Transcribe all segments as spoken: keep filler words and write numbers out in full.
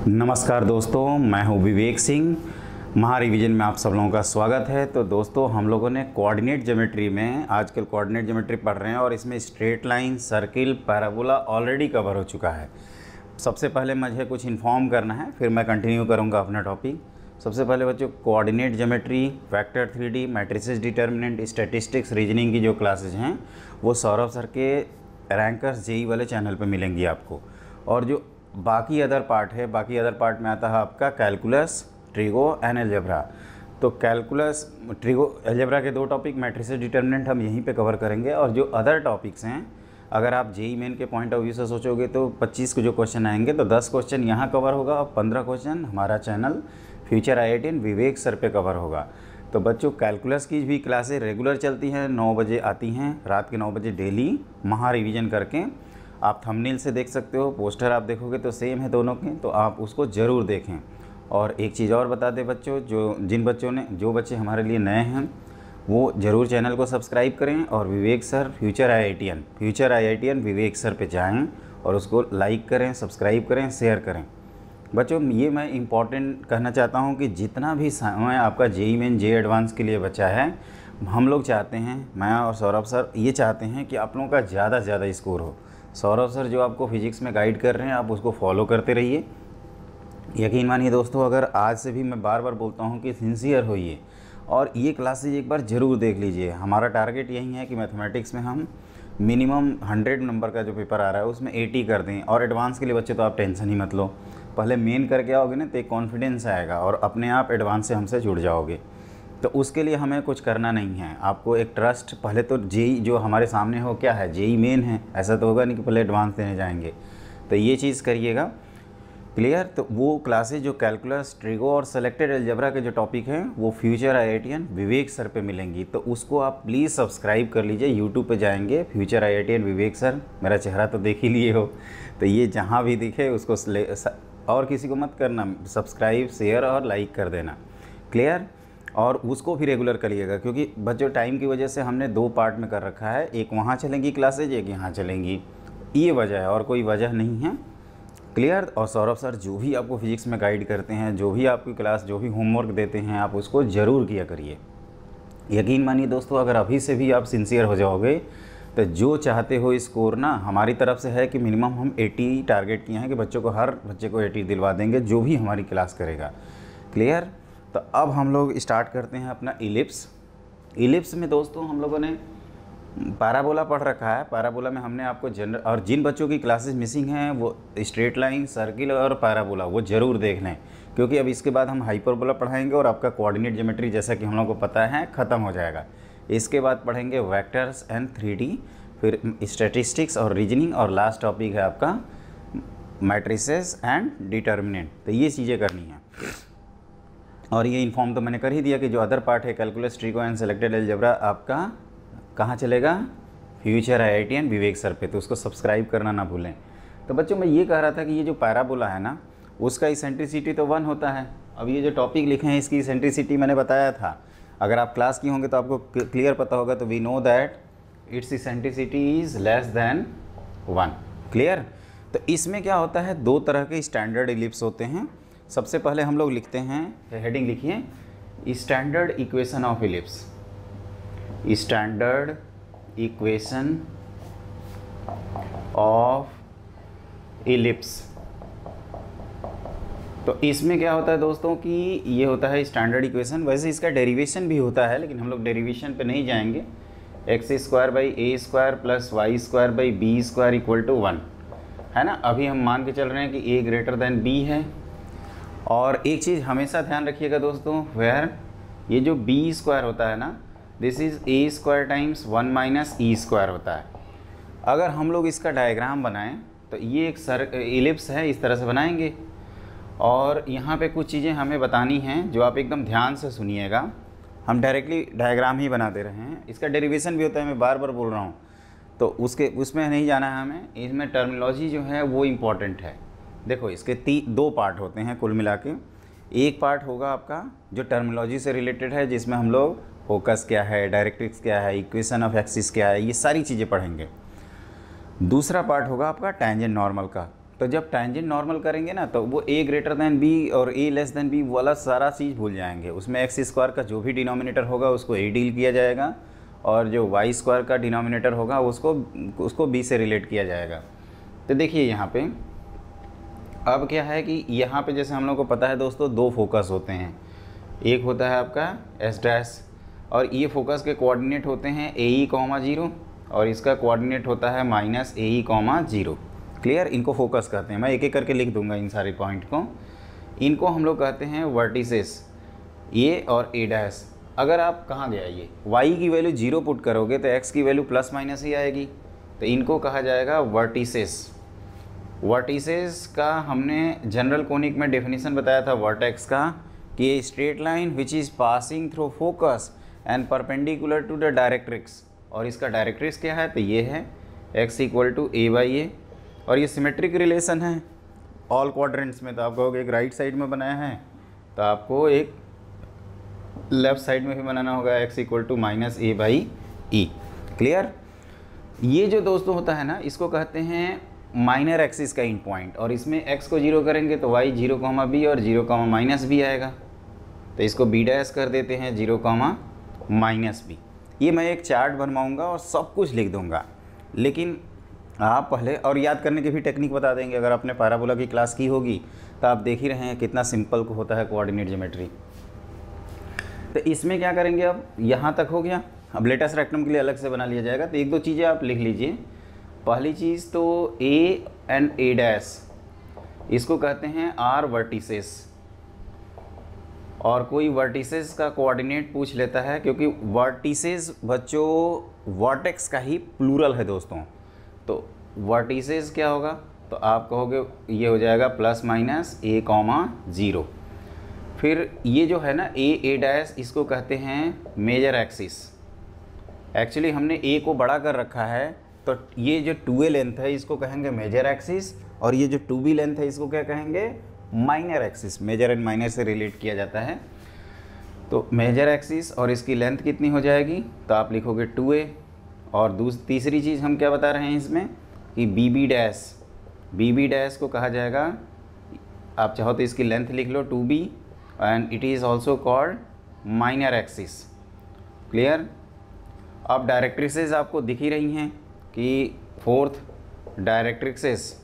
नमस्कार दोस्तों, मैं हूं विवेक सिंह। महारिविजन में आप सब लोगों का स्वागत है। तो दोस्तों, हम लोगों ने कोऑर्डिनेट ज्योमेट्री में आजकल कोऑर्डिनेट ज्योमेट्री पढ़ रहे हैं और इसमें straight line, circle, parabola already cover हो चुका है। सबसे पहले मुझे कुछ इन्फॉर्म करना है, फिर मैं कंटिन्यू करूँगा अपना टॉपिक। सबसे पहले बच्चों, coordinate geometry, vector three D, matrices determinant, statistics, reasoning की जो क्लासेज हैं वो सौरभ सर के रैंकर्स जेई वाले चैनल पर मिलेंगी आपको। और जो बाकी अदर पार्ट है, बाकी अदर पार्ट में आता है आपका कैलकुलस, ट्रिगो एंड अलजेब्रा। तो कैलकुलस, ट्रिगो, अलजेब्रा के दो टॉपिक, मैट्रिसेस डिटर्मिनेंट हम यहीं पे कवर करेंगे। और जो अदर टॉपिक्स हैं, अगर आप जेई मेन के पॉइंट ऑफ व्यू से सोचोगे तो पच्चीस को जो क्वेश्चन आएंगे तो दस क्वेश्चन यहाँ कवर होगा और पंद्रह क्वेश्चन हमारा channel future IITian Vivek sir पे कवर होगा। तो बच्चों, कैलकुलस की भी क्लासें रेगुलर चलती हैं, नौ बजे आती हैं, रात के नौ बजे डेली महा रिवीजन करके। आप थंबनेल से देख सकते हो, पोस्टर आप देखोगे तो सेम है दोनों के, तो आप उसको ज़रूर देखें। और एक चीज़ और बता दें बच्चों, जो जिन बच्चों ने जो बच्चे हमारे लिए नए हैं वो ज़रूर चैनल को सब्सक्राइब करें और Vivek sir future IITian future IITian Vivek sir पे जाएं और उसको लाइक करें, सब्सक्राइब करें, शेयर करें। बच्चों, ये मैं इम्पॉर्टेंट कहना चाहता हूँ कि जितना भी समय आपका जेई मेन, जे एडवांस के लिए बचा है, हम लोग चाहते हैं, मैं और सौरभ सर ये चाहते हैं कि आप लोगों का ज़्यादा से ज़्यादा स्कोर हो। सौरभ सर जो आपको फिजिक्स में गाइड कर रहे हैं, आप उसको फॉलो करते रहिए। यकीन मानिए दोस्तों, अगर आज से भी मैं बार बार बोलता हूँ कि सिंसियर होइए और ये क्लासेज एक बार ज़रूर देख लीजिए। हमारा टारगेट यही है कि मैथमेटिक्स में हम मिनिमम हंड्रेड नंबर का जो पेपर आ रहा है उसमें एटी कर दें। और एडवांस के लिए बच्चे तो आप टेंशन ही मत लो, पहले मेन करके आओगे ना तो एक कॉन्फिडेंस आएगा और अपने आप एडवांस से हमसे जुड़ जाओगे। तो उसके लिए हमें कुछ करना नहीं है, आपको एक ट्रस्ट, पहले तो जेई जो हमारे सामने हो क्या है, जेई मेन है, ऐसा तो होगा नहीं कि पहले एडवांस देने जाएंगे। तो ये चीज़ करिएगा क्लियर। तो वो क्लासेज जो कैलकुलस, ट्रिगो और सेलेक्टेड अलजेब्रा के जो टॉपिक हैं वो फ्यूचर आईआईटीएन विवेक सर पे मिलेंगी। तो उसको आप प्लीज़ सब्सक्राइब कर लीजिए। यूट्यूब पे जाएंगे, फ्यूचर आईआईटीएन विवेक सर, मेरा चेहरा तो देख ही लिए हो, तो ये जहाँ भी दिखे उसको और किसी को मत करना, सब्सक्राइब, शेयर और लाइक कर देना, क्लियर। और उसको भी रेगुलर करिएगा, क्योंकि बच्चों टाइम की वजह से हमने दो पार्ट में कर रखा है, एक वहाँ चलेंगी क्लासेज, एक यहाँ चलेंगी। ये वजह है और कोई वजह नहीं है, क्लियर। और सौरभ सर जो भी आपको फिजिक्स में गाइड करते हैं, जो भी आपकी क्लास, जो भी होमवर्क देते हैं, आप उसको ज़रूर किया करिए। यकीन मानिए दोस्तों, अगर अभी से भी आप सिंसियर हो जाओगे तो जो चाहते हो स्कोर ना हमारी तरफ से है कि मिनिमम हम अस्सी टारगेट किए हैं कि बच्चों को, हर बच्चे को अस्सी दिलवा देंगे जो भी हमारी क्लास करेगा, क्लियर। तो अब हम लोग स्टार्ट करते हैं अपना इलिप्स। इलिप्स में दोस्तों हम लोगों ने पैराबोला पढ़ रखा है। पैराबोला में हमने आपको जनरल, और जिन बच्चों की क्लासेस मिसिंग हैं वो स्ट्रेट लाइन, सर्किल और पैराबोला वो ज़रूर देख लें, क्योंकि अब इसके बाद हम हाइपरबोला पढ़ाएंगे और आपका कोऑर्डिनेट ज्योमेट्री, जैसा कि हम लोग को पता है, ख़त्म हो जाएगा। इसके बाद पढ़ेंगे वेक्टर्स एंड थ्री डी, फिर स्टैटिस्टिक्स और रीजनिंग, और लास्ट टॉपिक है आपका मैट्रिसेस एंड डिटर्मिनेंट। तो ये चीज़ें करनी है। और ये इन्फॉर्म तो मैंने कर ही दिया कि जो अदर पार्ट है calculus, trigo and selected algebra आपका कहाँ चलेगा, फ्यूचर आईआईटीएन विवेक सर पे, तो उसको सब्सक्राइब करना ना भूलें। तो बच्चों, मैं ये कह रहा था कि ये जो पैराबोला है ना, उसका इसेंट्रिसिटी तो वन होता है। अब ये जो टॉपिक लिखे हैं इसकी इसेंट्रिसिटी मैंने बताया था, अगर आप क्लास की होंगे तो आपको क्लियर पता होगा। तो we know that it's eccentricity is less than one, clear. तो इसमें क्या होता है, दो तरह के स्टैंडर्ड इलिप्स होते हैं। सबसे पहले हम लोग लिखते हैं, हेडिंग लिखिए, standard equation of ellipse. Standard equation of ellipse. तो इसमें क्या होता है दोस्तों कि ये होता है स्टैंडर्ड इक्वेशन। वैसे इसका डेरिवेशन भी होता है, लेकिन हम लोग डेरिवेशन पे नहीं जाएंगे। X square by A square plus Y square by B square equal to one, है ना। अभी हम मान के चल रहे हैं कि ए ग्रेटर दैन बी है। और एक चीज़ हमेशा ध्यान रखिएगा दोस्तों, वेयर ये जो बी स्क्वायर होता है ना, this is a square times one minus E square होता है। अगर हम लोग इसका डायग्राम बनाएं तो ये एक सर इलिप्स है, इस तरह से बनाएंगे। और यहाँ पे कुछ चीज़ें हमें बतानी हैं जो आप एकदम ध्यान से सुनिएगा। हम डायरेक्टली डायग्राम ही बना दे रहे हैं, इसका डेरिवेशन भी होता है, मैं बार बार बोल रहा हूँ, तो उसके उसमें नहीं जाना है हमें। इसमें टर्मिनोलॉजी जो है वो इम्पॉर्टेंट है। देखो, इसके तीन दो पार्ट होते हैं कुल मिला के। एक पार्ट होगा आपका जो टर्मिनोलॉजी से रिलेटेड है, जिसमें हम लोग फोकस क्या है, डायरेक्ट्रिक्स क्या है, इक्वेशन ऑफ एक्सिस क्या है, ये सारी चीज़ें पढ़ेंगे। दूसरा पार्ट होगा आपका टेंजेंट नॉर्मल का। तो जब टेंजेंट नॉर्मल करेंगे ना तो वो ए ग्रेटर दैन बी और ए लेस दैन बी वाला सारा चीज़ भूल जाएंगे। उसमें एक्स स्क्वायर का जो भी डिनोमिनेटर होगा उसको ए डील किया जाएगा और जो वाई स्क्वायर का डिनोमिनेटर होगा उसको उसको बी से रिलेट किया जाएगा। तो देखिए यहाँ पे अब क्या है कि यहाँ पे जैसे हम लोग को पता है दोस्तों दो फोकस होते हैं, एक होता है आपका एस डैश और ये फोकस के कोऑर्डिनेट होते हैं ए ई कॉमा जीरो और इसका कोऑर्डिनेट होता है माइनस ए ई कॉमा जीरो। क्लियर, इनको फोकस कहते हैं। मैं एक एक करके लिख दूंगा इन सारे पॉइंट को। इनको हम लोग कहते हैं वर्टिसेस ए और ए डैश। अगर आप कहाँ गया ये y की वैल्यू जीरो पुट करोगे तो x की वैल्यू प्लस माइनस ही आएगी, तो इनको कहा जाएगा वर्टिसेस। वर्टिसेस का हमने जनरल कोनिक में डेफिनेशन बताया था वर्टेक्स का कि straight line which is passing through focus and perpendicular to the directrix. और इसका डायरेक्ट्रिक्स क्या है, तो ये है x equal to A by ए और ये सिमेट्रिक रिलेशन है ऑल क्वाड्रेंट्स में। तो आप कहोगे एक राइट साइड में बनाया है तो आपको एक लेफ़्ट साइड में भी बनाना होगा, x equal to minus A by e. Clear, ये जो दोस्तों होता है ना इसको कहते हैं माइनर एक्सिस का इन पॉइंट और इसमें x को जीरो करेंगे तो y जीरो कॉमा बी और जीरो कॉमा माइनस बी आएगा, तो इसको बी डैश कर देते हैं जीरो कॉमा माइनस बी। ये मैं एक चार्ट बनवाऊंगा और सब कुछ लिख दूंगा, लेकिन आप पहले और याद करने की भी टेक्निक बता देंगे। अगर आपने पैराबोला की क्लास की होगी तो आप देख ही रहे हैं कितना सिंपल होता है कोऑर्डिनेट ज्योमेट्री। तो इसमें क्या करेंगे, अब यहाँ तक हो गया। अब लेटेस्ट रेक्टम के लिए अलग से बना लिया जाएगा। तो एक दो चीज़ें आप लिख लीजिए। पहली चीज़ तो ए एंड ए डैश इसको कहते हैं आर वर्टिसेस, और कोई वर्टिसेस का कोऑर्डिनेट पूछ लेता है क्योंकि वर्टिसेस बच्चों वर्टेक्स का ही प्लूरल है दोस्तों। तो वर्टिसेस क्या होगा, तो आप कहोगे ये हो जाएगा प्लस माइनस ए कॉमा ज़ीरो। फिर ये जो है ना ए ए डैश इसको कहते हैं मेजर एक्सिस। एक्चुअली हमने ए को बड़ा कर रखा है तो ये जो टू ए लेंथ है इसको कहेंगे मेजर एक्सिस और ये जो टू बी लेंथ है इसको क्या कहेंगे, minor axis. Major and minor से रिलेट किया जाता है। तो मेजर एक्सिस और इसकी लेंथ कितनी हो जाएगी, तो आप लिखोगे टू ए। और दूसरी तीसरी चीज़ हम क्या बता रहे हैं इसमें कि B B dash, B B dash को कहा जाएगा, आप चाहो तो इसकी लेंथ लिख लो two b and it is also called minor axis. Clear, अब डायरेक्ट्रिसेस आपको दिख ही रही हैं कि फोर्थ डायरेक्ट्रिसेस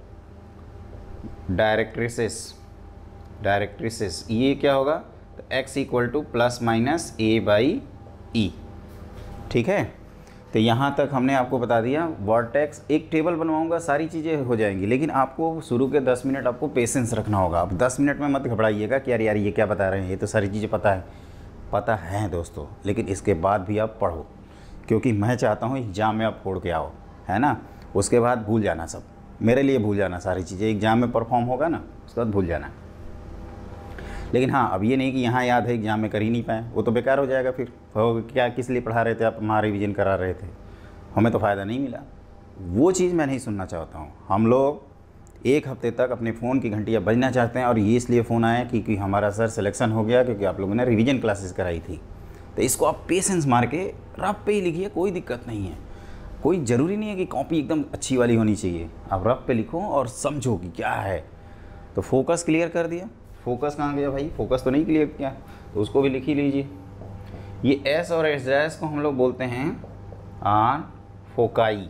डायरेक्ट्रिसेस डायरेक्ट्रिसेस ये क्या होगा, तो x equal to plus minus A by e. ठीक है, तो यहाँ तक हमने आपको बता दिया वर्टेक्स। एक टेबल बनवाऊंगा, सारी चीज़ें हो जाएंगी, लेकिन आपको शुरू के दस मिनट आपको पेशेंस रखना होगा। अब दस मिनट में मत घबराइएगा कि यार यार ये क्या बता रहे हैं, ये तो सारी चीज़ें पता है। पता है दोस्तों, लेकिन इसके बाद भी आप पढ़ो, क्योंकि मैं चाहता हूँ एग्ज़ाम में आप फोड़ के आओ, है ना। उसके बाद भूल जाना, सब मेरे लिए भूल जाना सारी चीज़ें। एग्ज़ाम में परफॉर्म होगा ना उसके बाद भूल जाना। लेकिन हाँ, अब ये नहीं कि यहाँ याद है एग्ज़ाम में कर ही नहीं पाए, वो तो बेकार हो जाएगा। फिर हो क्या, किस लिए पढ़ा रहे थे आप, हमारा रिवीजन करा रहे थे, हमें तो फ़ायदा नहीं मिला। वो चीज़ मैं नहीं सुनना चाहता हूँ। हम लोग एक हफ्ते तक अपने फ़ोन की घंटियाँ बजना चाहते हैं और ये इसलिए फ़ोन आया क्योंकि हमारा सर सिलेक्शन हो गया, क्योंकि आप लोगों ने रिवीजन क्लासेस कराई थी। तो इसको आप पेशेंस मार के रफ पे ही लिखिए, कोई दिक्कत नहीं है। कोई ज़रूरी नहीं है कि कॉपी एकदम अच्छी वाली होनी चाहिए, आप रफ पे लिखो और समझो कि क्या है। तो फोकस क्लियर कर दिया। फोकस कहाँ गया भाई, फोकस तो नहीं क्लियर किया, तो उसको भी लिख ही लीजिए। ये एस और एस डैश को हम लोग बोलते हैं आर फोकाई,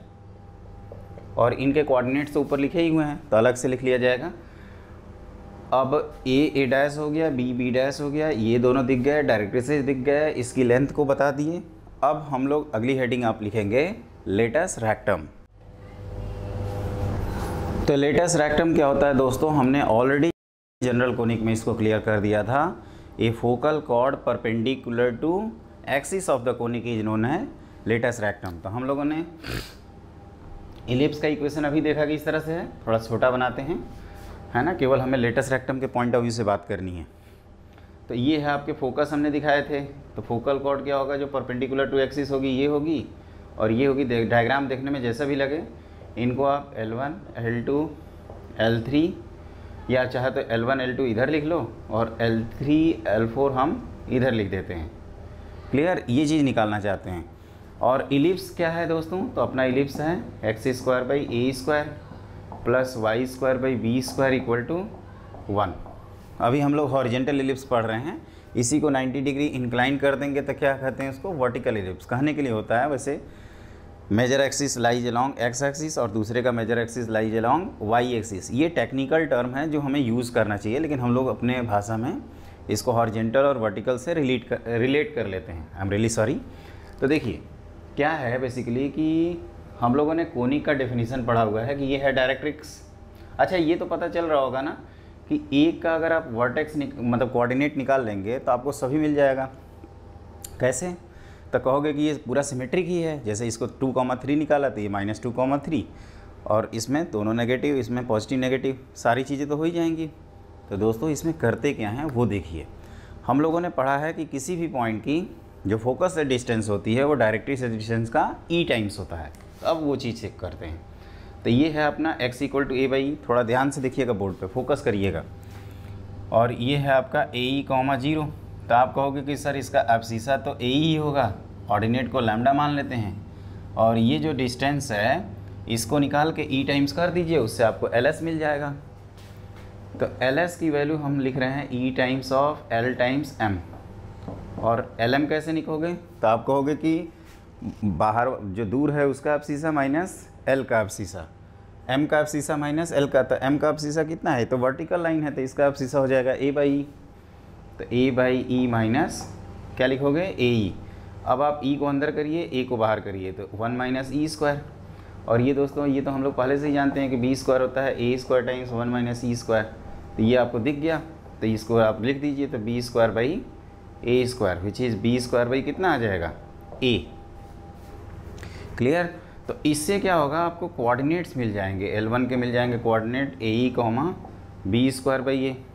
और इनके कोऑर्डिनेट्स तो ऊपर लिखे ही हुए हैं, तो अलग से लिख लिया जाएगा। अब ए ए डैश हो गया, बी बी डैश हो गया, ये दोनों दिख गए, डायरेक्ट्रिसेस दिख गए, इसकी लेंथ को बता दिए। अब हम लोग अगली हेडिंग आप लिखेंगे लेटस रेक्टम। तो लेटस रेक्टम क्या होता है दोस्तों, हमने ऑलरेडी जनरल कोनिक में इसको क्लियर कर दिया था। A focal chord perpendicular to axis of the conic is known है लेटस रेक्टम। तो हम लोगों ने इलिप्स का इक्वेशन अभी देखा कि इस तरह से है, थोड़ा छोटा बनाते हैं, है ना। केवल हमें लेटस रेक्टम के पॉइंट ऑफ व्यू से बात करनी है। तो ये है आपके फोकस हमने दिखाए थे। तो फोकल कॉर्ड क्या होगा, जो परपेंडिकुलर टू एक्सिस होगी ये होगी, और ये होगी, डायग्राम देखने में जैसा भी लगे, इनको आप L one, L two, L three, या चाहे तो एल वन, एल टू इधर लिख लो और एल थ्री, एल फोर हम इधर लिख देते हैं। क्लियर, ये चीज़ निकालना चाहते हैं। और इलिप्स क्या है दोस्तों, तो अपना इलिप्स है x square by A square, plus Y square by B square equal to one. अभी हम लोग हॉरिजेंटल इलिप्स पढ़ रहे हैं, इसी को नाइन्टी डिग्री इंक्लाइन कर देंगे तो क्या कहते हैं उसको, वर्टिकल इलिप्स कहने के लिए होता है। वैसे major axis lies along x axis और दूसरे का major axis lies along y axis. ये टेक्निकल टर्म है जो हमें यूज़ करना चाहिए, लेकिन हम लोग अपने भाषा में इसको हॉरिजेंटल और वर्टिकल से रिलेट कर रिलेट कर लेते हैं। I am really sorry. तो देखिए क्या है बेसिकली कि हम लोगों ने कोनिक का डेफिनेशन पढ़ा हुआ है कि ये है डायरेक्ट्रिक्स। अच्छा, ये तो पता चल रहा होगा ना कि एक का अगर आप वर्टेक्स मतलब कोऑर्डिनेट निकाल लेंगे तो आपको सभी मिल जाएगा। कैसे? तो कहोगे कि ये पूरा सिमेट्रिक ही है। जैसे इसको टू कॉमा थ्री निकाला तो ये माइनस टू कॉमा थ्री, और इसमें दोनों नेगेटिव, इसमें पॉजिटिव नेगेटिव, सारी चीज़ें तो हो ही जाएंगी। तो दोस्तों इसमें करते क्या हैं वो देखिए। हम लोगों ने पढ़ा है कि किसी भी पॉइंट की जो फोकस से डिस्टेंस होती है वो डायरेक्ट्रिक्स से डिस्टेंस का ई टाइम्स होता है। अब वो चीज़ चेक करते हैं। तो ये है अपना x equal to A by, थोड़ा ध्यान से देखिएगा बोर्ड पे, फोकस करिएगा। और ये है आपका ए ई कॉमा जीरो। तो आप कहोगे कि सर इसका एब्सिसा तो ए ही होगा, ऑर्डिनेट को लैम्डा मान लेते हैं, और ये जो डिस्टेंस है इसको निकाल के ई टाइम्स कर दीजिए, उससे आपको एल एस मिल जाएगा। तो एल एस की वैल्यू हम लिख रहे हैं e times of L times M. और एल एम कैसे निकालोगे? तो आप कहोगे कि बाहर जो दूर है उसका एब्सिसा माइनस एल का एब्सिसा, एम का एब्सिसा माइनस एल का। तो एम का एब्सिसा कितना है? तो वर्टिकल लाइन है, तो इसका एब्सिसा हो जाएगा ए बाई ई। तो ए बाई ई माइनस क्या लिखोगे? ए ई। अब आप ई को अंदर करिए, ए को बाहर करिए, तो वन माइनस ई स्क्वायर। और ये दोस्तों ये तो हम लोग पहले से ही जानते हैं कि बी स्क्वायर होता है ए स्क्वायर टाइम्स वन माइनस ई स्क्वायर। तो ये आपको दिख गया, तो इसको आप लिख दीजिए। तो B square by A square which is b square by कितना आ जाएगा? ए। क्लियर? तो इससे क्या होगा, आपको कोऑर्डिनेट्स मिल जाएंगे। एल वन के मिल जाएंगे coordinate a E comma b square by a.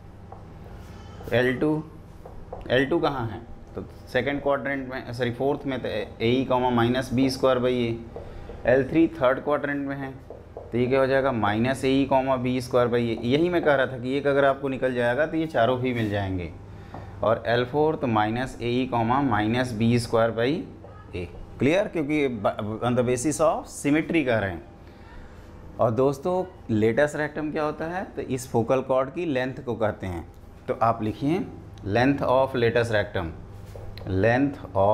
L two L two कहाँ है? तो सेकंड क्वाड्रेंट में, सॉरी फोर्थ में, तो a E comma minus B square by a. L three third quadrant में है, तो ये क्या हो जाएगा? Minus A E comma b square by a. यही मैं कह रहा था कि एक अगर आपको निकल जाएगा तो ये चारों भी मिल जाएंगे। और एल फोर तो minus A E comma minus B square by a. Clear? क्योंकि on the basis of symmetry कह रहे हैं। और दोस्तों लेटस रेक्टम क्या होता है? तो इस फोकल कॉर्ड की लेंथ को कहते हैं। तो आप लिखिए length of latus rectum, length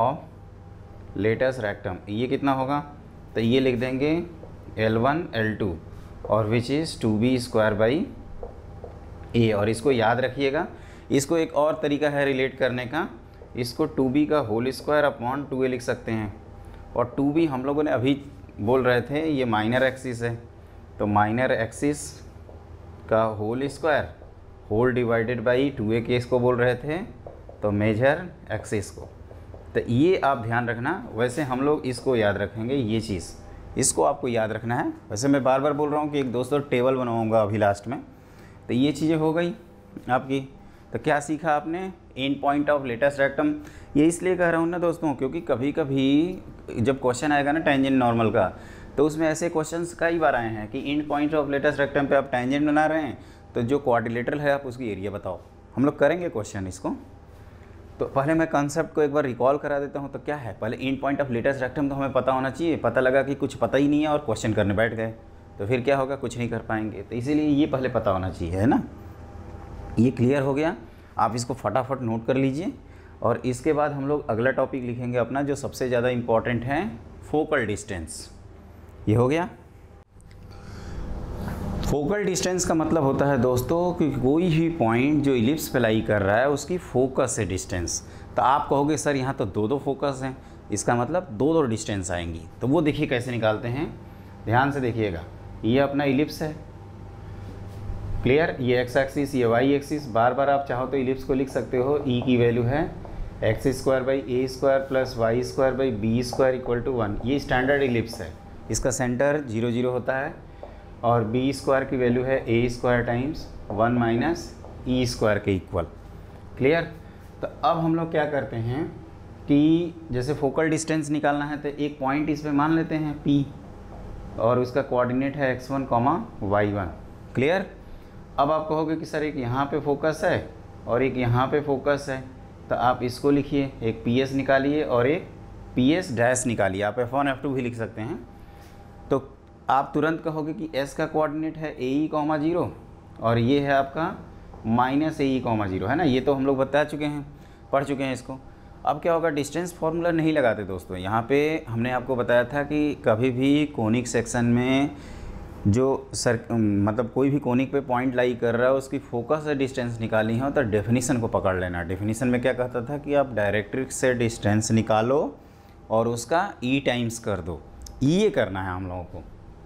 of latus rectum ये कितना होगा? तो ये लिख देंगे एल वन एल टू और which is two B square by ए। और इसको याद रखिएगा, इसको एक और तरीका है रिलेट करने का, इसको टू बी का whole square upon two a लिख सकते हैं। और टू बी हम लोगों ने अभी बोल रहे थे ये माइनर एक्सिस है, तो माइनर एक्सिस का whole square whole divided by two a के इसको बोल रहे थे, तो मेजर एक्सिस को। तो ये आप ध्यान रखना। वैसे हम लोग इसको याद रखेंगे, ये चीज़ इसको आपको याद रखना है। वैसे मैं बार बार बोल रहा हूँ कि एक दोस्तों टेबल बनाऊँगा अभी लास्ट में। तो ये चीज़ें हो गई आपकी। तो क्या सीखा आपने? End point of latus rectum. ये इसलिए कह रहा हूँ ना दोस्तों, क्योंकि कभी कभी जब क्वेश्चन आएगा ना टेंजेंट नॉर्मल का, तो उसमें ऐसे क्वेश्चंस कई बार आए हैं कि end point of latus rectum पे आप टेंजेंट बना रहे हैं, तो जो क्वाड्रिलेटरल है आप उसकी एरिया बताओ। हम लोग करेंगे क्वेश्चन इसको। तो पहले मैं कॉन्सेप्ट को एक बार रिकॉल करा देता हूँ। तो क्या है, पहले end point of latus rectum तो हमें पता होना चाहिए। पता लगा कि कुछ पता ही नहीं है और क्वेश्चन करने बैठ गए, तो फिर क्या होगा? कुछ नहीं कर पाएंगे। तो इसीलिए ये पहले पता होना चाहिए, है ना। ये क्लियर हो गया? आप इसको फटाफट नोट कर लीजिए। और इसके बाद हम लोग अगला टॉपिक लिखेंगे अपना, जो सबसे ज़्यादा इम्पॉर्टेंट है, फोकल डिस्टेंस। ये हो गया। फोकल डिस्टेंस का मतलब होता है दोस्तों कि कोई भी पॉइंट जो इलिप्स पे लाई कर रहा है उसकी फोकस से डिस्टेंस। तो आप कहोगे सर यहाँ तो दो दो फोकस हैं, इसका मतलब दो दो डिस्टेंस आएंगी। तो वो देखिए कैसे निकालते हैं, ध्यान से देखिएगा। ये अपना इलिप्स है, क्लियर? ये एक्स एक्सिस, ये वाई एक्सिस। बार बार आप चाहो तो इलिप्स को लिख सकते हो। ई की वैल्यू है x square by A square plus Y square by B square equal to one. ये स्टैंडर्ड इलिप्स है, इसका सेंटर जीरो जीरो होता है। और बी स्क्वायर की वैल्यू है ए स्क्वायर टाइम्स वन माइनस ई स्क्वायर के इक्वल। क्लियर? तो अब हम लोग क्या करते हैं कि जैसे फोकल डिस्टेंस निकालना है तो एक पॉइंट इस पर मान लेते हैं P, और उसका कोऑर्डिनेट है x one comma Y one. Clear? अब आप कहोगे कि सर एक यहाँ पे फोकस है और एक यहाँ पे फोकस है, तो आप इसको लिखिए, एक पी एस निकालिए और एक पी एस डैश निकालिए। आप एफ वन एफ टू भी लिख सकते हैं। तो आप तुरंत कहोगे कि एस का कोऑर्डिनेट है ए ई कॉमा जीरो और ये है आपका माइनस ए ई कॉमा जीरो, है ना। ये तो हम लोग बता चुके हैं, पढ़ चुके हैं इसको। अब क्या होगा, डिस्टेंस फार्मूला नहीं लगाते दोस्तों। यहाँ पे हमने आपको बताया था कि कभी भी कोनिक सेक्शन में जो सर मतलब कोई भी कोनिक पे पॉइंट लाई कर रहा है उसकी फोकस से डिस्टेंस निकालनी हो तो डेफिनेशन को पकड़ लेना। डेफिनेशन में क्या कहता था कि आप डायरेक्ट्रिक्स से डिस्टेंस निकालो और उसका ई टाइम्स कर दो, ये करना है हम लोगों को।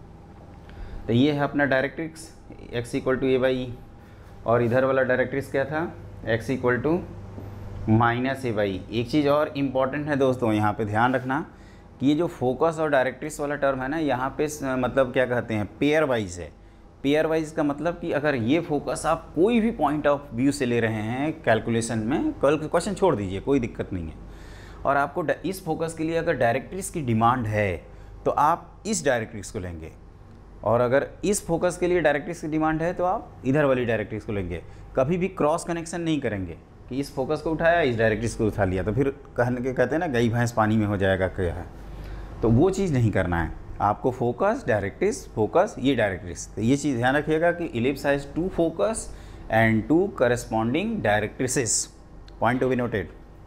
तो ये है अपना directrix x equal to A by e, और इधर वाला डायरेक्ट्रिक्स क्या था, x equal to minus A by. एक चीज़ और इम्पॉर्टेंट है दोस्तों, यहाँ पे ध्यान रखना कि ये जो फोकस और डायरेक्ट्रिक्स वाला टर्म है ना, यहाँ पे मतलब क्या कहते हैं, पेयर वाइज है। पेयर वाइज का मतलब कि अगर ये फोकस आप कोई भी पॉइंट ऑफ व्यू से ले रहे हैं कैलकुलेशन में, कल क्वेश्चन छोड़ दीजिए, कोई दिक्कत नहीं है, और आपको इस फोकस के लिए अगर डायरेक्ट्रिक्स की डिमांड है तो आप इस डायरेक्ट्रिक्स को लेंगे, और अगर इस फोकस के लिए डायरेक्ट्रिक्स की डिमांड है तो आप इधर वाली डायरेक्ट्रिक्स को लेंगे। कभी भी क्रॉस कनेक्शन नहीं करेंगे कि इस फोकस को उठाया इस डायरेक्ट्रिक्स को उठा लिया, तो फिर कहने के कहते हैं ना गई भैंस पानी में हो जाएगा क्या है, तो वो चीज़ नहीं करना है आपको। फोकस डायरेक्ट्रिक्स, फोकस ये डायरेक्ट्रिक्स, तो ये चीज़ ध्यान रखिएगा कि ellipse has two focus and two corresponding directrices, point to be noted.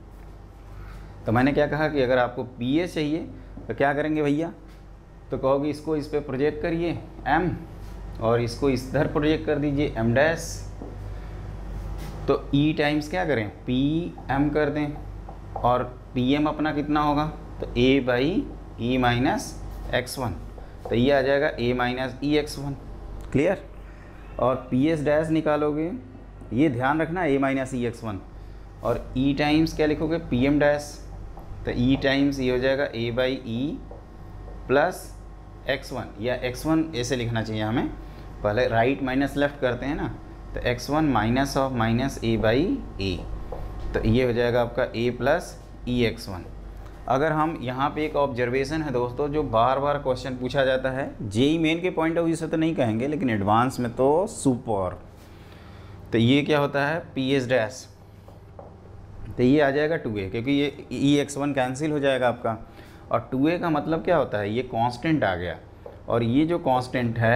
तो मैंने क्या कहा कि अगर आपको पी ए चाहिए तो क्या करेंगे भैया, तो कहोगे इसको इस पर प्रोजेक्ट करिए m, और इसको इस इधर प्रोजेक्ट कर दीजिए m डैश, तो e टाइम्स क्या करें पी एम कर दें, और पी एम अपना कितना होगा, तो a by e minus x one, तो ये आ जाएगा a minus E x one, clear. और पी एस डैश निकालोगे, ये ध्यान रखना a minus E x one, और e टाइम्स क्या लिखोगे पी एम डैश, तो e टाइम्स ये हो जाएगा a by e plus x one, या एक्स वन ऐसे लिखना चाहिए हमें, पहले राइट माइनस लेफ्ट करते हैं ना, तो x one minus of minus A by a, तो ये हो जाएगा आपका a plus E x one. अगर हम यहाँ पे एक ऑब्जर्वेशन है दोस्तों जो बार बार क्वेश्चन पूछा जाता है, जेई मेन के पॉइंट ऑफ व्यू से तो नहीं कहेंगे लेकिन एडवांस में तो सुपर, तो ये क्या होता है पी एस डैश, तो ये आ जाएगा टू ए, क्योंकि ये ई एक्स वन कैंसिल हो जाएगा आपका, और टू ए का मतलब क्या होता है, ये कांस्टेंट आ गया, और ये जो कांस्टेंट है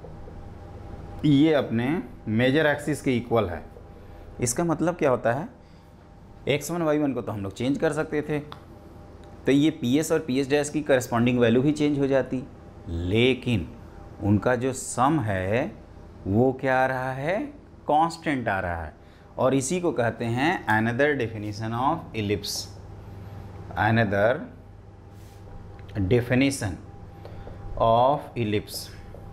ये अपने मेजर एक्सिस के इक्वल है। इसका मतलब क्या होता है, एक्स वन वाई वन को तो हम लोग चेंज कर सकते थे, तो ये पी एस और पी एस डैश की करस्पॉन्डिंग वैल्यू ही चेंज हो जाती, लेकिन उनका जो सम है वो क्या आ रहा है, कांस्टेंट आ रहा है, और इसी को कहते हैं another definition of ellipse, another definition of ellipse,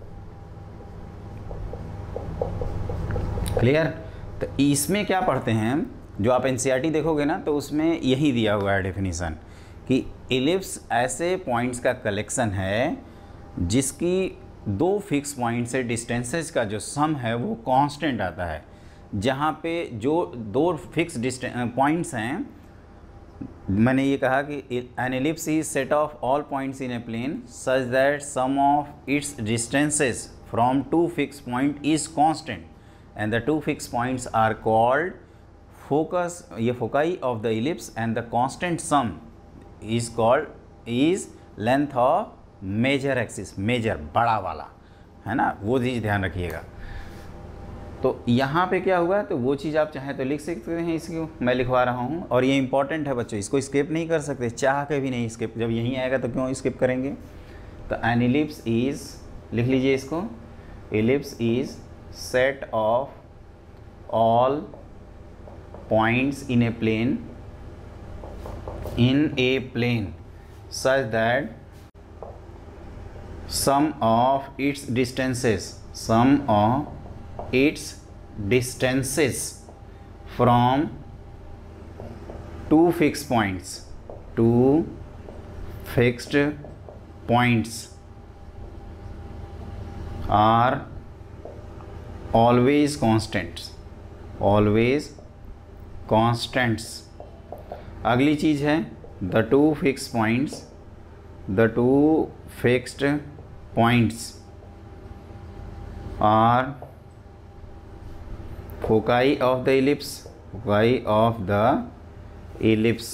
clear. तो इसमें क्या पढ़ते हैं, जो आप एन सी आर टी देखोगे ना तो उसमें यही दिया हुआ है डेफिनेशन कि इलिप्स ऐसे पॉइंट्स का कलेक्शन है जिसकी दो फिक्स पॉइंट से डिस्टेंसेस का जो सम है वो कांस्टेंट आता है। जहाँ पे जो दो फिक्स डिस्टेंस पॉइंट्स हैं, मैंने ये कहा कि an ellipse is set of all points in a plane such that sum of its distances from two fix point is constant and the two fix points are called focus, ये foci of the ellipse, and the constant sum is called is length of major axis, major बड़ा वाला, है ना, वो चीज़ ध्यान रखिएगा। तो यहाँ पे क्या हुआ, तो वो चीज़ आप चाहें तो लिख सकते हैं, इसको मैं लिखवा रहा हूँ, और ये इंपॉर्टेंट है बच्चों, इसको स्किप नहीं कर सकते, चाह के भी नहीं स्किप, जब यहीं आएगा तो क्यों स्किप करेंगे। तो एन इलिप्स इज, लिख लीजिए इसको, ellipse is set of all points in a plane, in a plane such that sum of its distances, sum of its distances from two fixed points, two fixed points are always constants, always constants। अगली चीज़ है the two fixed points, the two fixed points are foci of the ellipse, foci of the ellipse,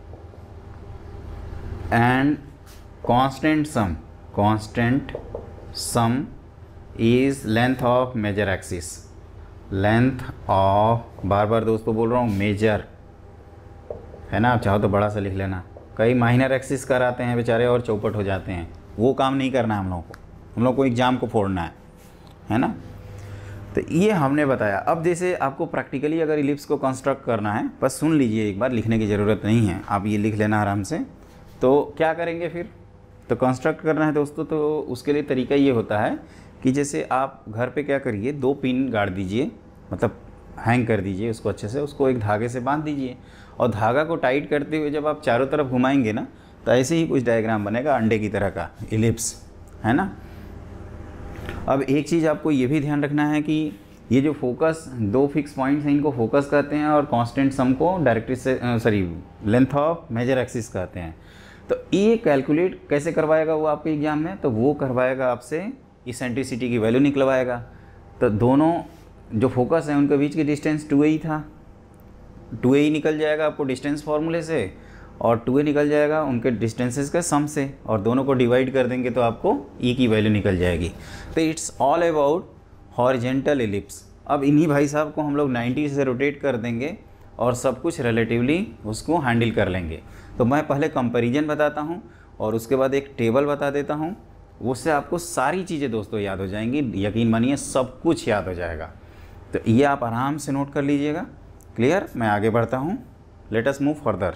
and constant sum, constant sum is length of major axis, length of, बार बार दोस्तों बोल रहा हूँ, major है ना, आप चाहो तो बड़ा सा लिख लेना। कई माइनर एक्सिस कराते हैं बेचारे और चौपट हो जाते हैं, वो काम नहीं करना है हम लोगों को, हम लोग को एग्ज़ाम को फोड़ना है, है ना। तो ये हमने बताया। अब जैसे आपको प्रैक्टिकली अगर इलिप्स को कंस्ट्रक्ट करना है, बस सुन लीजिए एक बार, लिखने की ज़रूरत नहीं है, आप ये लिख लेना आराम से। तो क्या करेंगे फिर, तो कंस्ट्रक्ट करना है दोस्तों, तो उसके लिए तरीका ये होता है कि जैसे आप घर पे क्या करिए, दो पिन गाड़ दीजिए, मतलब हैंग कर दीजिए उसको अच्छे से, उसको एक धागे से बांध दीजिए और धागा को टाइट करते हुए जब आप चारों तरफ घुमाएंगे ना, तो ऐसे ही कुछ डायग्राम बनेगा अंडे की तरह का, इलिप्स, है ना। अब एक चीज़ आपको ये भी ध्यान रखना है कि ये जो फोकस, दो फिक्स पॉइंट्स हैं, इनको फोकस कहते हैं, और कांस्टेंट सम को डायरेक्ट्रिक्स से, sorry length of major axis कहते हैं। तो ये कैलकुलेट कैसे करवाएगा वो आपके एग्जाम में, तो वो करवाएगा आपसे इसेंट्रिसिटी की वैल्यू निकलवाएगा। तो दोनों जो फोकस हैं उनके बीच की डिस्टेंस टू ए ही था, टू ए ही निकल जाएगा आपको डिस्टेंस फार्मूले से, और टू ए निकल जाएगा उनके डिस्टेंसेस के सम से, और दोनों को डिवाइड कर देंगे तो आपको ई की वैल्यू निकल जाएगी। तो it's all about horizontal ellipse. अब इन्हीं भाई साहब को हम लोग नाइन्टी से रोटेट कर देंगे और सब कुछ रिलेटिवली उसको हैंडल कर लेंगे। तो मैं पहले कंपैरिजन बताता हूँ और उसके बाद एक टेबल बता देता हूँ, उससे आपको सारी चीज़ें दोस्तों याद हो जाएंगी, यकीन मानिए सब कुछ याद हो जाएगा। तो ये आप आराम से नोट कर लीजिएगा। क्लियर, मैं आगे बढ़ता हूँ, लेट अस मूव फर्दर।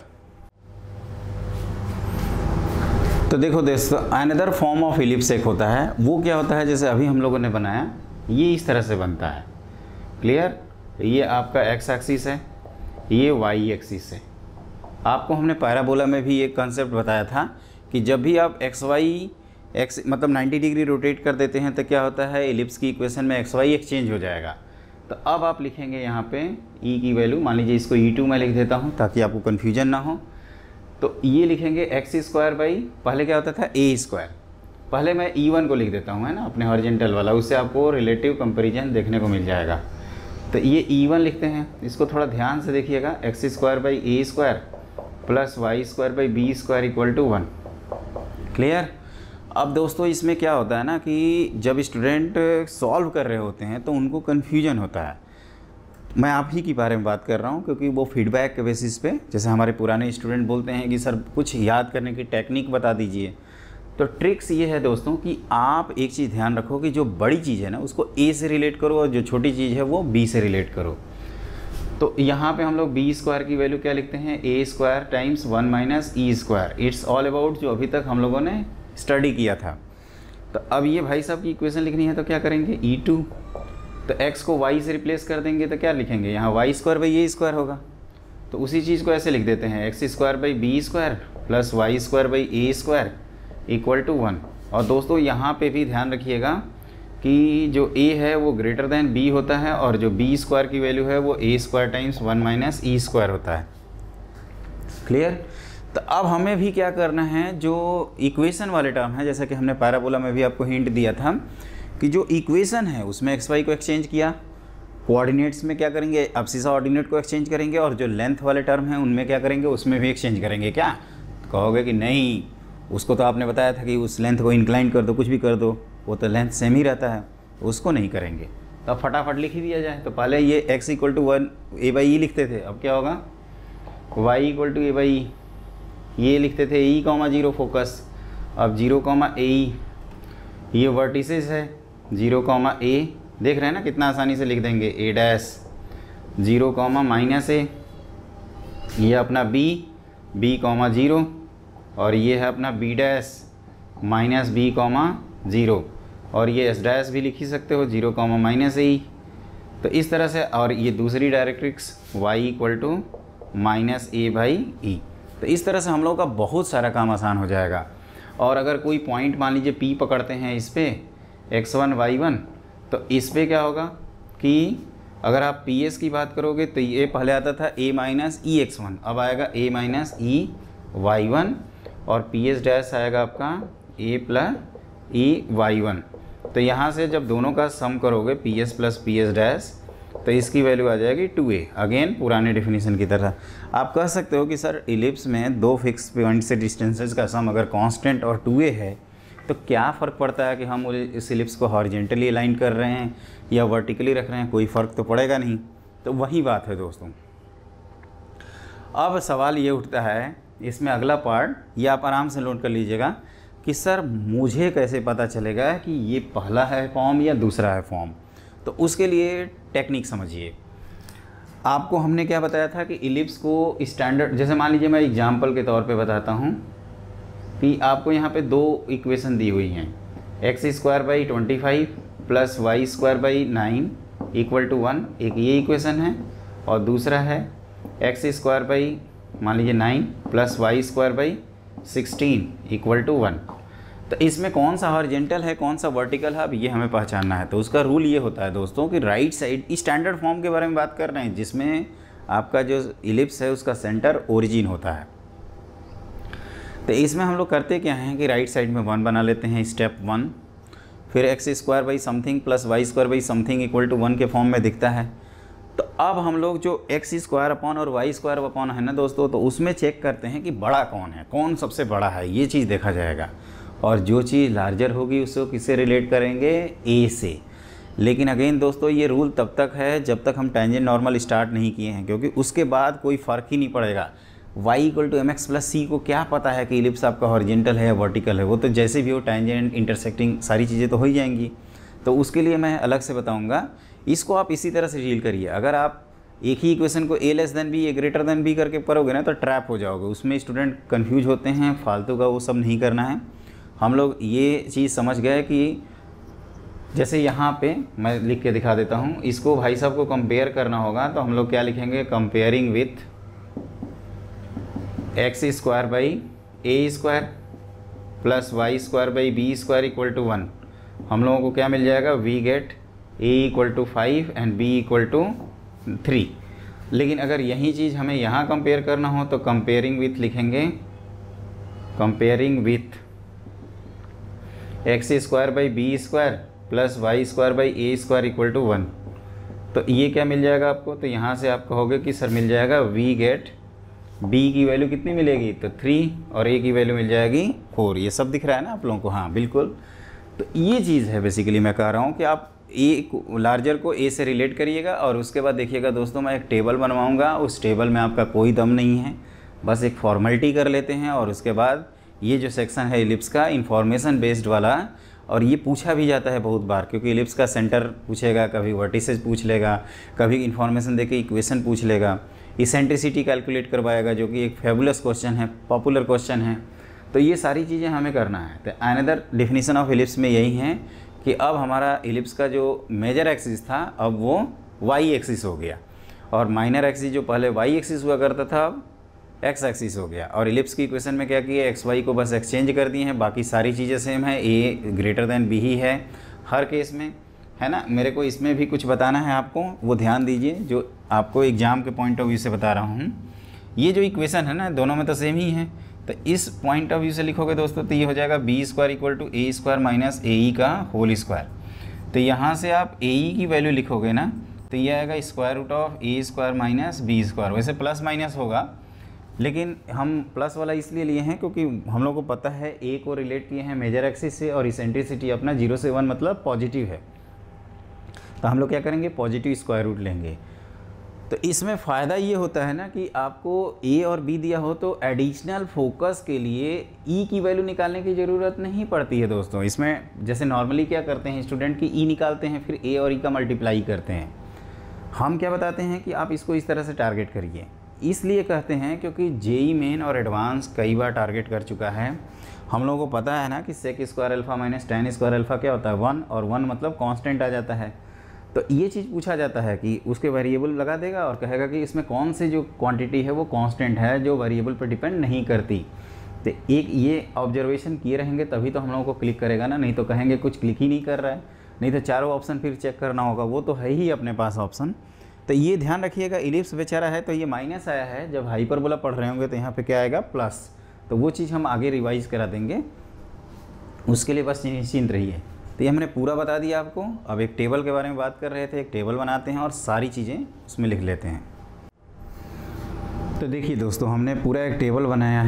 तो देखो दोस्तों, अनदर फॉर्म ऑफ इलिप्स एक होता है, वो क्या होता है, जैसे अभी हम लोगों ने बनाया, ये इस तरह से बनता है। क्लियर, ये आपका एक्स एक्सिस है, ये वाई एक्सिस है। आपको हमने पैराबोला में भी एक कंसेप्ट बताया था कि जब भी आप एक्स वाई एक्स मतलब नाइन्टी डिग्री रोटेट कर देते हैं तो क्या होता है, इलिप्स की इक्वेशन में एक्स वाई एक्सचेंज हो जाएगा। तो अब आप लिखेंगे यहाँ पे ई की वैल्यू, मान लीजिए इसको ई टू में लिख देता हूँ ताकि आपको कन्फ्यूजन ना हो। तो ये लिखेंगे एक्स स्क्वायर बाई, पहले क्या होता था ए स्क्वायर, पहले मैं ई वन को लिख देता हूँ, है ना, अपने हॉरिजेंटल वाला, उससे आपको रिलेटिव कंपैरिजन देखने को मिल जाएगा। तो ये ई वन लिखते हैं, इसको थोड़ा ध्यान से देखिएगा, X square by A square plus Y square by B square equal to one. Clear. अब दोस्तों इसमें क्या होता है ना कि जब स्टूडेंट सॉल्व कर रहे होते हैं तो उनको कन्फ्यूजन होता है। मैं आप ही के बारे में बात कर रहा हूँ क्योंकि वो फीडबैक के बेसिस पे, जैसे हमारे पुराने स्टूडेंट बोलते हैं कि सर कुछ याद करने की टेक्निक बता दीजिए। तो ट्रिक्स ये है दोस्तों कि आप एक चीज़ ध्यान रखो कि जो बड़ी चीज़ है ना उसको ए से रिलेट करो और जो छोटी चीज़ है वो बी से रिलेट करो। तो यहाँ पे हम लोग बी स्क्वायर की वैल्यू क्या लिखते हैं, ए square times one minus E square. It's all about जो अभी तक हम लोगों ने स्टडी किया था। तो अब ये भाई साहब की इक्वेशन लिखनी है तो क्या करेंगे, ई टू, तो x को y से रिप्लेस कर देंगे तो क्या लिखेंगे, यहाँ Y square by A square होगा। तो उसी चीज़ को ऐसे लिख देते हैं, X square by B square plus Y square by A square equal to one. और दोस्तों यहाँ पे भी ध्यान रखिएगा कि जो a है वो ग्रेटर दैन b होता है और जो b स्क्वायर की वैल्यू है वो a square times one minus E square होता है। क्लियर। तो अब हमें भी क्या करना है, जो इक्वेशन वाले टर्म है, जैसा कि हमने पैराबोला में भी आपको हिंट दिया था कि जो इक्वेशन है उसमें एक्स वाई को एक्सचेंज किया, कोऑर्डिनेट्स में क्या करेंगे, अब सीधा ऑर्डिनेट को एक्सचेंज करेंगे, और जो लेंथ वाले टर्म हैं उनमें क्या करेंगे, उसमें भी एक्सचेंज करेंगे। क्या कहोगे कि नहीं, उसको तो आपने बताया था कि उस लेंथ को इंक्लाइन कर दो, कुछ भी कर दो, वो तो लेंथ सेम ही रहता है, उसको नहीं करेंगे। तो अब फटाफट लिख ही दिया जाए। तो पहले ये x equal to one A by E लिखते थे, अब क्या होगा y equal to A by E, ये लिखते थे ई कॉमा जीरो फोकस, अब जीरो कॉमा ए ई, ये वर्टिसेस है जीरो कॉमा ए, देख रहे हैं ना कितना आसानी से लिख देंगे, A dash zero comma minus A, ये अपना b b कॉमा जीरो, और ये है अपना b dash minus B comma zero, और ये एस डैश भी लिख ही सकते हो, जीरो कॉमा माइनस ए। तो इस तरह से, और ये दूसरी directrix y equal to minus A by E. तो इस तरह से हम लोगों का बहुत सारा काम आसान हो जाएगा। और अगर कोई पॉइंट मान लीजिए P पकड़ते हैं इस पर एक्स वन वाई वन, तो इस पर क्या होगा कि अगर आप पी एस की बात करोगे तो ये पहले आता था a minus E x one, अब आएगा a minus E Y one, और पी एस डैश आएगा आपका a plus E Y one. तो यहाँ से जब दोनों का सम करोगे P S plus P S dash, तो इसकी वैल्यू आ जाएगी टू ए। अगेन पुराने डेफिनेशन की तरह आप कह सकते हो कि सर इलिप्स में दो फिक्स पॉइंट से डिस्टेंसेस का सम अगर कांस्टेंट और टू ए है तो क्या फ़र्क पड़ता है कि हम इस इलिप्स को हॉरिजेंटली अलाइन कर रहे हैं या वर्टिकली रख रहे हैं, कोई फ़र्क तो पड़ेगा नहीं। तो वही बात है दोस्तों। अब सवाल ये उठता है इसमें अगला पार्ट, ये आप आराम से नोट कर लीजिएगा कि सर मुझे कैसे पता चलेगा कि ये पहला है फॉर्म या दूसरा है फॉर्म। तो उसके लिए टेक्निक समझिए। आपको हमने क्या बताया था कि इलिप्स को स्टैंडर्ड, जैसे मान लीजिए मैं एग्जांपल के तौर पे बताता हूँ कि आपको यहाँ पे दो इक्वेशन दी हुई हैं, X square by twenty five plus Y square by nine equal to one, एक ये इक्वेशन है, और दूसरा है एक्स स्क्वायर बाई मान लीजिए nine plus Y square by sixteen equal to one. तो इसमें कौन सा हॉरिजेंटल है कौन सा वर्टिकल है, अब ये हमें पहचानना है। तो उसका रूल ये होता है दोस्तों कि राइट साइड, स्टैंडर्ड फॉर्म के बारे में बात कर रहे हैं जिसमें आपका जो इलिप्स है उसका सेंटर ओरिजिन होता है। तो इसमें हम लोग करते क्या हैं कि राइट साइड में वन बना लेते हैं, स्टेप वन, फिर X square by something plus Y square by something equal to one के फॉर्म में दिखता है। तो अब हम लोग जो एक्स स्क्वायर अपॉन और वाई स्क्वायर अपॉन है ना दोस्तों, तो उसमें चेक करते हैं कि बड़ा कौन है, कौन सबसे बड़ा है, ये चीज़ देखा जाएगा। और जो चीज़ लार्जर होगी उसको किससे रिलेट करेंगे, ए से। लेकिन अगेन दोस्तों ये रूल तब तक है जब तक हम टेंजेंट नॉर्मल स्टार्ट नहीं किए हैं, क्योंकि उसके बाद कोई फ़र्क ही नहीं पड़ेगा। y equal to M x plus C को क्या पता है कि इलिप्स आपका हॉरिजेंटल है या वर्टिकल है, वो तो जैसे भी हो टेंजेंट इंटरसेक्टिंग सारी चीज़ें तो हो ही जाएंगी। तो उसके लिए मैं अलग से बताऊंगा। इसको आप इसी तरह से डील करिए। अगर आप एक ही इक्वेशन को A less than B A greater than B करके करोगे ना तो ट्रैप हो जाओगे, उसमें स्टूडेंट कन्फ्यूज होते हैं, फालतू का वो सब नहीं करना है। हम लोग ये चीज़ समझ गए कि जैसे यहाँ पे मैं लिख के दिखा देता हूँ, इसको भाई साहब को कंपेयर करना होगा तो हम लोग क्या लिखेंगे, comparing with X square by A square plus Y square by B square equal to one. हम लोगों को क्या मिल जाएगा, we get A equal to five and B equal to three. लेकिन अगर यही चीज़ हमें यहाँ कंपेयर करना हो तो कंपेयरिंग विथ लिखेंगे, comparing with X square by B square plus Y square by A square equal to one. तो ये क्या मिल जाएगा आपको, तो यहाँ से आप कहोगे कि सर मिल जाएगा वी गेट b की वैल्यू कितनी मिलेगी, तो थ्री, और a की वैल्यू मिल जाएगी फोर। ये सब दिख रहा है ना आप लोगों को, हाँ बिल्कुल। तो ये चीज़ है बेसिकली मैं कह रहा हूँ कि आप a लार्जर को a से रिलेट करिएगा। और उसके बाद देखिएगा दोस्तों मैं एक टेबल बनवाऊँगा, उस टेबल में आपका कोई दम नहीं है, बस एक फॉर्मेलिटी कर लेते हैं। और उसके बाद ये जो सेक्शन है इलिप्स का इंफॉर्मेशन बेस्ड वाला, और ये पूछा भी जाता है बहुत बार, क्योंकि इलिप्स का सेंटर पूछेगा, कभी वर्टिसेस पूछ लेगा, कभी इन्फॉर्मेशन देके इक्वेशन पूछ लेगा, इसेंट्रिसिटी कैलकुलेट करवाएगा जो कि एक फेबुलस क्वेश्चन है, पॉपुलर क्वेश्चन है। तो ये सारी चीज़ें हमें करना है। तो अनदर डेफिनेशन ऑफ इलिप्स में यही है कि अब हमारा इलिप्स का जो मेजर एक्सिस था अब वो वाई एक्सिस हो गया, और माइनर एक्सिस जो पहले वाई एक्सिस हुआ करता था अब एक्स एक्सिस हो गया। और इलिप्स की इक्वेशन में क्या किया, एक्स वाई को बस एक्सचेंज कर दिए हैं, बाकी सारी चीज़ें सेम है, ए ग्रेटर देन बी ही है हर केस में, है ना। मेरे को इसमें भी कुछ बताना है आपको, वो ध्यान दीजिए, जो आपको एग्जाम के पॉइंट ऑफ व्यू से बता रहा हूँ। ये जो इक्वेशन है ना दोनों में तो सेम ही है, तो इस पॉइंट ऑफ व्यू से लिखोगे दोस्तों तो ये हो जाएगा B square equal to A square minus A E का होल स्क्वायर। तो यहाँ से आप ए ई की वैल्यू लिखोगे ना तो ये आएगा square root of A square minus B square. वैसे प्लस माइनस होगा, लेकिन हम प्लस वाला इसलिए लिए हैं क्योंकि हम लोग को पता है ए को रिलेट किए हैं मेजर एक्सिस से, और इसेंट्रिसिटी अपना जीरो से वन मतलब पॉजिटिव है, तो हम लोग क्या करेंगे, पॉजिटिव स्क्वायर रूट लेंगे। तो इसमें फ़ायदा ये होता है ना कि आपको ए और बी दिया हो तो एडिशनल फोकस के लिए ई की वैल्यू निकालने की ज़रूरत नहीं पड़ती है दोस्तों। इसमें जैसे नॉर्मली क्या करते हैं स्टूडेंट की ई निकालते हैं, फिर ए और ई का मल्टीप्लाई करते हैं। हम क्या बताते हैं कि आप इसको इस तरह से टारगेट करिए। इसलिए कहते हैं क्योंकि जेई मेन और एडवांस कई बार टारगेट कर चुका है। हम लोगों को पता है ना कि sec square alpha minus tan square alpha क्या होता है, वन, और वन मतलब कांस्टेंट आ जाता है। तो ये चीज़ पूछा जाता है कि उसके वेरिएबल लगा देगा और कहेगा कि इसमें कौन से जो क्वांटिटी है वो कांस्टेंट है जो वेरिएबल पर डिपेंड नहीं करती। तो एक ये ऑब्जर्वेशन किए रहेंगे तभी तो हम लोगों को क्लिक करेगा ना, नहीं तो कहेंगे कुछ क्लिक ही नहीं कर रहा है, नहीं तो चारों ऑप्शन फिर चेक करना होगा, वो तो है ही अपने पास ऑप्शन। तो ये ध्यान रखिएगा, इलिप्स बेचारा है तो ये माइनस आया है, जब हाइपरबोला पढ़ रहे होंगे तो यहाँ पे क्या आएगा, प्लस। तो वो चीज़ हम आगे रिवाइज करा देंगे, उसके लिए बस निश्चिंत रहिए। तो ये हमने पूरा बता दिया आपको। अब एक टेबल के बारे में बात कर रहे थे, एक टेबल बनाते हैं और सारी चीज़ें उसमें लिख लेते हैं। तो देखिए दोस्तों, हमने पूरा एक टेबल बनाया है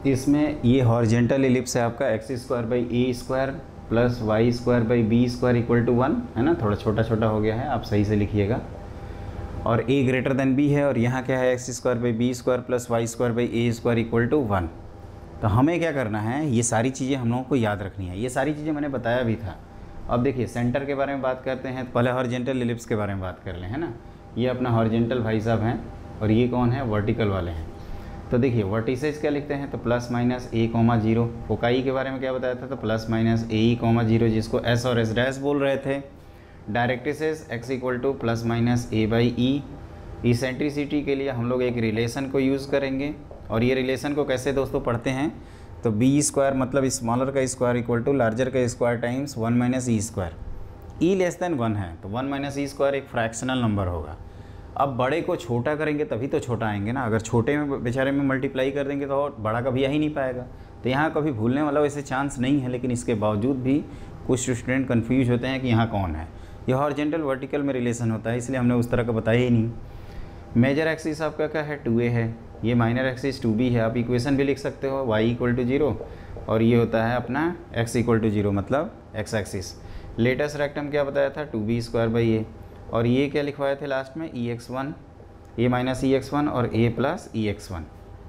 इसमें ये हॉरिजेंटल एलिप्स है आपका x square by A square plus Y square by B square equal to one, है ना, थोड़ा छोटा छोटा हो गया है, आप सही से लिखिएगा। और ए ग्रेटर देन बी है और यहाँ क्या है x square by B square plus Y square by A square equal to one. तो हमें क्या करना है, ये सारी चीज़ें हम लोगों को याद रखनी है। ये सारी चीज़ें मैंने बताया भी था। अब देखिए सेंटर के बारे में बात करते हैं, पहले हॉरिजेंटल एलिप्स के बारे में बात कर लें, है ना। ये अपना हॉरिजेंटल भाई साहब हैं और ये कौन है, वर्टिकल वाले हैं। तो देखिए वर्टिसेस क्या लिखते हैं, तो प्लस माइनस ए कॉमा जीरो। फोकाई के बारे में क्या बताया था, तो प्लस माइनस ए ई कॉमा जीरो, जिसको एस और एस डैश बोल रहे थे। Directrices X equal to plus minus A by E. Eccentricity के लिए हम लोग एक रिलेशन को यूज़ करेंगे और ये रिलेशन को कैसे दोस्तों पढ़ते हैं, तो बी स्क्वायर मतलब स्मॉलर का स्क्वायर इक्वल टू लार्जर का स्क्वायर टाइम्स वन माइनस ई square. E less than one है तो वन माइनस ई स्क्वायर एक फ्रैक्शनल नंबर होगा। अब बड़े को छोटा करेंगे तभी तो छोटा आएंगे ना, अगर छोटे में बेचारे में मल्टीप्लाई कर देंगे तो और बड़ा कभी आ ही नहीं पाएगा। तो यहाँ कभी भूलने वाला वैसे चांस नहीं है, लेकिन इसके बावजूद भी कुछ स्टूडेंट कन्फ्यूज होते हैं कि यहाँ कौन है। यह हॉरिजेंटल वर्टिकल में रिलेशन होता है, इसलिए हमने उस तरह का बताया ही नहीं। मेजर एक्सिस आपका क्या है, टू ए है, ये माइनर एक्सिस टू बी है। आप इक्वेशन भी लिख सकते हो, वाई इक्वल टू जीरो और ये होता है अपना एक्स इक्वल टू जीरो मतलब एक्स एक्सिस। लेटेस्ट रेक्टम क्या बताया था, टू बी स्क्वायर बाई ए, और ये क्या लिखवाए थे लास्ट में, E x one, A minus E x one और A plus E x one.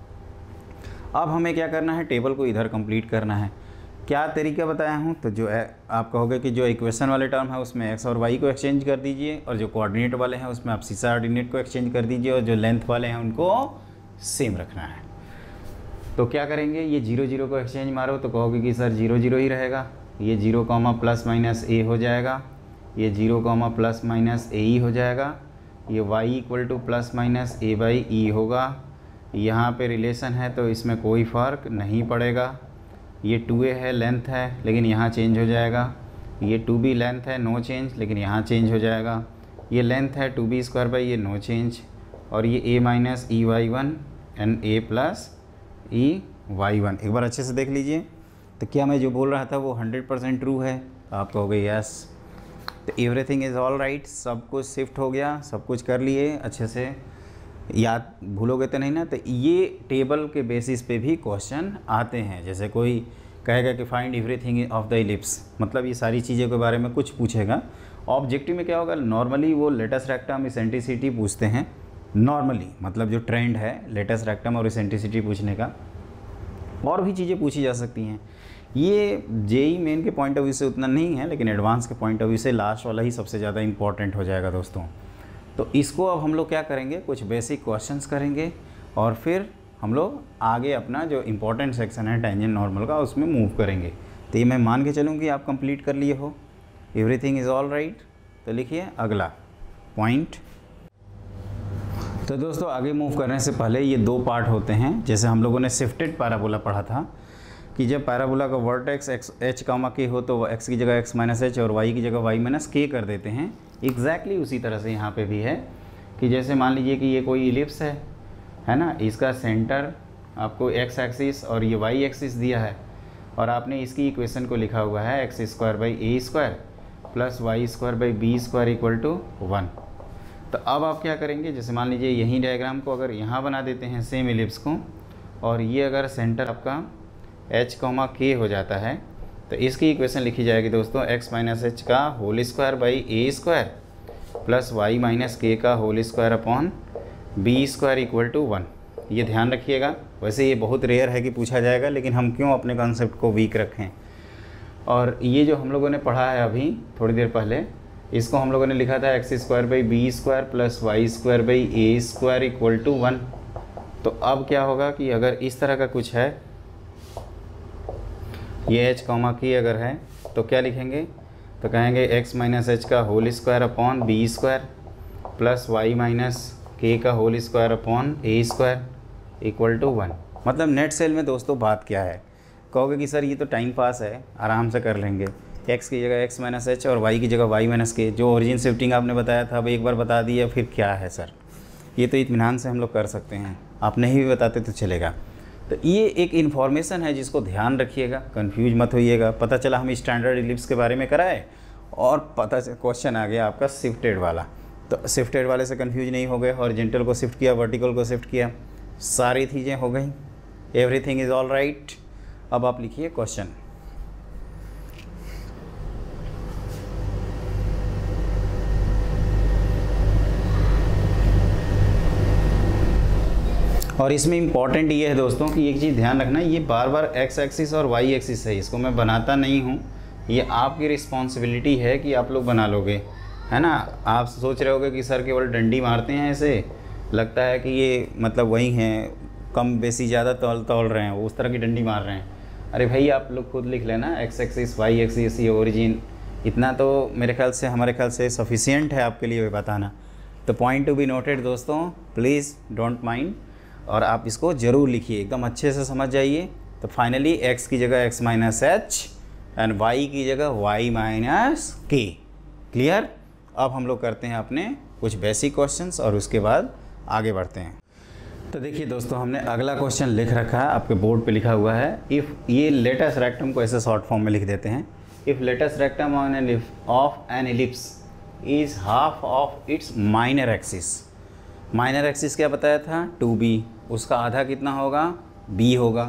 अब हमें क्या करना है, टेबल को इधर कंप्लीट करना है। क्या तरीका बताया हूँ, तो जो है आप कहोगे कि जो इक्वेशन वाले टर्म है उसमें एक्स और वाई को एक्सचेंज कर दीजिए और जो कोऑर्डिनेट वाले हैं उसमें आप सीसा ऑर्डिनेट को एक्सचेंज कर दीजिए और जो लेंथ वाले हैं उनको सेम रखना है। तो क्या करेंगे, ये जीरो जीरो को एक्सचेंज मारो तो कहोगे कि सर जीरो जीरो ही रहेगा। ये zero comma plus minus A हो जाएगा, ये जीरो कॉमा प्लस माइनस ए ई हो जाएगा, ये Y equal to plus minus A by E होगा। यहाँ पे रिलेशन है तो इसमें कोई फ़र्क नहीं पड़ेगा। ये टू ए है, लेंथ है, लेकिन यहाँ चेंज हो जाएगा। ये टू बी लेंथ है, नो चेंज, लेकिन यहाँ चेंज हो जाएगा। ये लेंथ है टू बी स्क्वायर बाई, ये नो चेंज। और ये A minus E Y one and A plus E Y one. एक बार अच्छे से देख लीजिए तो क्या मैं जो बोल रहा था वो हंड्रेड परसेंट ट्रू है, तो आप कहोगे यस। तो एवरीथिंग इज़ ऑल राइट, सब कुछ शिफ्ट हो गया, सब कुछ कर लिए अच्छे से, याद भूलोगे तो नहीं ना। तो ये टेबल के बेसिस पे भी क्वेश्चन आते हैं, जैसे कोई कहेगा कि find everything of the ellipse, मतलब ये सारी चीज़ों के बारे में कुछ पूछेगा। ऑब्जेक्टिव में क्या होगा, नॉर्मली वो लेटेस्ट रेक्टम इसेंट्रिसिटी पूछते हैं, नॉर्मली मतलब जो ट्रेंड है लेटेस्ट रेक्टम और इसेंट्रिसिटी पूछने का। और भी चीज़ें पूछी जा सकती हैं। ये जेई मेन के पॉइंट ऑफ व्यू से उतना नहीं है, लेकिन एडवांस के पॉइंट ऑफ व्यू से लास्ट वाला ही सबसे ज़्यादा इंपॉर्टेंट हो जाएगा दोस्तों। तो इसको अब हम लोग क्या करेंगे, कुछ बेसिक क्वेश्चंस करेंगे और फिर हम लोग आगे अपना जो इम्पोर्टेंट सेक्शन है टेंजेंट नॉर्मल का उसमें मूव करेंगे। तो ये मैं मान के चलूँ कि आप कंप्लीट कर लिए हो, एवरीथिंग इज़ ऑल राइट। तो लिखिए अगला पॉइंट। तो दोस्तों आगे मूव करने से पहले ये दो पार्ट होते हैं, जैसे हम लोगों ने शिफ्टेड पैराबोला पढ़ा था कि जब पैराबोला का वर्टेक्स एक्स एच कामा के हो तो एक्स की जगह एक्स माइनस एच और वाई की जगह वाई माइनस के कर देते हैं। एग्जैक्टली उसी तरह से यहाँ पे भी है कि जैसे मान लीजिए कि ये कोई इलिप्स है है ना, इसका सेंटर आपको एक्स एक्सिस और ये वाई एक्सिस दिया है और आपने इसकी इक्वेशन को लिखा हुआ है x square by A square plus Y square by B square equal to one. तो अब आप क्या करेंगे, जैसे मान लीजिए यही डायग्राम को अगर यहाँ बना देते हैं सेम इलिप्स को, और ये अगर सेंटर आपका एच कॉमा के हो जाता है तो इसकी इक्वेशन लिखी जाएगी दोस्तों एक्स माइनस एच का whole square by A square plus Y minus K का whole square upon B square equal to one. ये ध्यान रखिएगा, वैसे ये बहुत रेयर है कि पूछा जाएगा, लेकिन हम क्यों अपने कॉन्सेप्ट को वीक रखें। और ये जो हम लोगों ने पढ़ा है अभी थोड़ी देर पहले, इसको हम लोगों ने लिखा था x square by B square plus Y square by A square equal to one. तो अब क्या होगा कि अगर इस तरह का कुछ है, ये एच कॉमा की अगर है तो क्या लिखेंगे, तो कहेंगे एक्स माइनस एच का whole square upon B square plus Y minus K का whole square upon A square equal to one. मतलब नेट सेल में दोस्तों बात क्या है, कहोगे कि सर ये तो टाइम पास है, आराम से कर लेंगे। एक्स की जगह एक्स माइनस एच और वाई की जगह वाई माइनस के, जो ओरिजिन शिफ्टिंग आपने बताया था अब एक बार बता दिया, फिर क्या है सर, ये तो इत्मीनान से हम लोग कर सकते हैं, आप नहीं भी बताते तो चलेगा। तो ये एक इन्फॉर्मेशन है जिसको ध्यान रखिएगा, कंफ्यूज मत होइएगा। पता चला हम स्टैंडर्ड इलिप्स के बारे में कराए और पता क्वेश्चन आ गया आपका शिफ्टेड वाला, तो शिफ्टेड वाले से कंफ्यूज नहीं हो गए, हॉरिजॉन्टल को शिफ्ट किया, वर्टिकल को शिफ्ट किया, सारी चीज़ें हो गई। Everything is all right. अब आप लिखिए क्वेश्चन। और इसमें इंपॉर्टेंट ये है दोस्तों कि एक चीज़ ध्यान रखना, ये बार बार एक्स एक्सिस और वाई एक्सिस है, इसको मैं बनाता नहीं हूँ, ये आपकी रिस्पॉन्सिबिलिटी है कि आप लोग बना लोगे, है ना। आप सोच रहे होगे कि सर केवल डंडी मारते हैं, ऐसे लगता है कि ये मतलब वही हैं, कम बेसी ज़्यादा तौल तौल रहे हैं, वो उस तरह की डंडी मार रहे हैं। अरे भाई आप लोग खुद लिख लेना, एक्स एक्सिस वाई एक्सिस ये ओरिजिन, इतना तो मेरे ख्याल से हमारे ख्याल से सफिशियंट है आपके लिए बताना। तो पॉइंट टू बी नोटेड दोस्तों, प्लीज़ डोंट माइंड, और आप इसको ज़रूर लिखिए, एकदम अच्छे से समझ जाइए। तो फाइनली x की जगह x minus H and y की जगह y माइनस के। क्लियर। अब हम लोग करते हैं अपने कुछ बेसिक क्वेश्चंस और उसके बाद आगे बढ़ते हैं। तो देखिए दोस्तों, हमने अगला क्वेश्चन लिख रखा है, आपके बोर्ड पे लिखा हुआ है, इफ़ ये लेटस रेक्टम को ऐसे शॉर्ट फॉर्म में लिख देते हैं, if latus rectum on an of an ellipse is half of its minor axis. Minor axis क्या बताया था, टू बी, उसका आधा कितना होगा, b होगा।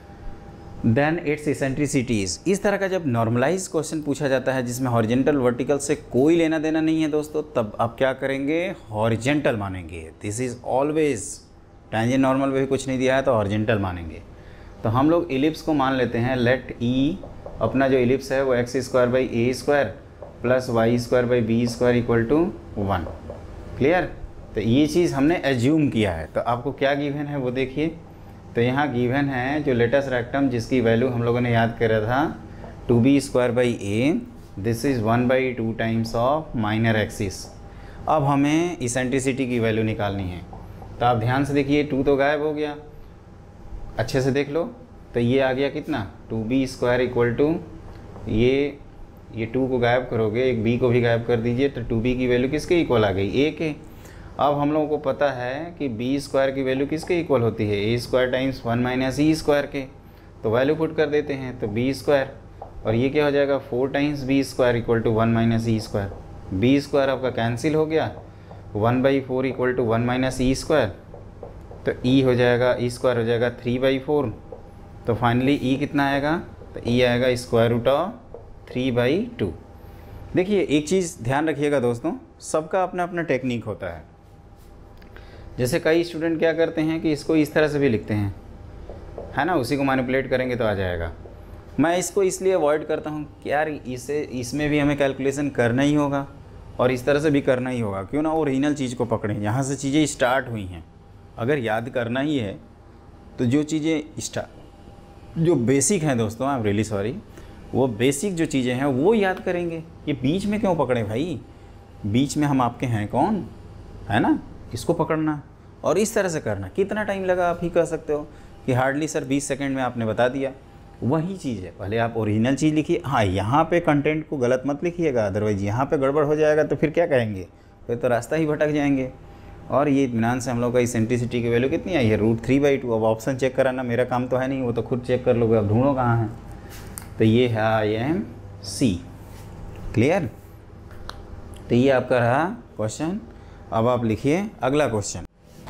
Then it's eccentricities. इस तरह का जब नॉर्मलाइज क्वेश्चन पूछा जाता है जिसमें हॉरिजेंटल वर्टिकल से कोई लेना देना नहीं है दोस्तों, तब आप क्या करेंगे, हॉरिजेंटल मानेंगे। This is always, tangent normal भी कुछ नहीं दिया है तो हॉरिजेंटल मानेंगे। तो हम लोग इलिप्स को मान लेते हैं, लेट ई अपना जो इलिप्स है वो X square by A square plus Y square by B square equal to one. Clear. तो ये चीज़ हमने एज्यूम किया है। तो आपको क्या गिवन है वो देखिए। तो यहाँ गिवन है जो लेटस रेक्टम जिसकी वैल्यू हम लोगों ने याद करा था two B square by A, this is one by two times of minor axis. अब हमें इसेंट्रिसिटी की वैल्यू निकालनी है। तो आप ध्यान से देखिए, टू तो गायब हो गया, अच्छे से देख लो। तो ये आ गया कितना, two B square equal to ये ये टू को गायब करोगे, एक बी को भी गायब कर दीजिए, तो टू बी की वैल्यू किसके इक्वल आ गई, ए के। अब हम लोगों को पता है कि बी स्क्वायर की वैल्यू किसके इक्वल होती है, ए स्क्वायर टाइम्स वन माइनस ई स्क्वायर के। तो वैल्यू पुट कर देते हैं, तो बी स्क्वायर और ये क्या हो जाएगा, four times B square equal to one minus E square. B square आपका कैंसिल हो गया, one by four equal to one minus E square, तो ई हो जाएगा, ई स्क्वायर हो जाएगा थ्री बाई फोर। तो फाइनली ई कितना आएगा, तो ई आएगा square root of three by two. देखिए एक चीज़ ध्यान रखिएगा दोस्तों, सबका अपना अपना टेक्निक होता है। जैसे कई स्टूडेंट क्या करते हैं कि इसको इस तरह से भी लिखते हैं, है ना, उसी को मैनिपुलेट करेंगे तो आ जाएगा। मैं इसको इसलिए अवॉइड करता हूँ कि यार इसे इसमें भी हमें कैलकुलेशन करना ही होगा और इस तरह से भी करना ही होगा, क्यों ना ओरिजिनल चीज़ को पकड़ें, यहाँ से चीज़ें स्टार्ट हुई हैं। अगर याद करना ही है तो जो चीज़ें स्टार्ट जो बेसिक हैं दोस्तों, आई एम रियली सॉरी, वो बेसिक जो चीज़ें हैं वो याद करेंगे। ये बीच में क्यों पकड़े भाई, बीच में हम आपके हैं कौन, है ना, इसको पकड़ना और इस तरह से करना। कितना टाइम लगा आप ही कह सकते हो कि हार्डली सर बीस सेकंड में आपने बता दिया। वही चीज़ है, पहले आप ओरिजिनल चीज़ लिखिए। हाँ, यहाँ पे कंटेंट को गलत मत लिखिएगा, अदरवाइज यहाँ पे गड़बड़ हो जाएगा तो फिर क्या कहेंगे, फिर तो रास्ता ही भटक जाएंगे। और ये इत्मीनान से हम लोग का इसेंट्रिसिटी की वैल्यू कितनी आई है, रूट थ्री बाई टू। अब ऑप्शन चेक कराना मेरा काम तो है नहीं, वो तो खुद चेक कर लोगे, अब ढूंढो कहाँ है। तो ये है आई एम सी। क्लियर। तो ये आपका रहा क्वेश्चन। अब आप लिखिए अगला क्वेश्चन।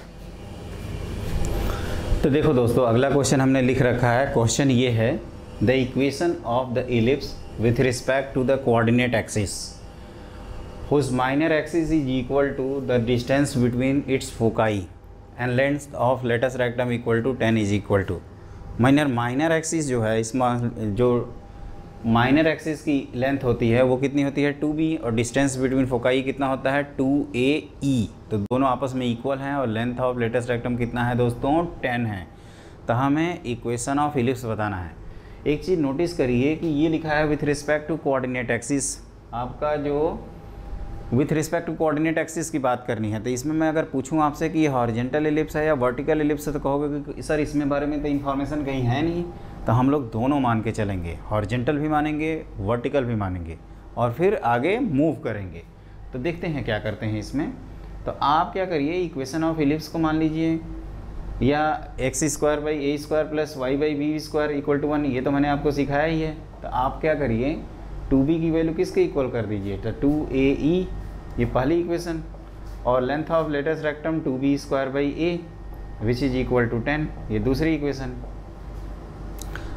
तो देखो दोस्तों, अगला क्वेश्चन हमने लिख रखा है। क्वेश्चन ये है, the equation of the ellipse with respect to the coordinate axis whose minor axis is equal to the distance between its foci and length of lattice rectum equal to ten is equal to minor minor axis जो है, इसमें जो minor axis की length होती है वो कितनी होती है, टू बी, और डिस्टेंस बिटवीन फोकाई कितना होता है, टू ए ई। तो दोनों आपस में इक्वल हैं और लेंथ ऑफ लेटेस्ट रेक्टम कितना है दोस्तों, टेन है। तो हमें इक्वेशन ऑफ इलिप्स बताना है। एक चीज़ नोटिस करिए कि ये लिखा है with respect to coordinate axis. आपका जो with respect to coordinate axis की बात करनी है, तो इसमें मैं अगर पूछूं आपसे कि ये हॉरिजेंटल एलिप्स है या वर्टिकल एलिप्स है, तो कहोगे कि सर इसमें बारे में तो इन्फॉर्मेशन कहीं है नहीं। तो हम लोग दोनों मान के चलेंगे, हॉरिजेंटल भी मानेंगे, वर्टिकल भी मानेंगे, और फिर आगे मूव करेंगे। तो देखते हैं क्या करते हैं इसमें। तो आप क्या करिए, इक्वेशन ऑफ इलिप्स को मान लीजिए, या X square by A square plus Y by B square equal to one, ये तो मैंने आपको सिखाया ही है। तो आप क्या करिए, टू बी की वैल्यू किसके इक्वल कर दीजिए, तो टू ए ई, ये पहली इक्वेशन, और length of latus rectum two B square by A which is equal to ten, ये दूसरी इक्वेशन।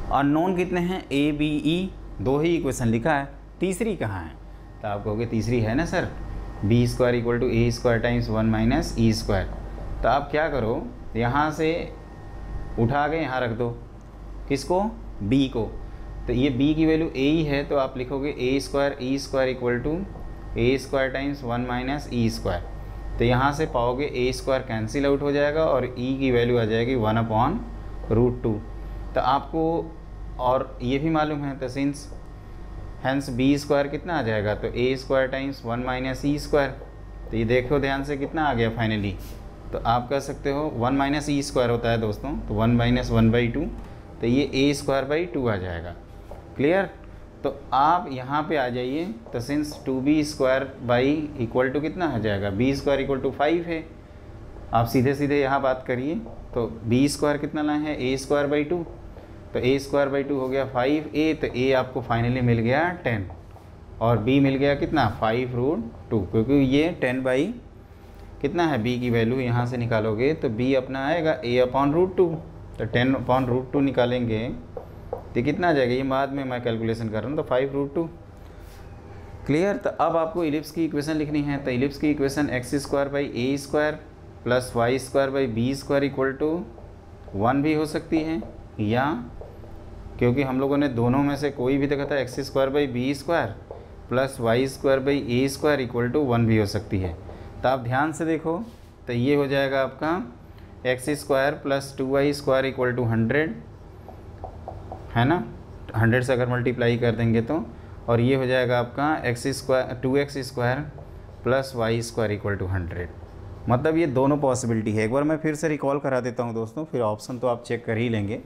अननोन कितने हैं, ए बी ई, दो ही इक्वेशन लिखा है, तीसरी कहाँ है? तो आप कहोगे तीसरी है ना sir, B square equal to A square times one minus E square. तो आप क्या करो, यहाँ से उठा के यहाँ रख दो, किसको, b को। तो ये b की वैल्यू a ही है, तो आप लिखोगे A square E square equal to A square times one minus E square. तो यहाँ से पाओगे ए स्क्वायर कैंसिल आउट हो जाएगा और e की वैल्यू आ जाएगी वन अपॉन रूट टू। तो आपको और ये भी मालूम है, तो सिंस हैंस बी स्क्वायर कितना आ जाएगा, तो ए स्क्वायर टाइम्स वन माइनस ई स्क्वायर। तो ये देखो ध्यान से कितना आ गया फाइनली। तो आप कह सकते हो वन माइनस ई स्क्वायर होता है दोस्तों, तो one minus one by two, तो ये ए स्क्वायर बाई टू आ जाएगा। क्लियर? तो आप यहाँ पे आ जाइए, तो since two B square by equal to कितना आ जाएगा, B square equal to five है। आप सीधे सीधे यहाँ बात करिए, तो बी स्क्वायर कितना लाए हैं, ए स्क्वायर बाई टू, तो ए स्क्वायर बाई टू हो गया फाइव ए, तो ए आपको फाइनली मिल गया टेन और बी मिल गया कितना, फाइव रूट टू, क्योंकि ये टेन बाई कितना है b की वैल्यू, यहाँ से निकालोगे तो b अपना आएगा a अपॉन रूट टू। तो टेन अपॉन रूट टू निकालेंगे तो कितना आ जाएगा, ये बाद में मैं कैलकुलेशन कर रहा हूँ, तो फाइव रूट टू। क्लियर? तो अब आपको इलिप्स की इक्वेशन लिखनी है, तो इलिप्स की equation x square by A square plus Y square by B square equal to one भी हो सकती है, या क्योंकि हम लोगों ने दोनों में से कोई भी देखा था, x square by B square plus Y square by A square equal to one भी हो सकती है। तो आप ध्यान से देखो, तो ये हो जाएगा आपका x square plus two Y square equal to hundred, है ना, हंड्रेड से अगर मल्टीप्लाई कर देंगे तो, और ये हो जाएगा आपका x square two x square plus Y square equal to hundred. मतलब ये दोनों पॉसिबिलिटी है। एक बार मैं फिर से रिकॉल करा देता हूँ दोस्तों, फिर ऑप्शन तो आप चेक कर ही लेंगे।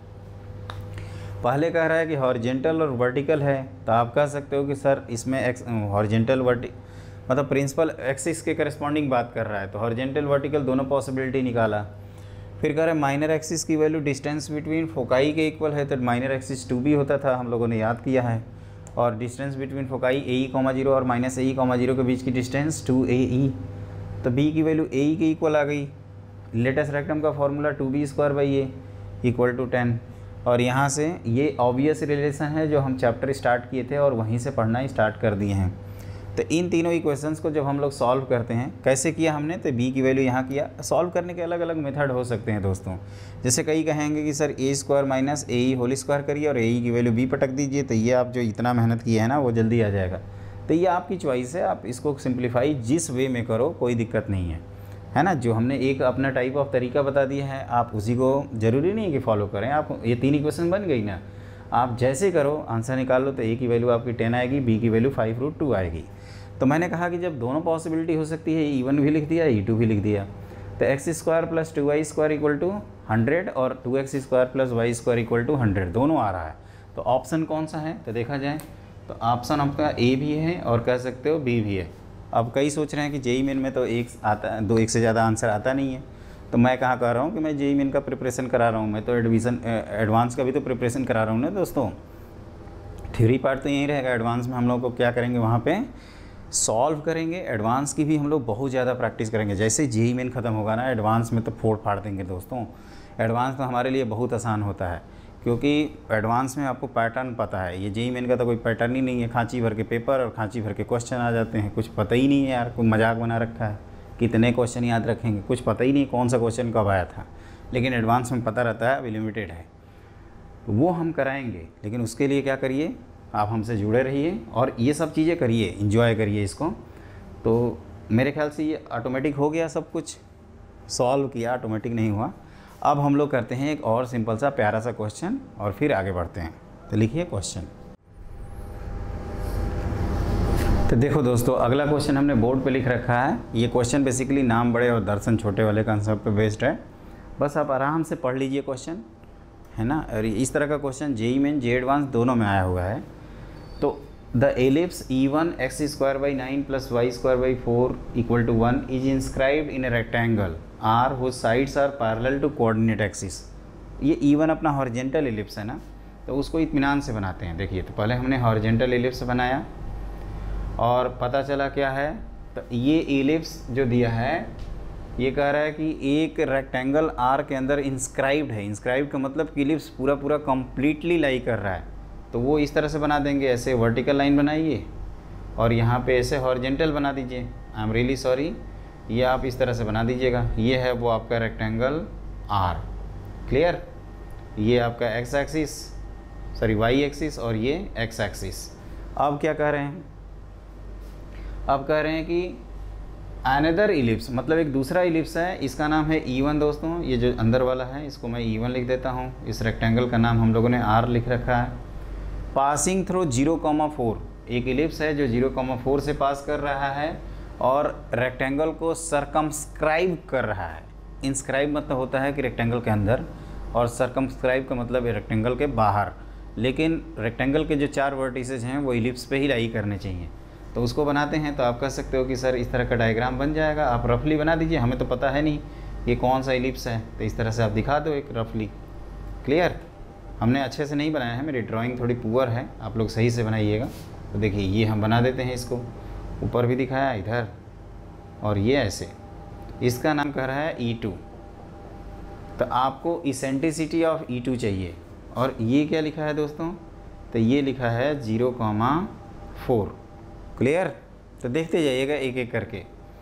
पहले कह रहा है कि हॉरिजेंटल और वर्टिकल है, तो आप कह सकते हो कि सर इसमें एक्स हॉरिजेंटल वर्टि मतलब प्रिंसिपल एक्सिस के करस्पॉन्डिंग बात कर रहा है, तो हॉरिजेंटल वर्टिकल दोनों पॉसिबिलिटी निकाला। फिर कह रहे हैं माइनर एक्सिस की वैल्यू डिस्टेंस बिटवीन फोकाई के इक्वल है, तो माइनर एक्सिस टू भी होता था, हम लोगों ने याद किया है। और distance between foci A E comma zero और माइनस ए ई कॉमा जीरो के बीच की डिस्टेंस टू ए ई, तो बी की वैल्यू ए ई के इक्वल आ गई। लेटेस्ट रेक्टम का formula two B square by A equal to ten, और यहाँ से ये ऑब्वियस रिलेशन है जो हम चैप्टर स्टार्ट किए थे और वहीं से पढ़ना स्टार्ट कर दिए हैं। तो इन तीनों इक्वेशंस को जब हम लोग सॉल्व करते हैं, कैसे किया हमने, तो b की वैल्यू यहाँ किया। सॉल्व करने के अलग अलग मेथड हो सकते हैं दोस्तों। जैसे कई कहेंगे कि sir A square minus A E whole square करिए और ए ई की वैल्यू b पटक दीजिए, तो ये आप जो इतना मेहनत किए हैं ना वो जल्दी आ जाएगा। तो ये आपकी चॉइस है, आप इसको सिंप्लीफाई जिस वे में करो कोई दिक्कत नहीं है, है ना। जो हमने एक अपना टाइप ऑफ तरीका बता दिया है, आप उसी को ज़रूरी नहीं है कि फॉलो करें। आप ये तीन इक्वेशन बन गई ना, आप जैसे करो आंसर निकाल लो, तो ए की वैल्यू आपकी टेन आएगी, बी की वैल्यू फाइव रूट टू आएगी। तो मैंने कहा कि जब दोनों पॉसिबिलिटी हो सकती है, ई वन भी लिख दिया, ई टू भी लिख दिया, तो x square plus two Y square equal to hundred और two x square plus Y square equal to hundred दोनों आ रहा है। तो ऑप्शन कौन सा है, तो देखा जाए तो ऑप्शन आपका ए भी है और कह सकते हो बी भी है। अब कई सोच रहे हैं कि जेई मेन में तो एक आता दो एक से ज़्यादा आंसर आता नहीं है, तो मैं कहाँ कह रहा हूँ कि मैं जेई मेन का प्रिपरेशन करा रहा हूँ, मैं तो एडमिशन एडवांस का भी तो प्रिपरेशन करा रहा हूँ ना दोस्तों। थ्योरी पार्ट तो यही रहेगा, एडवांस में हम लोग को क्या करेंगे, वहाँ पे सॉल्व करेंगे। एडवांस की भी हम लोग बहुत ज़्यादा प्रैक्टिस करेंगे। जैसे जेई मेन ख़त्म होगा ना, एडवांस में तो फोड़ फाड़ देंगे दोस्तों। एडवांस तो हमारे लिए बहुत आसान होता है, क्योंकि एडवांस में आपको पैटर्न पता है। ये जेई मेन का तो कोई पैटर्न ही नहीं है, खांची भर के पेपर और खांची भर के क्वेश्चन आ जाते हैं, कुछ पता ही नहीं है यार, कोई मजाक बना रखा है, कितने क्वेश्चन याद रखेंगे, कुछ पता ही नहीं कौन सा क्वेश्चन कब आया था। लेकिन एडवांस में पता रहता है, अभी लिमिटेड है, तो वो हम कराएंगे। लेकिन उसके लिए क्या करिए, आप हमसे जुड़े रहिए और ये सब चीज़ें करिए, इंजॉय करिए इसको। तो मेरे ख्याल से ये ऑटोमेटिक हो गया, सब कुछ सॉल्व किया, ऑटोमेटिक नहीं हुआ। अब हम लोग करते हैं एक और सिंपल सा प्यारा सा क्वेश्चन और फिर आगे बढ़ते हैं। तो लिखिए क्वेश्चन। तो देखो दोस्तों, अगला क्वेश्चन हमने बोर्ड पे लिख रखा है। ये क्वेश्चन बेसिकली नाम बड़े और दर्शन छोटे वाले कंसेप्ट पे बेस्ड है। बस आप आराम से पढ़ लीजिए क्वेश्चन, है ना। और इस तरह का question JEE main J advance दोनों में आया हुआ है। तो the ellipse E one X square by nine plus Y square by four equal to one is inscribed in a rectangle R whose sides are parallel to coordinate axis. ये E one अपना horizontal ellipse है ना, तो उसको इत्मीनान से बनाते हैं। देखिए, तो पहले हमने हॉरिजेंटल एलिप्स बनाया और पता चला क्या है, तो ये एलिप्स जो दिया है ये कह रहा है कि एक रेक्टेंगल आर के अंदर इंस्क्राइब्ड है। इंस्क्राइब्ड का मतलब कि इलिप्स पूरा पूरा कंप्लीटली लाई कर रहा है, तो वो इस तरह से बना देंगे, ऐसे वर्टिकल लाइन बनाइए और यहाँ पे ऐसे हॉरिजेंटल बना दीजिए। आई एम रियली सॉरी, ये आप इस तरह से बना दीजिएगा। ये है वो आपका रेक्टेंगल आर, क्लियर। ये आपका X axis, sorry Y axis, और ये एक्स एक्सिस। अब क्या कह रहे हैं, अब कह रहे हैं कि अनदर इलिप्स, मतलब एक दूसरा इलिप्स है, इसका नाम है ई वन दोस्तों। ये जो अंदर वाला है इसको मैं ई वन लिख देता हूँ। इस रेक्टेंगल का नाम हम लोगों ने आर लिख रखा है। Passing through zero comma four, एक इलिप्स है जो जीरो कॉमा फोर से पास कर रहा है और रेक्टेंगल को सरकमस्क्राइब कर रहा है। इंस्क्राइब मतलब होता है कि रेक्टेंगल के अंदर, और सरकमस्क्राइब का मतलब है रेक्टेंगल के बाहर। लेकिन रेक्टेंगल के जो चार वर्टिसेज हैं वो इलिप्स पे ही लाई करने चाहिए, तो उसको बनाते हैं। तो आप कह सकते हो कि सर इस तरह का डायग्राम बन जाएगा, आप रफली बना दीजिए, हमें तो पता है नहीं ये कौन सा इलिप्स है, तो इस तरह से आप दिखा दो एक रफली, क्लियर। हमने अच्छे से नहीं बनाया है, मेरी ड्राइंग थोड़ी पुअर है, आप लोग सही से बनाइएगा। तो देखिए ये हम बना देते हैं, इसको ऊपर भी दिखाया इधर, और ये ऐसे, इसका नाम कह रहा है ई टू। तो आपको इसेंट्रिसिटी ऑफ ई टू चाहिए, और ये क्या लिखा है दोस्तों, तो ये लिखा है जीरो कॉमा फोर, क्लियर। तो देखते जाइएगा एक एक करके।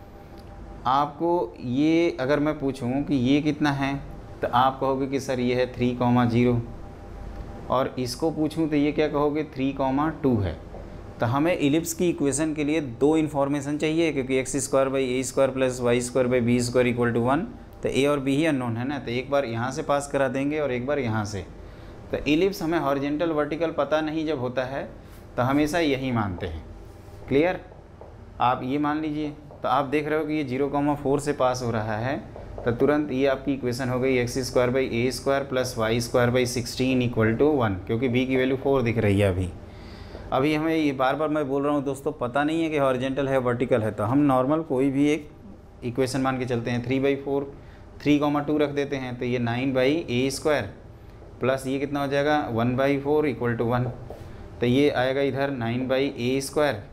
आपको ये अगर मैं पूछूं कि ये कितना है, तो आप कहोगे कि सर ये है थ्री कॉमा जीरो, और इसको पूछूं तो ये क्या कहोगे, थ्री कॉमा टू है। तो हमें इलिप्स की इक्वेशन के लिए दो इन्फॉर्मेशन चाहिए, क्योंकि X square by A square plus Y square by B square equal to one. तो ए और बी ही अननोन है ना, तो एक बार यहाँ से पास करा देंगे और एक बार यहाँ से। तो इलिप्स हमें हॉरिजेंटल वर्टिकल पता नहीं जब होता है तो हमेशा यही मानते हैं, क्लियर। आप ये मान लीजिए, तो आप देख रहे हो कि ये जीरो कॉमा फोर से पास हो रहा है, तो तुरंत ये आपकी इक्वेशन हो गई x square by A square plus Y square by sixteen equal to one, क्योंकि बी की वैल्यू फोर दिख रही है अभी। अभी हमें ये बार बार मैं बोल रहा हूँ दोस्तों, पता नहीं है कि हॉरिजेंटल है वर्टिकल है, तो हम नॉर्मल कोई भी एक इक्वेशन मान के चलते हैं। Three by four, three comma two रख देते हैं, तो ये nine by A square plus ये कितना हो जाएगा, one by four equal to one. तो ये आएगा इधर nine by A square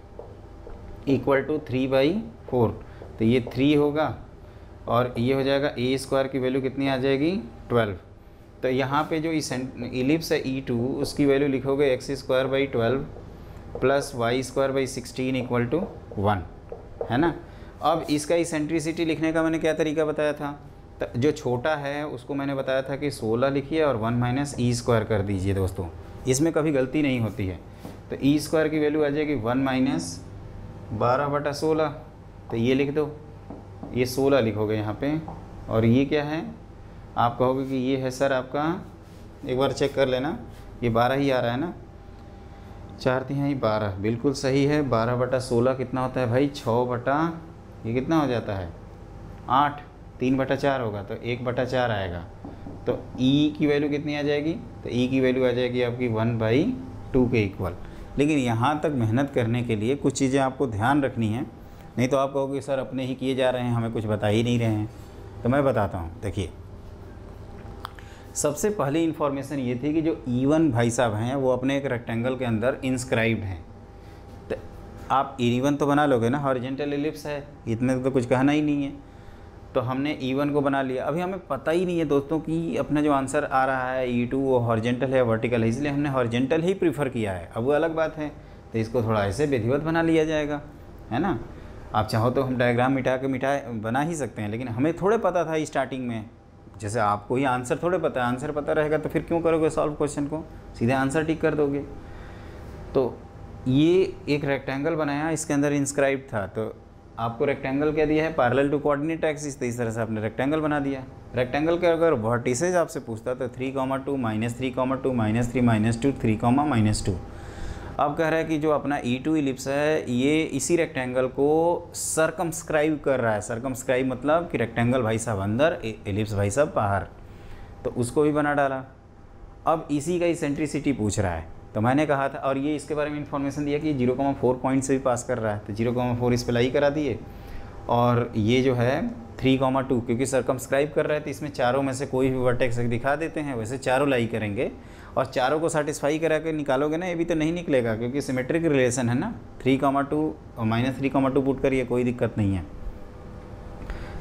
equal to three by four, तो ये थ्री होगा, और ये हो जाएगा ए स्क्वायर की वैल्यू कितनी आ जाएगी, ट्वेल्व। तो यहाँ पे जो इलिप्स है ई टू, उसकी वैल्यू लिखोगे X square by twelve plus Y square by sixteen equal to one, है ना। अब इसका इसेंट्रिसिटी लिखने का मैंने क्या तरीका बताया था, तो जो छोटा है उसको मैंने बताया था कि सोलह लिखिए और वन माइनस ई स्क्वायर कर दीजिए दोस्तों, इसमें कभी गलती नहीं होती है। तो ई स्क्वायर की वैल्यू आ जाएगी वन माइनस बारह बटा सोलह, तो ये लिख दो, ये सोलह लिखोगे यहाँ पे, और ये क्या है, आप कहोगे कि ये है सर आपका, एक बार चेक कर लेना, ये बारह ही आ रहा है ना, चार तिहाई बारह, बिल्कुल सही है। बारह बटा सोलह कितना होता है भाई, छः बटा, ये कितना हो जाता है, आठ, तीन बटा चार होगा, तो एक बटा चार आएगा। तो ई की वैल्यू कितनी आ जाएगी, तो ई की वैल्यू आ जाएगी आपकी वन बाई टू के इक्वल। लेकिन यहाँ तक मेहनत करने के लिए कुछ चीज़ें आपको ध्यान रखनी है, नहीं तो आप कहोगे सर अपने ही किए जा रहे हैं, हमें कुछ बता ही नहीं रहे हैं। तो मैं बताता हूँ, देखिए सबसे पहली इन्फॉर्मेशन ये थी कि जो ई वन भाई साहब हैं वो अपने एक रेक्टेंगल के अंदर इंस्क्राइब्ड हैं। तो आप ई वन तो बना लोगे ना, हॉरिजेंटल इलिप्स है, इतने तो कुछ कहना ही नहीं है। तो हमने ई वन को बना लिया। अभी हमें पता ही नहीं है दोस्तों कि अपना जो आंसर आ रहा है ई टू वो हॉरिजेंटल है वर्टिकल है, इसलिए हमने हॉरिजेंटल ही प्रीफर किया है। अब वो अलग बात है, तो इसको थोड़ा ऐसे विधिवत बना लिया जाएगा, है ना। आप चाहो तो हम डायग्राम मिटा के मिटा बना ही सकते हैं, लेकिन हमें थोड़े पता था स्टार्टिंग में, जैसे आपको ही आंसर थोड़े पता है, आंसर पता रहेगा तो फिर क्यों करोगे सॉल्व क्वेश्चन को, सीधे आंसर टिक कर दोगे। तो ये एक रेक्टेंगल बनाया, इसके अंदर इंस्क्राइब था, तो आपको रेक्टेंगल क्या दिया है, पैरेलल टू कोऑर्डिनेट एक्सिस, तो इस तरह से आपने रेक्टेंगल बना दिया। रेक्टेंगल के अगर वर्टिसेज आपसे पूछता तो three comma two minus three comma two minus three minus two three comma minus two. अब कह रहा है कि जो अपना ई टू इलिप्स है ये इसी रेक्टेंगल को सरकमस्क्राइब कर रहा है। सरकमस्क्राइब मतलब कि रेक्टेंगल भाई साहब अंदर, इलिप्स भाई साहब बाहर, तो उसको भी बना डाला। अब इसी का इसेंट्रिसिटी पूछ रहा है, तो मैंने कहा था, और ये इसके बारे में इन्फॉर्मेशन दिया कि जीरो कॉमा फोर पॉइंट से भी पास कर रहा है, तो जीरो कॉमा फोर इस पर लाई करा दिए। और ये जो है थ्री कॉमा टू, क्योंकि सरकमस्क्राइब कर रहे हैं तो इसमें चारों में से कोई भी वर्टेक्स दिखा देते हैं, वैसे चारों लाई करेंगे और चारों को सेटिस्फाई करा के निकालोगे ना, ये भी तो नहीं निकलेगा क्योंकि सिमेट्रिक रिलेशन है ना। थ्री कॉमा टू और minus three comma two put करिए, कोई दिक्कत नहीं है।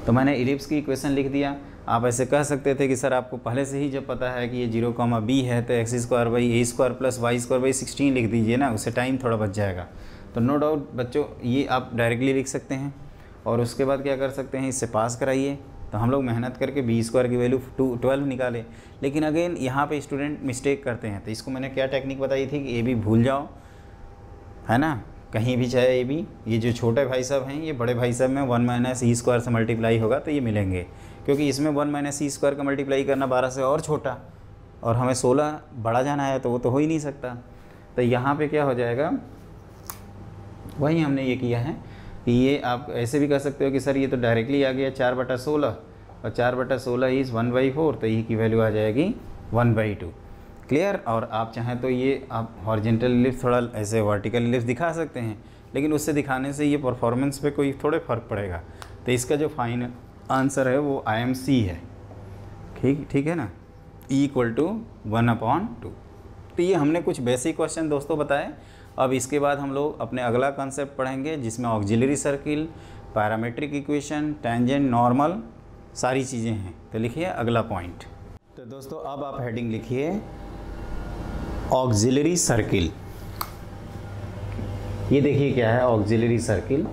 तो मैंने इलिप्स की इक्वेशन लिख दिया। आप ऐसे कह सकते थे कि सर आपको पहले से ही जब पता है कि ये जीरो कॉमा बी है तो x square by A square plus Y square by sixteen लिख दीजिए ना, उससे टाइम थोड़ा बच जाएगा। तो नो डाउट बच्चों ये आप डायरेक्टली लिख सकते हैं और उसके बाद क्या कर सकते हैं, इससे पास कराइए। तो हम लोग मेहनत करके बी स्क्वायर की वैल्यू टू ट्वेल्व निकाले। लेकिन अगेन यहाँ पे स्टूडेंट मिस्टेक करते हैं, तो इसको मैंने क्या टेक्निक बताई थी कि ए बी भूल जाओ, है ना, कहीं भी चाहे ए बी, ये जो छोटे भाई साहब हैं ये बड़े भाई साहब में वन माइनस ई स्क्वायर से मल्टीप्लाई होगा तो ये मिलेंगे, क्योंकि इसमें वन माइनस ई स्क्वायर का मल्टीप्लाई करना बारह से और छोटा, और हमें सोलह बड़ा जाना है तो वो तो हो ही नहीं सकता। तो यहाँ पे क्या हो जाएगा, वही हमने ये किया है कि ये आप ऐसे भी कर सकते हो कि सर ये तो डायरेक्टली आ गया चार बटा सोलह, और चार बटा सोलह इज़ वन बाई फोर, तो ये की वैल्यू आ जाएगी वन बाई टू। क्लियर। और आप चाहें तो ये आप हॉरिजेंटल इलिप्स थोड़ा ऐसे वर्टिकल इलिप्स दिखा सकते हैं, लेकिन उससे दिखाने से ये परफॉर्मेंस पे कोई थोड़े फ़र्क पड़ेगा। तो इसका जो फाइनल आंसर है वो आई एम सी है। ठीक ठीक है ना, E equal to one upon two. तो ये हमने कुछ बेसिक क्वेश्चन दोस्तों बताए। अब इसके बाद हम लोग अपने अगला कॉन्सेप्ट पढ़ेंगे जिसमें auxiliary circle, parametric equation, tangent, normal सारी चीज़ें हैं। तो लिखिए अगला पॉइंट। तो दोस्तों अब आप हेडिंग लिखिए ऑक्सिलरी सर्किल। ये देखिए क्या है ऑक्सिलरी सर्किल,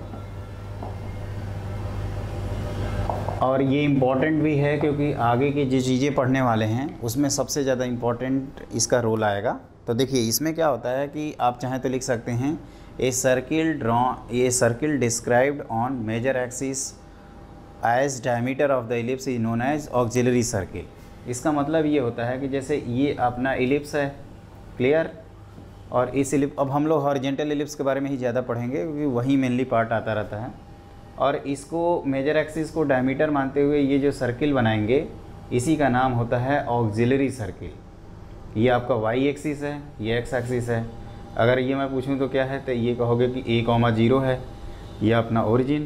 और ये इम्पॉर्टेंट भी है क्योंकि आगे की जो चीज़ें पढ़ने वाले हैं उसमें सबसे ज़्यादा इम्पॉर्टेंट इसका रोल आएगा। तो देखिए इसमें क्या होता है कि आप चाहें तो लिख सकते हैं a circle draw a circle described on major axis as diameter of the ellipse is known as auxiliary circle. इसका मतलब ये होता है कि जैसे ये अपना इलिप्स है, क्लियर, और इस इलिप्स, अब हम लोग हॉरिजेंटल इलिप्स के बारे में ही ज़्यादा पढ़ेंगे क्योंकि वही मेनली पार्ट आता रहता है, और इसको मेजर एक्सिस को डायमीटर मानते हुए ये जो सर्किल बनाएंगे इसी का नाम होता है ऑक्सिलरी सर्किल। ये आपका वाई एक्सिस है, ये एक्स एक्सिस है। अगर ये मैं पूछूं तो क्या है, तो ये कहोगे कि ए कॉमा जीरो है, ये अपना ओरिजिन।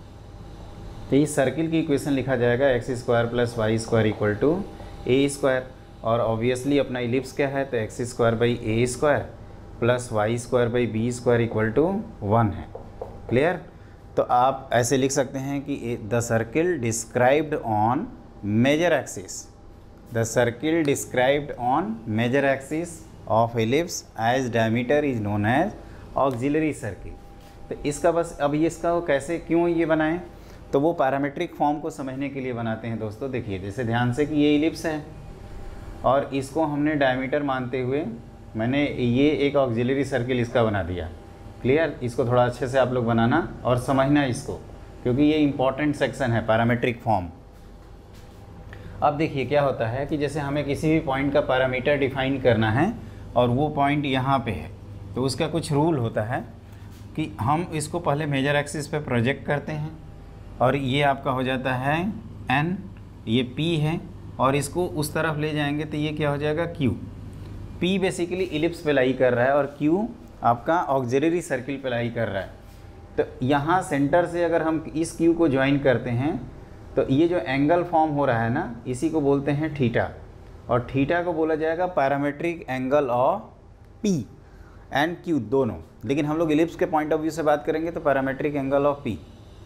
तो इस सर्किल की इक्वेशन लिखा जाएगा x square plus Y square equal to A square, और ऑब्वियसली अपना इलिप्स क्या है, तो x square by A square plus Y square by B square equal to one है। क्लियर। तो आप ऐसे लिख सकते हैं कि the circle described on major axis the circle described on major axis of ellipse as diameter is known as auxiliary circle. तो इसका बस अब ये इसका कैसे क्यों ये बनाएं, तो वो पैरामीट्रिक फॉर्म को समझने के लिए बनाते हैं दोस्तों। देखिए जैसे ध्यान से कि ये इलिप्स है और इसको हमने डायमीटर मानते हुए मैंने ये एक ऑक्सिलरी सर्किल इसका बना दिया। क्लियर। इसको थोड़ा अच्छे से आप लोग बनाना और समझना इसको, क्योंकि ये इंपॉर्टेंट सेक्शन है पैरामीट्रिक फॉर्म। अब देखिए क्या होता है कि जैसे हमें किसी भी पॉइंट का पैरामीटर डिफाइन करना है और वो पॉइंट यहाँ पे है, तो उसका कुछ रूल होता है कि हम इसको पहले मेजर एक्सिस पे प्रोजेक्ट करते हैं, और ये आपका हो जाता है एन, ये पी है, और इसको उस तरफ ले जाएंगे तो ये क्या हो जाएगा क्यू। पी बेसिकली इलिप्स पे लाई कर रहा है और क्यू आपका ऑक्सिलरी सर्किल पे लाई कर रहा है। तो यहाँ सेंटर से अगर हम इस क्यू को ज्वाइन करते हैं तो ये जो एंगल फॉर्म हो रहा है ना, इसी को बोलते हैं थीटा, और थीटा को बोला जाएगा parametric angle of P and Q दोनों। लेकिन हम लोग इलिप्स के पॉइंट ऑफ व्यू से बात करेंगे तो पैरामेट्रिक एंगल ऑफ पी।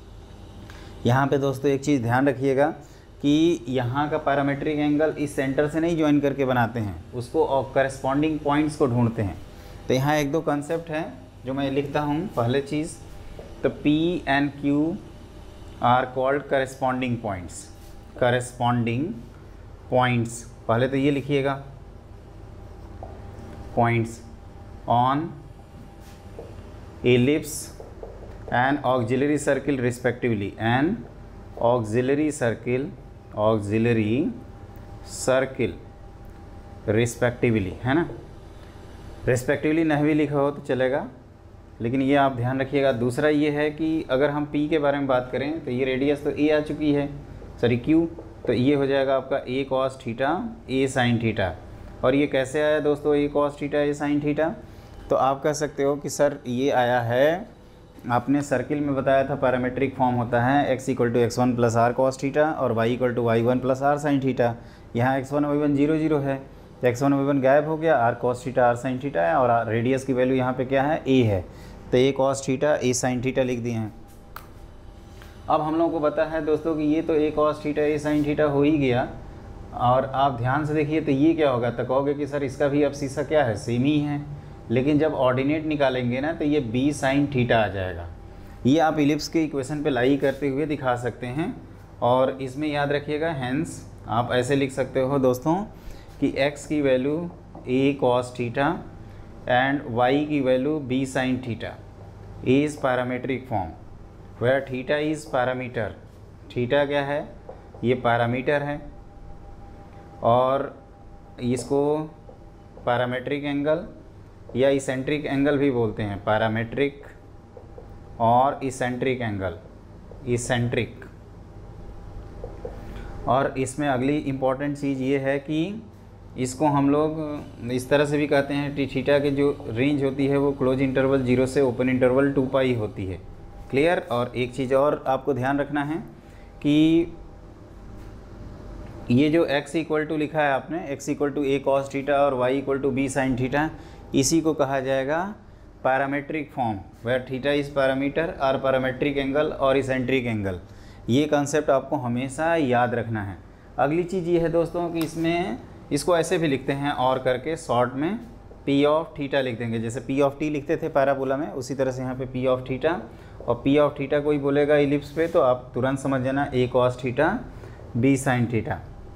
यहाँ पे दोस्तों एक चीज़ ध्यान रखिएगा कि यहाँ का पैरामेट्रिक एंगल इस सेंटर से नहीं ज्वाइन करके बनाते हैं, उसको और करस्पॉन्डिंग पॉइंट्स को ढूंढते हैं। तो यहाँ एक दो कंसेप्ट हैं जो मैं लिखता हूँ। पहले चीज़ तो P and Q are called corresponding points. Corresponding points पहले तो ये लिखिएगा, points on ellipse and auxiliary circle respectively, and auxiliary circle auxiliary circle respectively, है ना। रिस्पेक्टिवली नहीं भी लिखा हो तो चलेगा, लेकिन ये आप ध्यान रखिएगा। दूसरा ये है कि अगर हम P के बारे में बात करें तो ये रेडियस तो A आ चुकी है, सॉरी Q, तो ये हो जाएगा आपका A cos theta A sin theta. और ये कैसे आया दोस्तों A cos theta A sin theta, तो आप कह सकते हो कि सर ये आया है, आपने सर्किल में बताया था पैरामेट्रिक फॉर्म होता है x equal to x one plus R cos theta और y equal to Y one plus R sine theta. यहाँ X one Y one zero zero है, तो एक्स वन वाई वन गायब हो गया, R cos theta R sine theta है, और radius की वैल्यू यहाँ पे क्या है A है, तो A cos theta A sine theta लिख दिए हैं। अब हम लोगों को पता है दोस्तों कि ये तो A cos theta A sine theta हो ही गया, और आप ध्यान से देखिए तो ये क्या होगा, तो कहोगे कि सर इसका भी अब शीशा क्या है, सेम ही है, लेकिन जब ऑर्डिनेट निकालेंगे ना तो ये बी साइन थीटा आ जाएगा। ये आप इलिप्स के इक्वेशन पे लाई करते हुए दिखा सकते हैं, और इसमें याद रखिएगा हैंस आप ऐसे लिख सकते हो दोस्तों कि x की value a cos theta and y की value b sine theta is parametric form where theta is parameter. Theta क्या है, ये पैरामीटर है, और इसको पैरामेट्रिक एंगल या इसेंट्रिक एंगल भी बोलते हैं, पैरामेट्रिक और इसेंट्रिक एंगल, इसेंट्रिक। और इसमें अगली इम्पॉर्टेंट चीज़ ये है कि इसको हम लोग इस तरह से भी कहते हैं कि थीटा की जो रेंज होती है वो क्लोज इंटरवल जीरो से ओपन इंटरवल टू पाई होती है। क्लियर। और एक चीज़ और आपको ध्यान रखना है कि ये जो x इक्वल टू लिखा है आपने, x equal to a cos theta और y equal to b sine theta, इसी को कहा जाएगा parametric form where theta is parameter और पैरामेट्रिक एंगल और इसेंट्रिक एंगल। ये कंसेप्ट आपको हमेशा याद रखना है। अगली चीज़ ये है दोस्तों कि इसमें इसको ऐसे भी लिखते हैं और करके शॉर्ट में p ऑफ थीटा लिख देंगे, जैसे p ऑफ t लिखते थे पैराबोला में, उसी तरह से यहाँ पे p ऑफ थीटा, और p ऑफ थीटा कोई बोलेगा इलिप्स पे तो आप तुरंत समझ जाना a cos theta b sine theta.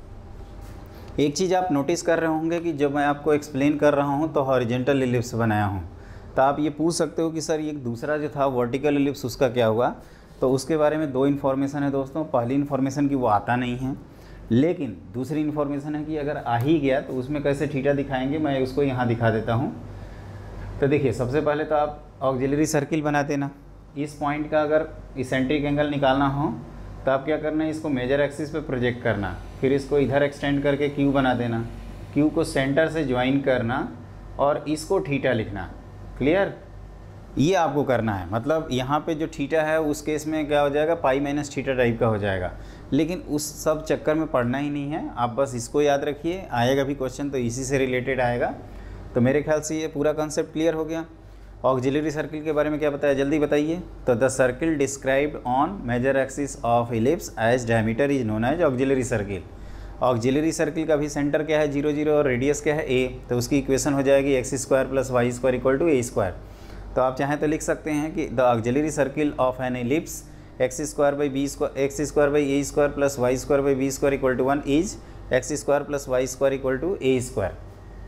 एक चीज़ आप नोटिस कर रहे होंगे कि जब मैं आपको एक्सप्लेन कर रहा हूँ तो हॉरिजेंटल इलिप्स बनाया हूँ, तो आप ये पूछ सकते हो कि सर ये दूसरा जो था वर्टिकल इलिप्स उसका क्या हुआ। तो उसके बारे में दो इन्फॉर्मेशन है दोस्तों। पहली इन्फॉर्मेशन कि वो आता नहीं है, लेकिन दूसरी इन्फॉर्मेशन है कि अगर आ ही गया तो उसमें कैसे थीटा दिखाएंगे, मैं उसको यहाँ दिखा देता हूँ। तो देखिए सबसे पहले तो आप ऑक्सिलरी सर्किल बना देना। इस पॉइंट का अगर इसेंट्रिक एंगल निकालना हो तो आप क्या करना है, इसको मेजर एक्सिस पे प्रोजेक्ट करना, फिर इसको इधर एक्सटेंड करके क्यू बना देना, क्यू को सेंटर से ज्वाइन करना और इसको थीटा लिखना। क्लियर। ये आपको करना है, मतलब यहाँ पे जो थीटा है उस केस में क्या हो जाएगा, पाई माइनस थीटा टाइप का हो जाएगा, लेकिन उस सब चक्कर में पढ़ना ही नहीं है, आप बस इसको याद रखिए। आएगा भी क्वेश्चन तो इसी से रिलेटेड आएगा। तो मेरे ख्याल से ये पूरा कंसेप्ट क्लियर हो गया। ऑक्सिलरी सर्किल के बारे में क्या बताया, जल्दी बताइए। तो the circle described on major axis of ellipse as diameter is known as auxiliary circle. Auxiliary circle का भी सेंटर क्या है, जीरो जीरो, और रेडियस क्या है ए, तो उसकी इक्वेशन हो जाएगी x square plus Y square equal to A square. तो आप चाहें तो लिख सकते हैं कि the auxiliary circle of an ellipse x square by B square x square by A square plus Y square by B square equal to one is x square plus Y square equal to A square.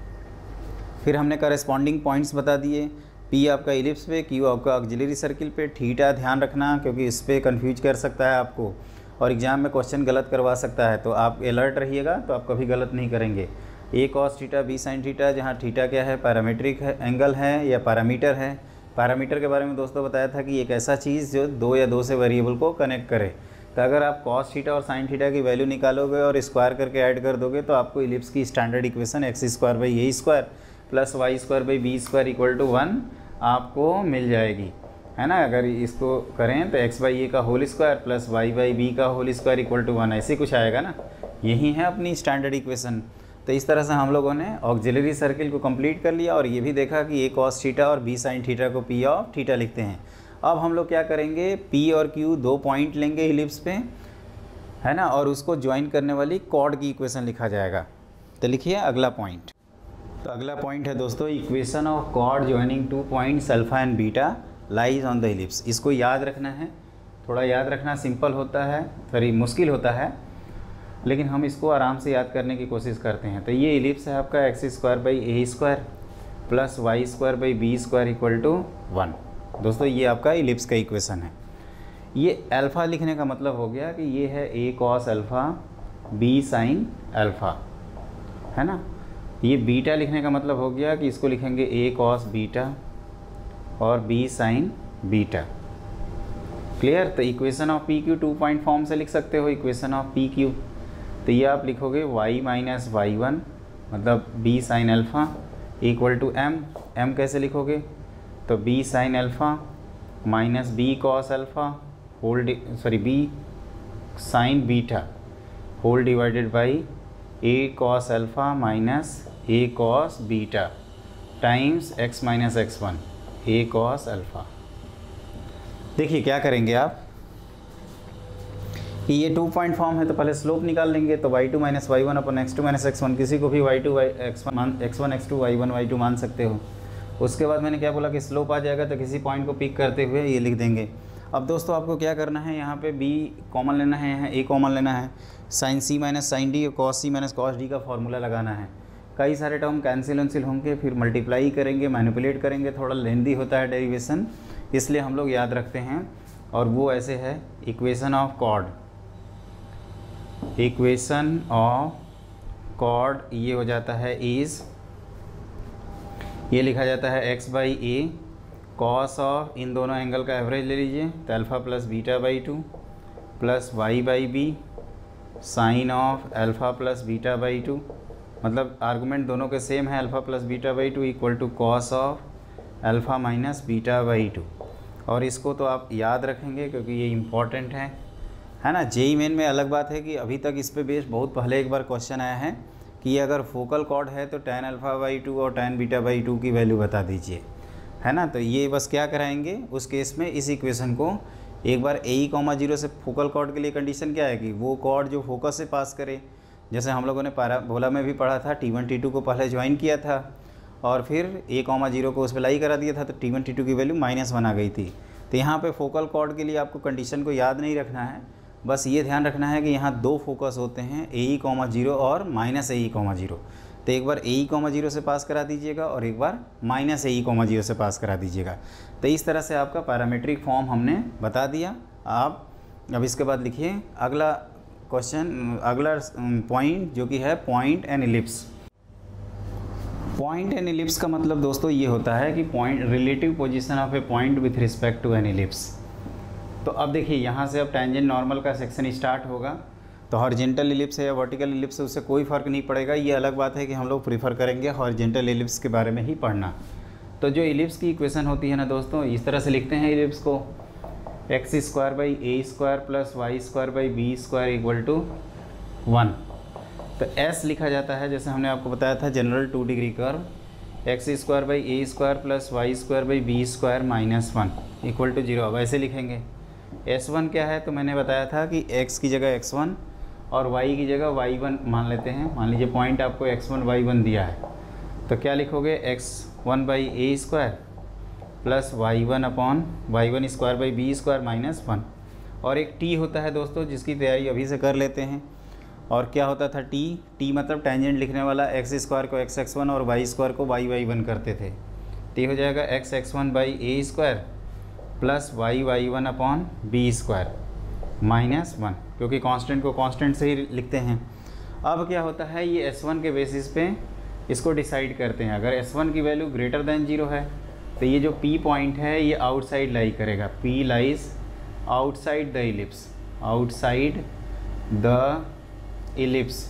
फिर हमने corresponding points बता दिए, P आपका ellipse पे, Q आपका auxiliary circle पे, theta ध्यान रखना क्योंकि इस पर कन्फ्यूज कर सकता है आपको और एग्जाम में क्वेश्चन गलत करवा सकता है, तो आप अलर्ट रहिएगा तो आप कभी गलत नहीं करेंगे। A cos theta b sine theta, जहाँ थीटा क्या है, पैरामीट्रिक है, एंगल है या पैरामीटर है। पैरामीटर के बारे में दोस्तों बताया था कि एक ऐसा चीज़ जो दो या दो से वेरिएबल को कनेक्ट करे। तो अगर आप कॉस थीटा और साइन थीटा की वैल्यू निकालोगे और स्क्वायर करके ऐड कर दोगे तो आपको इलिप्स की standard equation x square by A square plus Y square by B square equal to one आपको मिल जाएगी, है ना। अगर इसको करें तो एक्स बाई ए का whole square plus Y by b का whole square equal to one, ऐसे कुछ आएगा ना। यही है अपनी स्टैंडर्ड इक्वेशन। तो इस तरह से हम लोगों ने ऑक्सिलरी सर्किल को कंप्लीट कर लिया और ये भी देखा कि ए कॉस थीटा और बी साइन थीटा को पी ऑफ थीटा लिखते हैं। अब हम लोग क्या करेंगे, पी और क्यू दो पॉइंट लेंगे इलिप्स पे, है ना, और उसको ज्वाइन करने वाली कॉर्ड की इक्वेशन लिखा जाएगा। तो लिखिए अगला पॉइंट। तो अगला पॉइंट है दोस्तों, equation of chord joining two points alpha and beta lies on the ellipse. इसको याद रखना है, थोड़ा याद रखना सिंपल होता है, थोड़ी मुश्किल होता है, लेकिन हम इसको आराम से याद करने की कोशिश करते हैं। तो ये इलिप्स है आपका x square by A square plus Y square by B square equal to one. दोस्तों ये आपका इलिप्स का इक्वेशन है। ये अल्फ़ा लिखने का मतलब हो गया कि ये है a cos alpha b sine alpha, है ना। ये बीटा लिखने का मतलब हो गया कि इसको लिखेंगे ए कॉस बीटा और बी साइन बीटा। क्लियर। तो equation of p q two point form से लिख सकते हो इक्वेशन ऑफ पी क्यू। तो ये आप लिखोगे y माइनस वाई वन मतलब b sine alpha equal to m। m कैसे लिखोगे, तो b sine alpha minus b cos alpha whole sorry b sine beta whole divided by a cos alpha minus a cos beta times x minus x one a cos alpha. देखिए क्या करेंगे आप, कि ये to point form है तो पहले slope निकाल लेंगे। तो y two minus Y one upon x two minus x one, किसी को भी y two y x one x one x two Y one y two मान सकते हो। उसके बाद मैंने क्या बोला कि स्लोप आ जाएगा तो किसी पॉइंट को पिक करते हुए ये लिख देंगे। अब दोस्तों आपको क्या करना है, यहाँ पे बी कॉमन लेना है, यहाँ ए कॉमन लेना है, sine c minus sine d और cos c minus cos d का फॉर्मूला लगाना है। कई सारे टर्म कैंसिल वंसिल होंगे, फिर मल्टीप्लाई करेंगे, मैनिपुलेट करेंगे, थोड़ा लेंदी होता है डेरिवेशन, इसलिए हम लोग याद रखते हैं। और वो ऐसे है, equation of chord, equation of chord ये हो जाता है इज़, ये लिखा जाता है x by a cos of, इन दोनों एंगल का एवरेज ले लीजिए, तो alpha plus beta by two plus Y by b sine of alpha plus beta by two, मतलब आर्गूमेंट दोनों के सेम है, alpha plus beta by two equal to cos of alpha minus beta by two. और इसको तो आप याद रखेंगे क्योंकि ये इम्पॉर्टेंट है, है ना। जेई मेन में अलग बात है कि अभी तक इस पे बेस्ड बहुत पहले एक बार क्वेश्चन आया है कि ये अगर फोकल कॉर्ड है तो टेन अल्फ़ा बाई टू और टेन बीटा बाई टू की वैल्यू बता दीजिए, है ना। तो ये बस क्या कराएंगे उस केस में, इस इक्वेशन को एक बार ए ई कॉमा जीरो से फोकल कॉर्ड के लिए कंडीशन क्या है कि वो कॉर्ड जो फोकस से पास करे, जैसे हम लोगों ने पैराबोला में भी पढ़ा था, टी वन टी टू को पहले ज्वाइन किया था और फिर ए कॉमा जीरो को उस पर लाई करा दिया था, तो टी वन टी टू की वैल्यू माइनस वन आ गई थी। तो यहाँ पे फोकल कॉर्ड के लिए आपको कंडीशन को याद नहीं रखना है, बस ये ध्यान रखना है कि यहाँ दो फोकस होते हैं, ए ई कॉमा जीरो और माइनस ए ई कॉमा जीरो। तो एक बार ए ई कॉमा जीरो से पास करा दीजिएगा और एक बार माइनस ए ई कॉमा जीरो से पास करा दीजिएगा। तो इस तरह से आपका पैरामीट्रिक फॉर्म हमने बता दिया। आप अब इसके बाद लिखिए अगला क्वेश्चन, अगला पॉइंट जो कि है point and ellipse. Point and ellipse का मतलब दोस्तों ये होता है कि point relative position of a point with respect to an ellipse. तो अब देखिए यहाँ से अब टेंजेंट नॉर्मल का सेक्शन स्टार्ट होगा, तो हॉरिजॉन्टल इलिप्स है या वर्टिकल इलिप्स है उससे कोई फ़र्क नहीं पड़ेगा। ये अलग बात है कि हम लोग प्रीफर करेंगे हॉरिजॉन्टल इलिप्स के बारे में ही पढ़ना। तो जो इलिप्स की इक्वेशन होती है ना दोस्तों, इस तरह से लिखते हैं इलिप्स को, x square by A square plus Y square by B square equal to one. तो एस लिखा जाता है, जैसे हमने आपको बताया था, general two degree curve, x square by A square plus Y square by B square minus one equal to zero. अब ऐसे लिखेंगे। एस वन क्या है, तो मैंने बताया था कि एक्स की जगह एक्स वन और वाई की जगह वाई वन मान लेते हैं। मान लीजिए पॉइंट आपको एक्स वन वाई वन दिया है, तो क्या लिखोगे, x one by A square plus Y one upon y one square by B square minus one. और एक टी होता है दोस्तों जिसकी तैयारी अभी से कर लेते हैं। और क्या होता था टी, टी मतलब टेंजेंट लिखने वाला, एक्स स्क्वायर को एक्स एक्स वन और वाई स्क्वायर को वाई वाई वन करते थे। टी हो जाएगा x x one by A square plus Y Y one upon B square minus one, क्योंकि कांस्टेंट को कांस्टेंट से ही लिखते हैं। अब क्या होता है, ये एस वन के बेसिस पे इसको डिसाइड करते हैं। अगर एस वन की वैल्यू ग्रेटर देन जीरो है तो ये जो पी पॉइंट है ये आउटसाइड लाई करेगा, p lies outside the ellipse, outside the ellipse.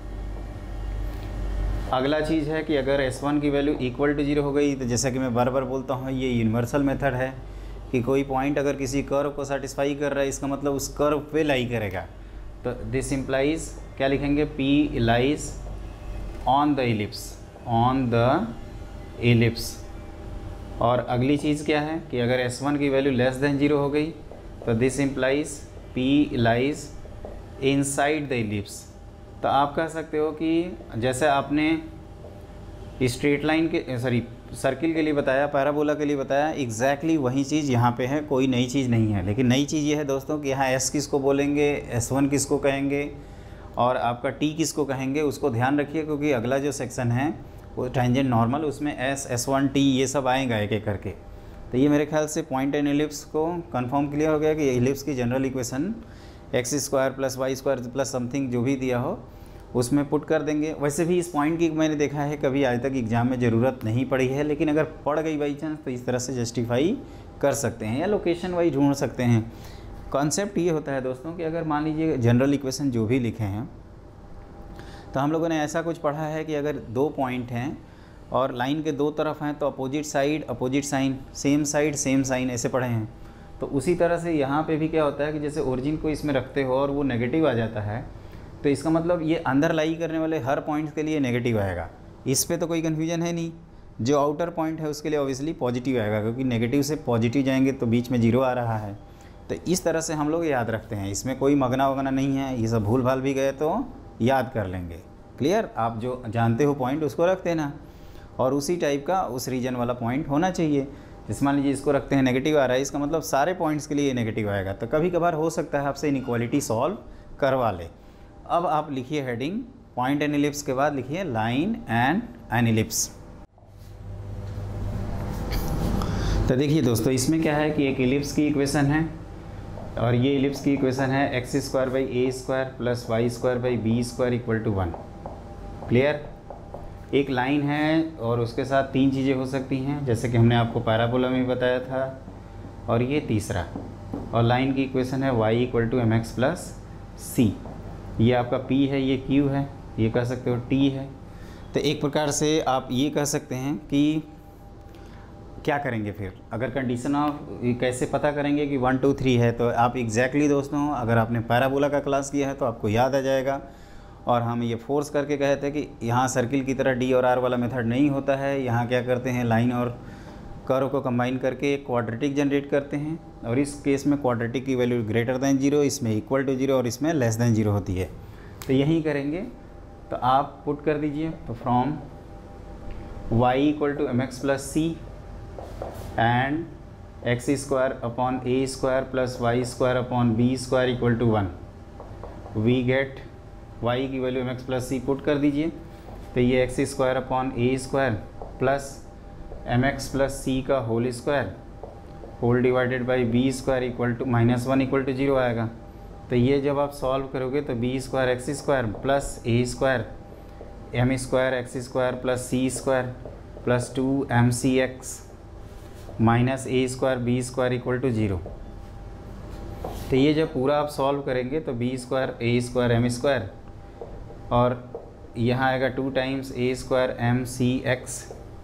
अगला चीज़ है कि अगर एस वन की वैल्यू इक्वल टू जीरो हो गई, तो जैसा कि मैं बार बार बोलता हूँ, ये यूनिवर्सल मेथड है कि कोई पॉइंट अगर किसी कर्व को सेटिस्फाई कर रहा है, इसका मतलब उस कर्व पे लाई करेगा। तो दिस इम्प्लाइज क्या लिखेंगे, p lies on the ellipse, on the ellipse. और अगली चीज़ क्या है कि अगर एस वन की वैल्यू लेस देन जीरो हो गई तो this implies p lies inside the ellipse. तो आप कह सकते हो कि जैसे आपने स्ट्रेट लाइन के सॉरी सर्किल के लिए बताया, पैराबोला के लिए बताया, एग्जैक्टली वही चीज़ यहाँ पे है, कोई नई चीज़ नहीं है। लेकिन नई चीज़ ये है दोस्तों कि यहाँ एस किसको बोलेंगे, एस वन किसको कहेंगे और आपका टी किसको कहेंगे, उसको ध्यान रखिए, क्योंकि अगला जो सेक्शन है वो टेंजेंट नॉर्मल, उसमें एस एस वन टी ये सब आएगा एक एक करके। तो ये मेरे ख्याल से पॉइंट एंड इलिप्स को कंफर्म क्लियर हो गया कि इलिप्स की general equation x square plus Y square plus something जो भी दिया हो उसमें पुट कर देंगे। वैसे भी इस पॉइंट की मैंने देखा है कभी आज तक एग्जाम में ज़रूरत नहीं पड़ी है, लेकिन अगर पड़ गई बाई चांस तो इस तरह से जस्टिफाई कर सकते हैं या लोकेशन वाइज ढूंढ सकते हैं। कॉन्सेप्ट ये होता है दोस्तों कि अगर मान लीजिए जनरल इक्वेशन जो भी लिखे हैं, तो हम लोगों ने ऐसा कुछ पढ़ा है कि अगर दो पॉइंट हैं और लाइन के दो तरफ हैं तो opposite side opposite sign, same side same sign, ऐसे पढ़े हैं। तो उसी तरह से यहाँ पे भी क्या होता है कि जैसे ओरिजिन को इसमें रखते हो और वो नेगेटिव आ जाता है, तो इसका मतलब ये अंदर लाई करने वाले हर पॉइंट्स के लिए नेगेटिव आएगा। इस पे तो कोई कन्फ्यूजन है नहीं। जो आउटर पॉइंट है उसके लिए ऑब्वियसली पॉजिटिव आएगा, क्योंकि नेगेटिव से पॉजिटिव जाएंगे तो बीच में जीरो आ रहा है। तो तो इस तरह से हम लोग याद रखते हैं, इसमें कोई मगना वगना नहीं है, ये सब भूल भाल भी गए तो याद कर लेंगे। क्लियर, आप जो जानते हो पॉइंट उसको रख देना, और उसी टाइप का उस रीजन वाला पॉइंट होना चाहिए। जैसे मान लीजिए इसको रखते हैं नेगेटिव आ रहा है, इसका मतलब सारे पॉइंट्स के लिए नेगेटिव आएगा, तो कभी कभार हो सकता है आपसे इनइक्वालिटी सॉल्व करवा ले। अब आप लिखिए हेडिंग पॉइंट एंड इलिप्स के बाद लिखिए लाइन एंड एन इलिप्स। तो देखिए दोस्तों, इसमें क्या है कि एक इलिप्स की इक्वेशन है, और ये इलिप्स की इक्वेशन है x square by A square plus Y square by B square equal to one. Clear, एक लाइन है और उसके साथ तीन चीज़ें हो सकती हैं, जैसे कि हमने आपको पैराबोला में बताया था, और ये तीसरा, और लाइन की इक्वेशन है y equal to M x plus c. ये आपका पी है, ये क्यू है, ये कह सकते हो टी है। तो एक प्रकार से आप ये कह सकते हैं कि क्या करेंगे फिर, अगर कंडीशन ऑफ कैसे पता करेंगे कि वन टू थ्री है, तो आप एग्जैक्टली दोस्तों अगर आपने पैराबोला का क्लास किया है तो आपको याद आ जाएगा। और हम ये फोर्स करके कहे थे कि यहाँ सर्किल की तरह डी और आर वाला मेथड नहीं होता है, यहाँ क्या करते हैं लाइन और कर्व को कंबाइन करके एक क्वाड्रेटिक जनरेट करते हैं, और इस केस में क्वाड्रेटिक की वैल्यू ग्रेटर दैन जीरो, इसमें इक्वल टू जीरो और इसमें लेस दैन जीरो होती है। तो यही करेंगे, तो आप पुट कर दीजिए, तो from y equal to M x plus c and x square upon A square plus Y square upon B square equal to one, we get y की value m x plus c put कर दीजिए। तो ये x square upon ए square plus m x plus c का whole square whole divided by B square equal to minus one equal to zero आएगा। तो ये जब आप सॉल्व करोगे तो B square x square plus a square M square x square plus c square plus two m c x minus A square B square equal to zero. तो ये जब पूरा आप सॉल्व करेंगे तो B square a square M square, और यहाँ आएगा two times a square m c x,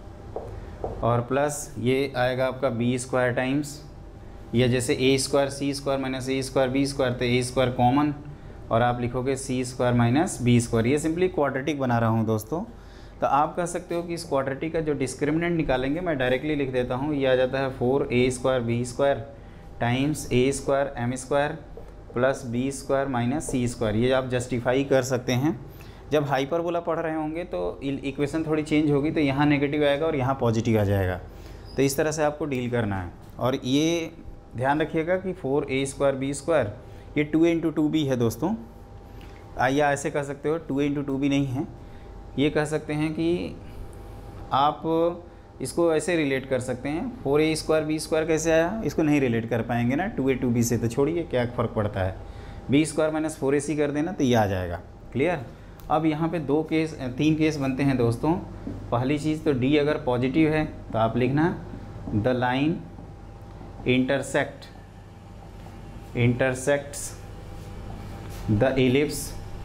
और प्लस ये आएगा आपका बी स्क्वायर टाइम्स, या जैसे a square c square minus A square B square, तो ए स्क्वायर कॉमन और आप लिखोगे c square minus B square. ये सिंपली क्वाड्रेटिक बना रहा हूँ दोस्तों। तो आप कह सकते हो कि इस क्वाड्रेटिक का जो डिस्क्रिमिनेंट निकालेंगे, मैं डायरेक्टली लिख देता हूँ, ये आ जाता है four a square B square times a square M square plus B square minus c square. ये आप जस्टिफाई कर सकते हैं। जब हाइपरबोला पढ़ रहे होंगे तो इक्वेशन थोड़ी चेंज होगी, तो यहाँ नेगेटिव आएगा और यहाँ पॉजिटिव आ जाएगा। तो इस तरह से आपको डील करना है, और ये ध्यान रखिएगा कि four a square B square ये two a into two b है दोस्तों। आइए ऐसे कह सकते हो, two a into two b नहीं है, ये कह सकते हैं कि आप इसको ऐसे रिलेट कर सकते हैं, four a square B square कैसे आया, इसको नहीं रिलेट कर पाएंगे ना टू ए टू बी से, तो छोड़िए क्या फ़र्क पड़ता है, b square minus four a c कर देना तो ये आ जाएगा। क्लियर। अब यहाँ पे दो केस तीन केस बनते हैं दोस्तों। पहली चीज़ तो डी अगर पॉजिटिव है तो आप लिखना the line intersect intersects the ellipse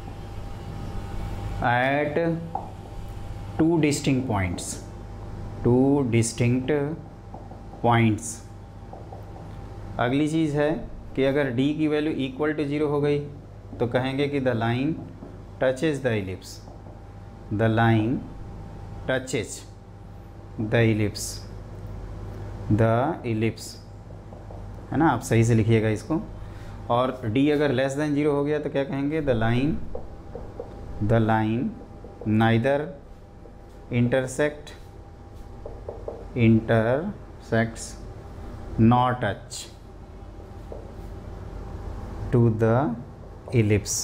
at two distinct points two distinct points. अगली चीज़ है कि अगर d की वैल्यू इक्वल टू ज़ीरो हो गई तो कहेंगे कि the line touches the ellipse the line touches the ellipse the ellipse है ना, आप सही से लिखिएगा इसको। और d अगर लेस देन ज़ीरो हो गया तो क्या कहेंगे, the line the line neither intersect intersects nor touch to the ellipse।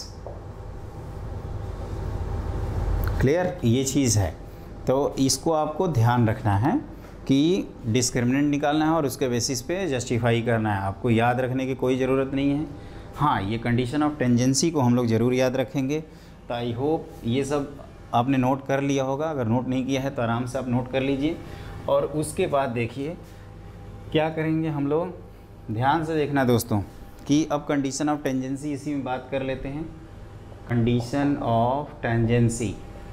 Clear, ये चीज़ है। तो इसको आपको ध्यान रखना है कि डिस्क्रिमिनेंट निकालना है और उसके बेसिस पे जस्टिफाई करना है। आपको याद रखने की कोई ज़रूरत नहीं है। हाँ, ये कंडीशन ऑफ टेंजेंसी को हम लोग ज़रूर याद रखेंगे। तो आई होप ये सब आपने नोट कर लिया होगा। अगर नोट नहीं किया है तो आराम से आप नोट कर लीजिए। और उसके बाद देखिए क्या करेंगे हम लोग, ध्यान से देखना दोस्तों कि अब कंडीशन ऑफ टेंजेंसी इसी में बात कर लेते हैं। कंडीशन ऑफ टेंजेंसी,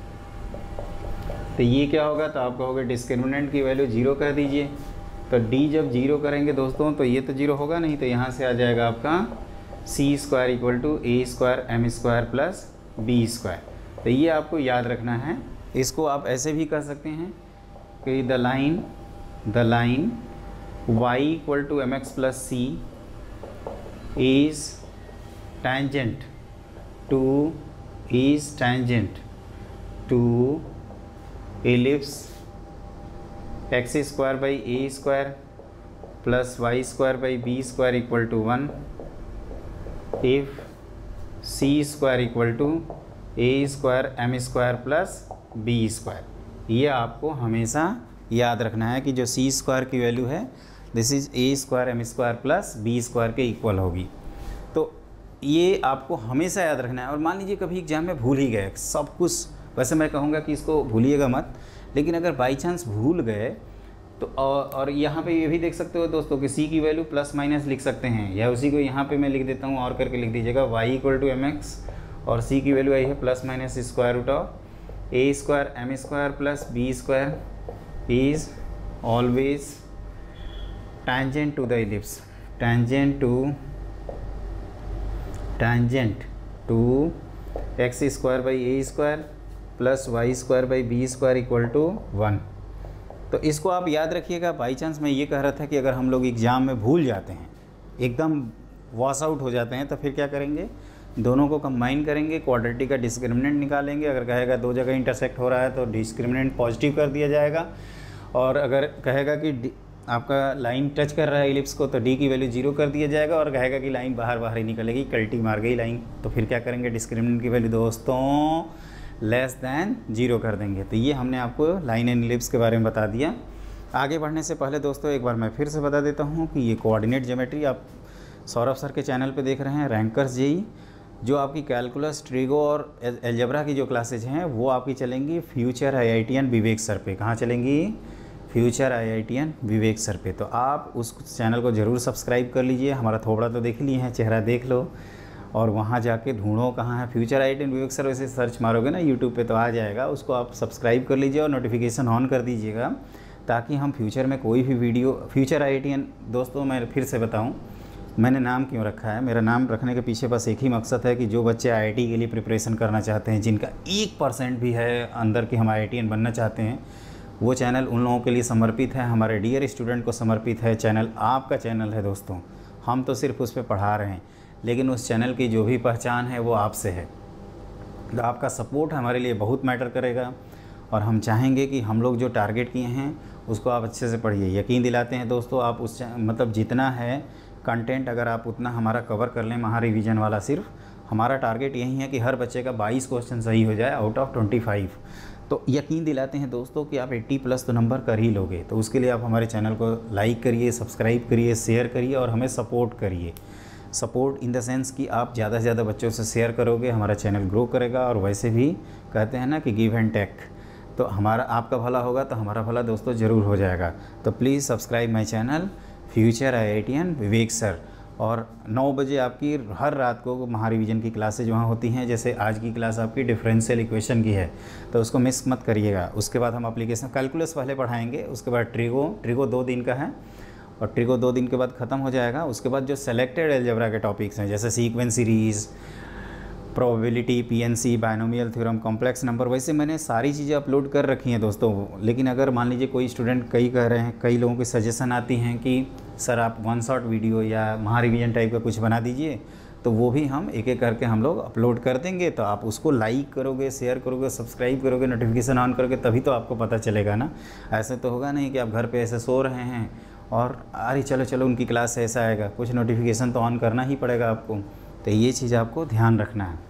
तो ये क्या होगा, तो आप कहोगे डिस्क्रिमिनेंट की वैल्यू जीरो कर दीजिए। तो डी जब जीरो करेंगे दोस्तों तो ये तो जीरो होगा नहीं, तो यहाँ से आ जाएगा आपका c square equal to A square M square plus B square. तो ये आपको याद रखना है। इसको आप ऐसे भी कर सकते हैं कि the line the line y equal to M x plus c is tangent to is tangent to ellipse x square by a square plus y square by b square equal to one if c square equal to a square m square plus b square। ये आपको हमेशा याद रखना है कि जो c square की value है this is a square M square plus b square के इक्वल होगी। तो ये आपको हमेशा याद रखना है। और मान लीजिए कभी एग्जाम में भूल ही गए सब कुछ, वैसे मैं कहूँगा कि इसको भूलिएगा मत, लेकिन अगर बाई चांस भूल गए तो और, और यहाँ पे ये भी देख सकते हो दोस्तों कि c की वैल्यू प्लस माइनस लिख सकते हैं, या उसी को यहाँ पे मैं लिख देता हूँ और करके लिख दीजिएगा y equal to M x और c की वैल्यू आई है plus minus square root of A square M square plus B square is always tangent to the ellipse tangent to tangent to x square by a square plus y square by b square equal to one. तो इसको आप याद रखिएगा। By chance मैं ये कह रहा था कि अगर हम लोग एग्ज़ाम में भूल जाते हैं, एकदम वॉश आउट हो जाते हैं, तो फिर क्या करेंगे, दोनों को कंबाइन करेंगे, क्वाड्रेटिक का डिस्क्रिमिनेंट निकालेंगे। अगर कहेगा दो जगह इंटरसेक्ट हो रहा है तो डिस्क्रिमिनेंट पॉजिटिव कर दिया जाएगा, और अगर कहेगा कि आपका लाइन टच कर रहा है इलिप्स को तो डी की वैल्यू जीरो कर दिया जाएगा, और कहेगा कि लाइन बाहर बाहर ही निकलेगी, कल्टी मार गई लाइन, तो फिर क्या करेंगे, डिस्क्रिमिनेंट की वैल्यू दोस्तों लेस दैन जीरो कर देंगे। तो ये हमने आपको लाइन एंड इलिप्स के बारे में बता दिया। आगे बढ़ने से पहले दोस्तों एक बार मैं फिर से बता देता हूँ कि ये कोऑर्डिनेट ज्योमेट्री आप सौरभ सर के चैनल पे देख रहे हैं, रैंकर्स जेई, जो आपकी कैलकुलस, ट्रिगो और एलजेब्रा की जो क्लासेज हैं वो आपकी चलेंगी फ्यूचर आईआईटीएन विवेक सर पे। कहाँ चलेंगी, फ्यूचर आईआईटीएन विवेक सर पे। तो आप उस चैनल को ज़रूर सब्सक्राइब कर लीजिए। हमारा थोबड़ा तो देख लिए हैं, चेहरा देख लो, और वहाँ जाके ढूंढो कहाँ है फ्यूचर आईआईटीएन विवेक सर। वैसे सर्च मारोगे ना यूट्यूब पे तो आ जाएगा, उसको आप सब्सक्राइब कर लीजिए और नोटिफिकेशन ऑन कर दीजिएगा, ताकि हम फ्यूचर में कोई भी वीडियो, फ्यूचर आईआईटीएन दोस्तों मैं फिर से बताऊँ मैंने नाम क्यों रखा है। मेरा नाम रखने के पीछे बस एक ही मकसद है कि जो बच्चे आईआईटी के लिए प्रिपरेशन करना चाहते हैं, जिनका एक परसेंट भी है अंदर कि हम आईआईटीएन बनना चाहते हैं, वो चैनल उन लोगों के लिए समर्पित है, हमारे डियर स्टूडेंट को समर्पित है। चैनल आपका चैनल है दोस्तों, हम तो सिर्फ उस पर पढ़ा रहे हैं, लेकिन उस चैनल की जो भी पहचान है वो आपसे है। तो आपका सपोर्ट हमारे लिए बहुत मैटर करेगा, और हम चाहेंगे कि हम लोग जो टारगेट किए हैं उसको आप अच्छे से पढ़िए। यकीन दिलाते हैं दोस्तों, आप उस मतलब जितना है कंटेंट अगर आप उतना हमारा कवर कर लें, महा रिवीजन वाला, सिर्फ हमारा टारगेट यही है कि हर बच्चे का बाईस क्वेश्चन सही हो जाए आउट ऑफ पच्चीस। तो यकीन दिलाते हैं दोस्तों कि आप अस्सी प्लस तो नंबर कर ही लोगे। तो उसके लिए आप हमारे चैनल को लाइक करिए, सब्सक्राइब करिए, शेयर करिए और हमें सपोर्ट करिए। सपोर्ट इन द सेंस कि आप ज़्यादा से ज़्यादा बच्चों से शेयर करोगे, हमारा चैनल ग्रो करेगा। और वैसे भी कहते हैं ना कि गिव एंड टेक, तो हमारा आपका भला होगा तो हमारा भला दोस्तों ज़रूर हो जाएगा। तो please subscribe my channel future IITian Vivek sir. और नौ बजे आपकी हर रात को महा रिवीजन की क्लासेज वहाँ होती हैं। जैसे आज की क्लास आपकी डिफरेंशियल इक्वेशन की है, तो उसको मिस मत करिएगा। उसके बाद हम एप्लीकेशन कैलकुलस पहले पढ़ाएंगे, उसके बाद ट्रिगो ट्रिगो दो दिन का है, और ट्रिगो दो दिन के बाद ख़त्म हो जाएगा। उसके बाद जो सेलेक्टेड अलजेब्रा के टॉपिक्स हैं, जैसे sequence series, probability, PNC, binomial theorem, complex number, वैसे मैंने सारी चीज़ें अपलोड कर रखी हैं दोस्तों। लेकिन अगर मान लीजिए कोई स्टूडेंट, कई कह रहे हैं, कई लोगों की सजेशन आती हैं कि सर आप वन शॉट वीडियो या महा रिवीजन टाइप का कुछ बना दीजिए, तो वो भी हम एक एक करके हम लोग अपलोड कर देंगे। तो आप उसको लाइक करोगे, शेयर करोगे, सब्सक्राइब करोगे, नोटिफिकेशन ऑन करोगे, तभी तो आपको पता चलेगा ना। ऐसे तो होगा नहीं कि आप घर पे ऐसे सो रहे हैं और अरे चलो चलो उनकी क्लास से ऐसा आएगा, कुछ नोटिफिकेशन तो ऑन करना ही पड़ेगा आपको। तो ये चीज़ आपको ध्यान रखना है।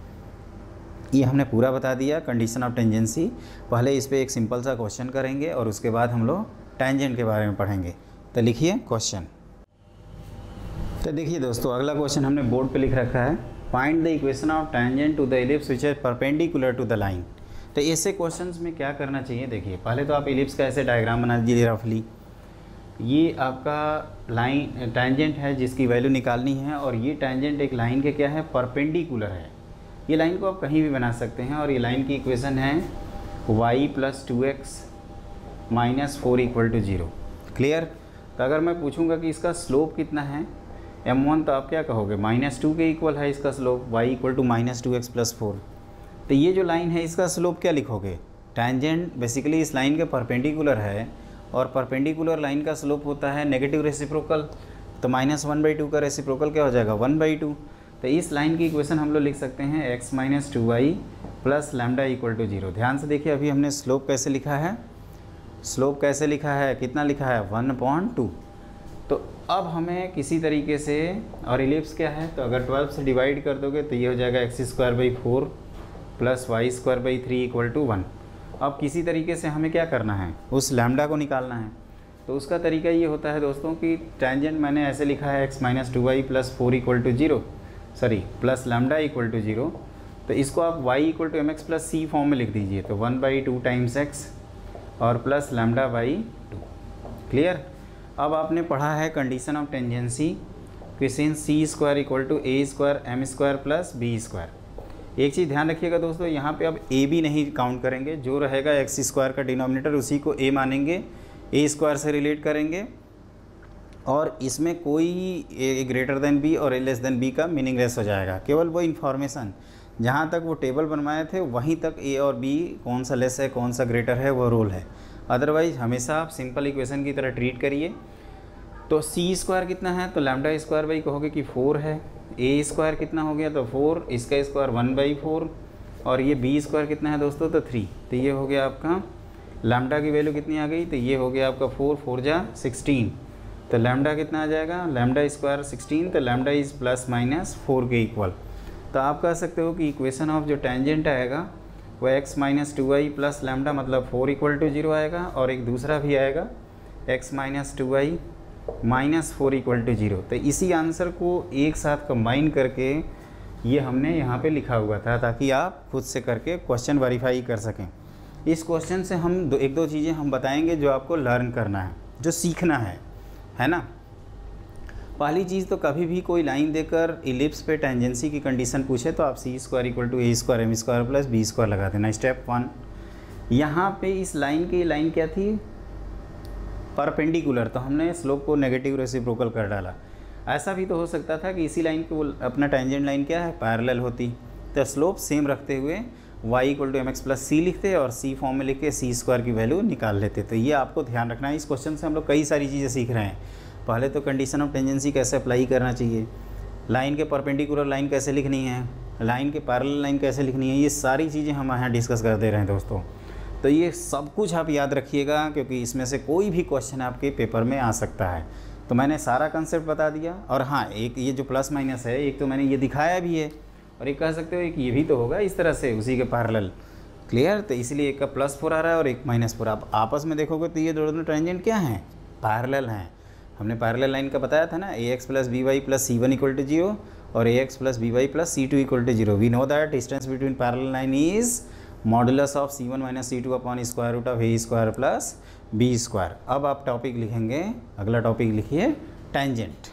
ये हमने पूरा बता दिया कंडीशन ऑफ टेंजेंसी। पहले इस पर एक सिंपल सा क्वेश्चन करेंगे और उसके बाद हम लोग टेंजेंट के बारे में पढ़ेंगे। तो लिखिए क्वेश्चन। तो देखिए दोस्तों, अगला क्वेश्चन हमने बोर्ड पे लिख रखा है, find the equation of tangent to the ellipse which is perpendicular to the line. तो ऐसे क्वेश्चंस में क्या करना चाहिए, देखिए पहले तो आप इलिप्स का ऐसे डायग्राम बना दीजिए रफली। ये आपका लाइन टेंजेंट है जिसकी वैल्यू निकालनी है, और ये टेंजेंट एक लाइन के क्या है, परपेंडिकुलर है। ये लाइन को आप कहीं भी बना सकते हैं, और ये लाइन की इक्वेशन है y plus two x minus four equal to zero. Clear. तो अगर मैं पूछूंगा कि इसका स्लोप कितना है एम वन, तो आप क्या कहोगे, माइनस टू के इक्वल है इसका slope, y equal to minus two x plus four. तो ये जो लाइन है इसका स्लोप क्या लिखोगे, टेंजेंट बेसिकली इस लाइन के परपेंडिकुलर है, और परपेंडिकुलर लाइन का स्लोप होता है नेगेटिव रेसिप्रोकल। तो माइनस वन बाई टू का रेसिप्रोकल क्या हो जाएगा, वन बाई टू। तो इस लाइन की इक्वेशन हम लोग लिख सकते हैं x minus two y plus lambda equal to zero. ध्यान से देखिए, अभी हमने स्लोप कैसे लिखा है, स्लोप कैसे लिखा है, कितना लिखा है, वन अपॉन टू। तो अब हमें किसी तरीके से, और इलिप्स क्या है, तो अगर ट्वेल्व से डिवाइड कर दोगे तो ये हो जाएगा x square by four plus Y square by three equal to one. अब किसी तरीके से हमें क्या करना है, उस लैम्डा को निकालना है। तो उसका तरीका ये होता है दोस्तों कि टेंजेंट मैंने ऐसे लिखा है x minus two y plus four equal to zero, sorry plus lambda equal to zero. तो इसको आप y equal to M x plus C form में लिख दीजिए, तो one by two times x और plus lambda by two. Clear. अब आपने पढ़ा है कंडीशन ऑफ टेंजेंसी कि since C square equal to A square M square plus B square. एक चीज़ ध्यान रखिएगा दोस्तों, यहाँ पे अब ए बी नहीं काउंट करेंगे, जो रहेगा एक्स स्क्वायर का डिनोमिनेटर उसी को ए मानेंगे, ए स्क्वायर से रिलेट करेंगे, और इसमें कोई ए ग्रेटर देन बी और ए लेस देन बी का मीनिंगलेस हो जाएगा। केवल वो इन्फॉर्मेशन जहाँ तक वो टेबल बनवाए थे वहीं तक ए और बी कौन सा लेस है कौन सा ग्रेटर है वो रोल है। अदरवाइज हमेशा आप सिंपल इक्वेशन की तरह ट्रीट करिए। तो सी स्क्वायर कितना है, तो लैम्डा स्क्वायर बाई कहोगे कि फोर है, ए स्क्वायर कितना हो गया, तो फोर, इसका स्क्वायर वन बाई फोर, और ये बी स्क्वायर कितना है दोस्तों, तो थ्री। तो ये हो गया आपका लैम्डा की वैल्यू कितनी आ गई, तो ये हो गया आपका फोर, फोर जा सिक्सटीन। तो लैम्डा कितना आ जाएगा, लैम्डा स्क्वायर सिक्सटीन, तो lambda is plus minus four के इक्वल। तो आप कह सकते हो कि इक्वेशन ऑफ जो टेंजेंट आएगा वो x minus two y plus lambda मतलब फोर इक्वल टू जीरो आएगा, और एक दूसरा भी आएगा x minus two y minus four equal to zero. तो इसी आंसर को एक साथ कंबाइन करके ये हमने यहाँ पे लिखा हुआ था, ताकि आप खुद से करके क्वेश्चन वेरीफाई कर सकें। इस क्वेश्चन से हम दो एक दो चीज़ें हम बताएंगे जो आपको लर्न करना है, जो सीखना है, है ना। पहली चीज़ तो कभी भी कोई लाइन देकर इलिप्स पे टेंजेंसी की कंडीशन पूछे तो आप c square equal to A square M square plus B square लगा देना। स्टेप वन, यहाँ पे इस लाइन की लाइन क्या थी, परपेंडिकुलर, तो हमने स्लोप को नेगेटिव रेसिप्रोकल कर डाला। ऐसा भी तो हो सकता था कि इसी लाइन को अपना टेंजेंट लाइन क्या है, पैरेलल होती, तो स्लोप सेम रखते हुए y equal to M x plus c लिखते और सी फॉर्म में लिख के सी स्क्वायर की वैल्यू निकाल लेते। तो ये आपको ध्यान रखना है। इस क्वेश्चन से हम लोग कई सारी चीज़ें सीख रहे हैं। पहले तो कंडीशन ऑफ टेंजेंसी कैसे अप्लाई करना चाहिए, लाइन के परपेंडिकुलर लाइन कैसे लिखनी है, लाइन के पैरेलल लाइन कैसे लिखनी है, ये सारी चीज़ें हम यहाँ डिस्कस कर दे रहे हैं दोस्तों। तो ये सब कुछ आप याद रखिएगा, क्योंकि इसमें से कोई भी क्वेश्चन आपके पेपर में आ सकता है। तो मैंने सारा कंसेप्ट बता दिया। और हाँ, एक ये जो प्लस माइनस है, एक तो मैंने ये दिखाया भी है, और एक कह सकते हो एक ये भी तो होगा इस तरह से उसी के पैरेलल। क्लियर। तो इसलिए एक का प्लस फोर आ रहा है और एक माइनस फोर। आप आपस में देखोगे तो ये दोनों टेंजेंट क्या हैं, पैरेलल हैं। हमने पैरेलल लाइन का बताया था ना, a x plus b y plus c one equal to zero और a x plus b y plus c two equal to zero. We know that distance between parallel line is modulus of c one minus c two upon square root of A square plus B square. अब आप topic लिखेंगे, अगला topic लिखिए tangent.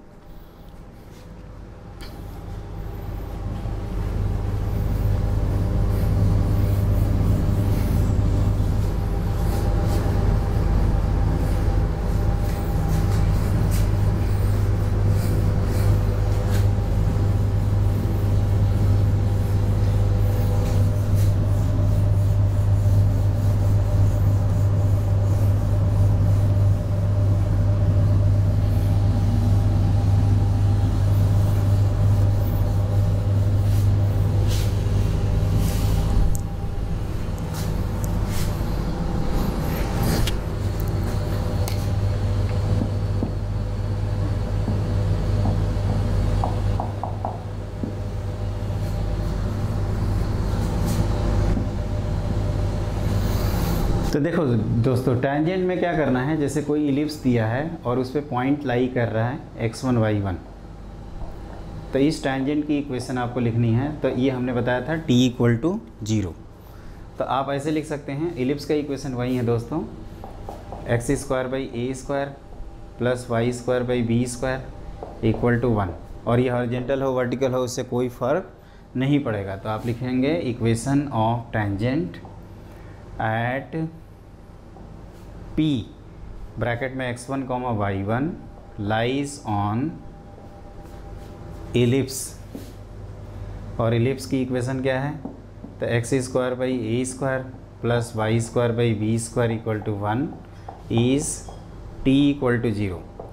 तो देखो दोस्तों, tangent में क्या करना है, जैसे कोई इलिप्स दिया है और उस पर पॉइंट लाई कर रहा है एक्स वन वाई वन, तो इस टेंजेंट की इक्वेशन आपको लिखनी है। तो ये हमने बताया था t इक्वल टू जीरो। तो आप ऐसे लिख सकते हैं, इलिप्स का इक्वेशन वही है दोस्तों, x square by A square plus Y square by B square equal to one. और ये हॉरिजॉन्टल हो वर्टिकल हो उससे कोई फ़र्क नहीं पड़ेगा। तो आप लिखेंगे equation of tangent at P bracket में x one comma Y one lies on ellipse. और इलिप्स की इक्वेशन क्या है, तो x square by A square plus Y square by B square equal to one is t equal to zero.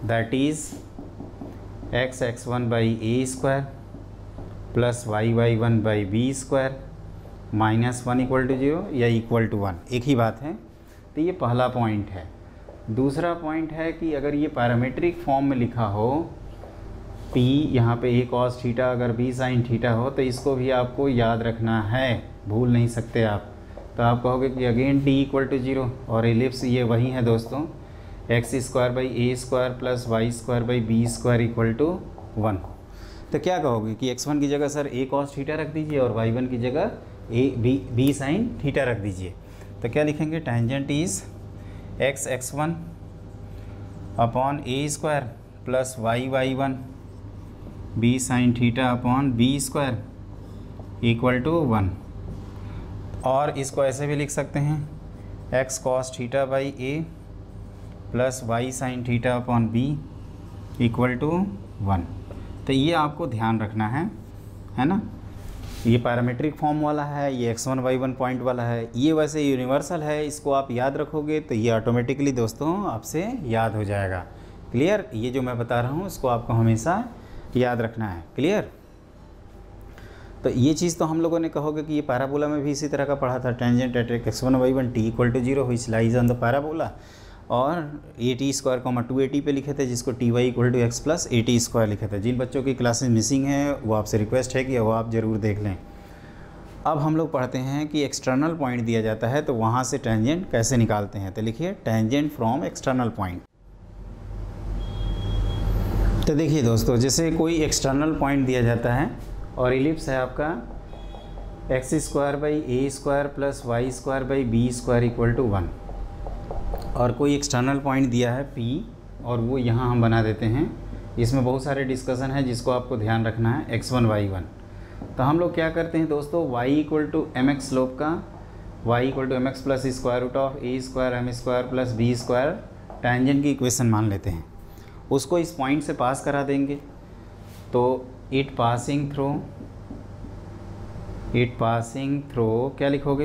That is x x one by A square plus Y Y one by B square minus one equal to zero या equal to one, एक ही बात है। तो ये पहला point है। दूसरा point है कि अगर ये पैरामीट्रिक फॉर्म में लिखा हो P यहाँ पे ए कॉस थीटा अगर B साइन थीटा हो तो इसको भी आपको याद रखना है, भूल नहीं सकते आप। तो आप कहोगे कि again t equal to zero और एलिप्स ये वही है दोस्तों, x square by A square plus Y square by B square equal to one. तो क्या कहोगे कि एक्स वन की जगह सर ए कॉस थीटा रख दीजिए और वाई वन की जगह a b b sine theta रख दीजिए। तो क्या लिखेंगे, tangent is x x one upon A square plus Y Y one b sine theta upon B square equal to one. और इसको ऐसे भी लिख सकते हैं, x cos theta by a plus y sine theta upon b equal to one. तो ये आपको ध्यान रखना है, है ना। ये पैरामीट्रिक फॉर्म वाला है, ये x one Y one point वाला है, ये वैसे यूनिवर्सल है। इसको आप याद रखोगे तो ये ऑटोमेटिकली दोस्तों आपसे याद हो जाएगा। क्लियर, ये जो मैं बता रहा हूँ इसको आपको हमेशा याद रखना है। क्लियर, तो ये चीज़ तो हम लोगों ने कहोगे कि ये पैराबोला में भी इसी तरह का पढ़ा था, tangent at x one Y one t equal to zero which lies on the parabola, और a t square comma two a t पे लिखे थे जिसको t y equal to x plus a t square लिखे थे। जिन बच्चों की classes missing हैं वो आपसे रिक्वेस्ट है कि वो आप ज़रूर देख लें। अब हम लोग पढ़ते हैं कि एक्सटर्नल पॉइंट दिया जाता है तो वहाँ से टेंजेंट कैसे निकालते हैं। तो लिखिए टेंजेंट फ्रॉम एक्सटर्नल पॉइंट। तो देखिए दोस्तों, जैसे कोई एक्सटर्नल पॉइंट दिया जाता है और इलिप्स है आपका x square by A square plus Y square by B square equal to one, और कोई एक्सटर्नल पॉइंट दिया है P और वो यहाँ हम बना देते हैं। इसमें बहुत सारे डिस्कशन है जिसको आपको ध्यान रखना है, एक्स वन वाई वन। तो हम लोग क्या करते हैं दोस्तों, y equal to M x slope का y equal to M x plus square root of A square M square plus B square tangent की इक्वेशन मान लेते हैं। उसको इस पॉइंट से पास करा देंगे तो it passing through it passing through क्या लिखोगे,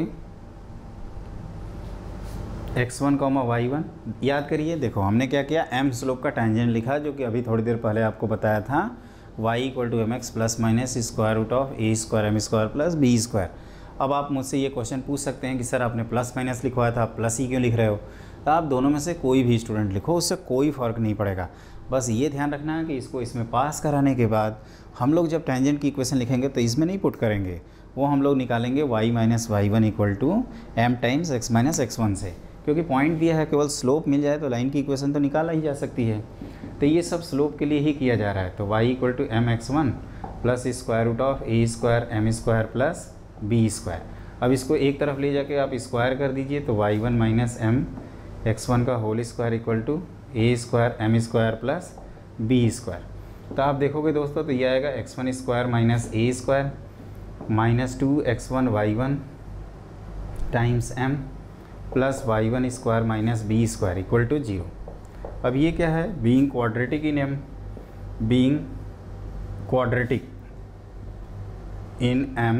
x one comma Y one. याद करिए, देखो हमने क्या किया, m स्लोप का टेंजेंट लिखा जो कि अभी थोड़ी देर पहले आपको बताया था, y equal to M x plus minus square root of A square M square plus B square. अब आप मुझसे ये क्वेश्चन पूछ सकते हैं कि सर आपने प्लस माइनस लिखवाया था, आप प्लस ही क्यों लिख रहे हो। तो आप दोनों में से कोई भी स्टूडेंट लिखो, उससे कोई फ़र्क नहीं पड़ेगा। बस ये ध्यान रखना है कि इसको इसमें पास कराने के बाद हम लोग जब टेंजेंट की इक्वेशन लिखेंगे तो इसमें नहीं पुट करेंगे, वो हम लोग निकालेंगे y minus Y one equal to m times x minus x one से, क्योंकि पॉइंट दिया है, केवल स्लोप मिल जाए तो लाइन की इक्वेशन तो निकाला ही जा सकती है। तो ये सब स्लोप के लिए ही किया जा रहा है। तो y equal to M x one plus square root of A square M square plus B square. अब इसको एक तरफ ले जाके आप स्क्वायर कर दीजिए तो y one minus m x one का whole square equal to A square M square plus B square. तो आप देखोगे दोस्तों तो ये आएगा x one square minus A square minus two x one Y one times m plus Y one square minus B square equal to zero. अब ये क्या है, being quadratic in m being quadratic in m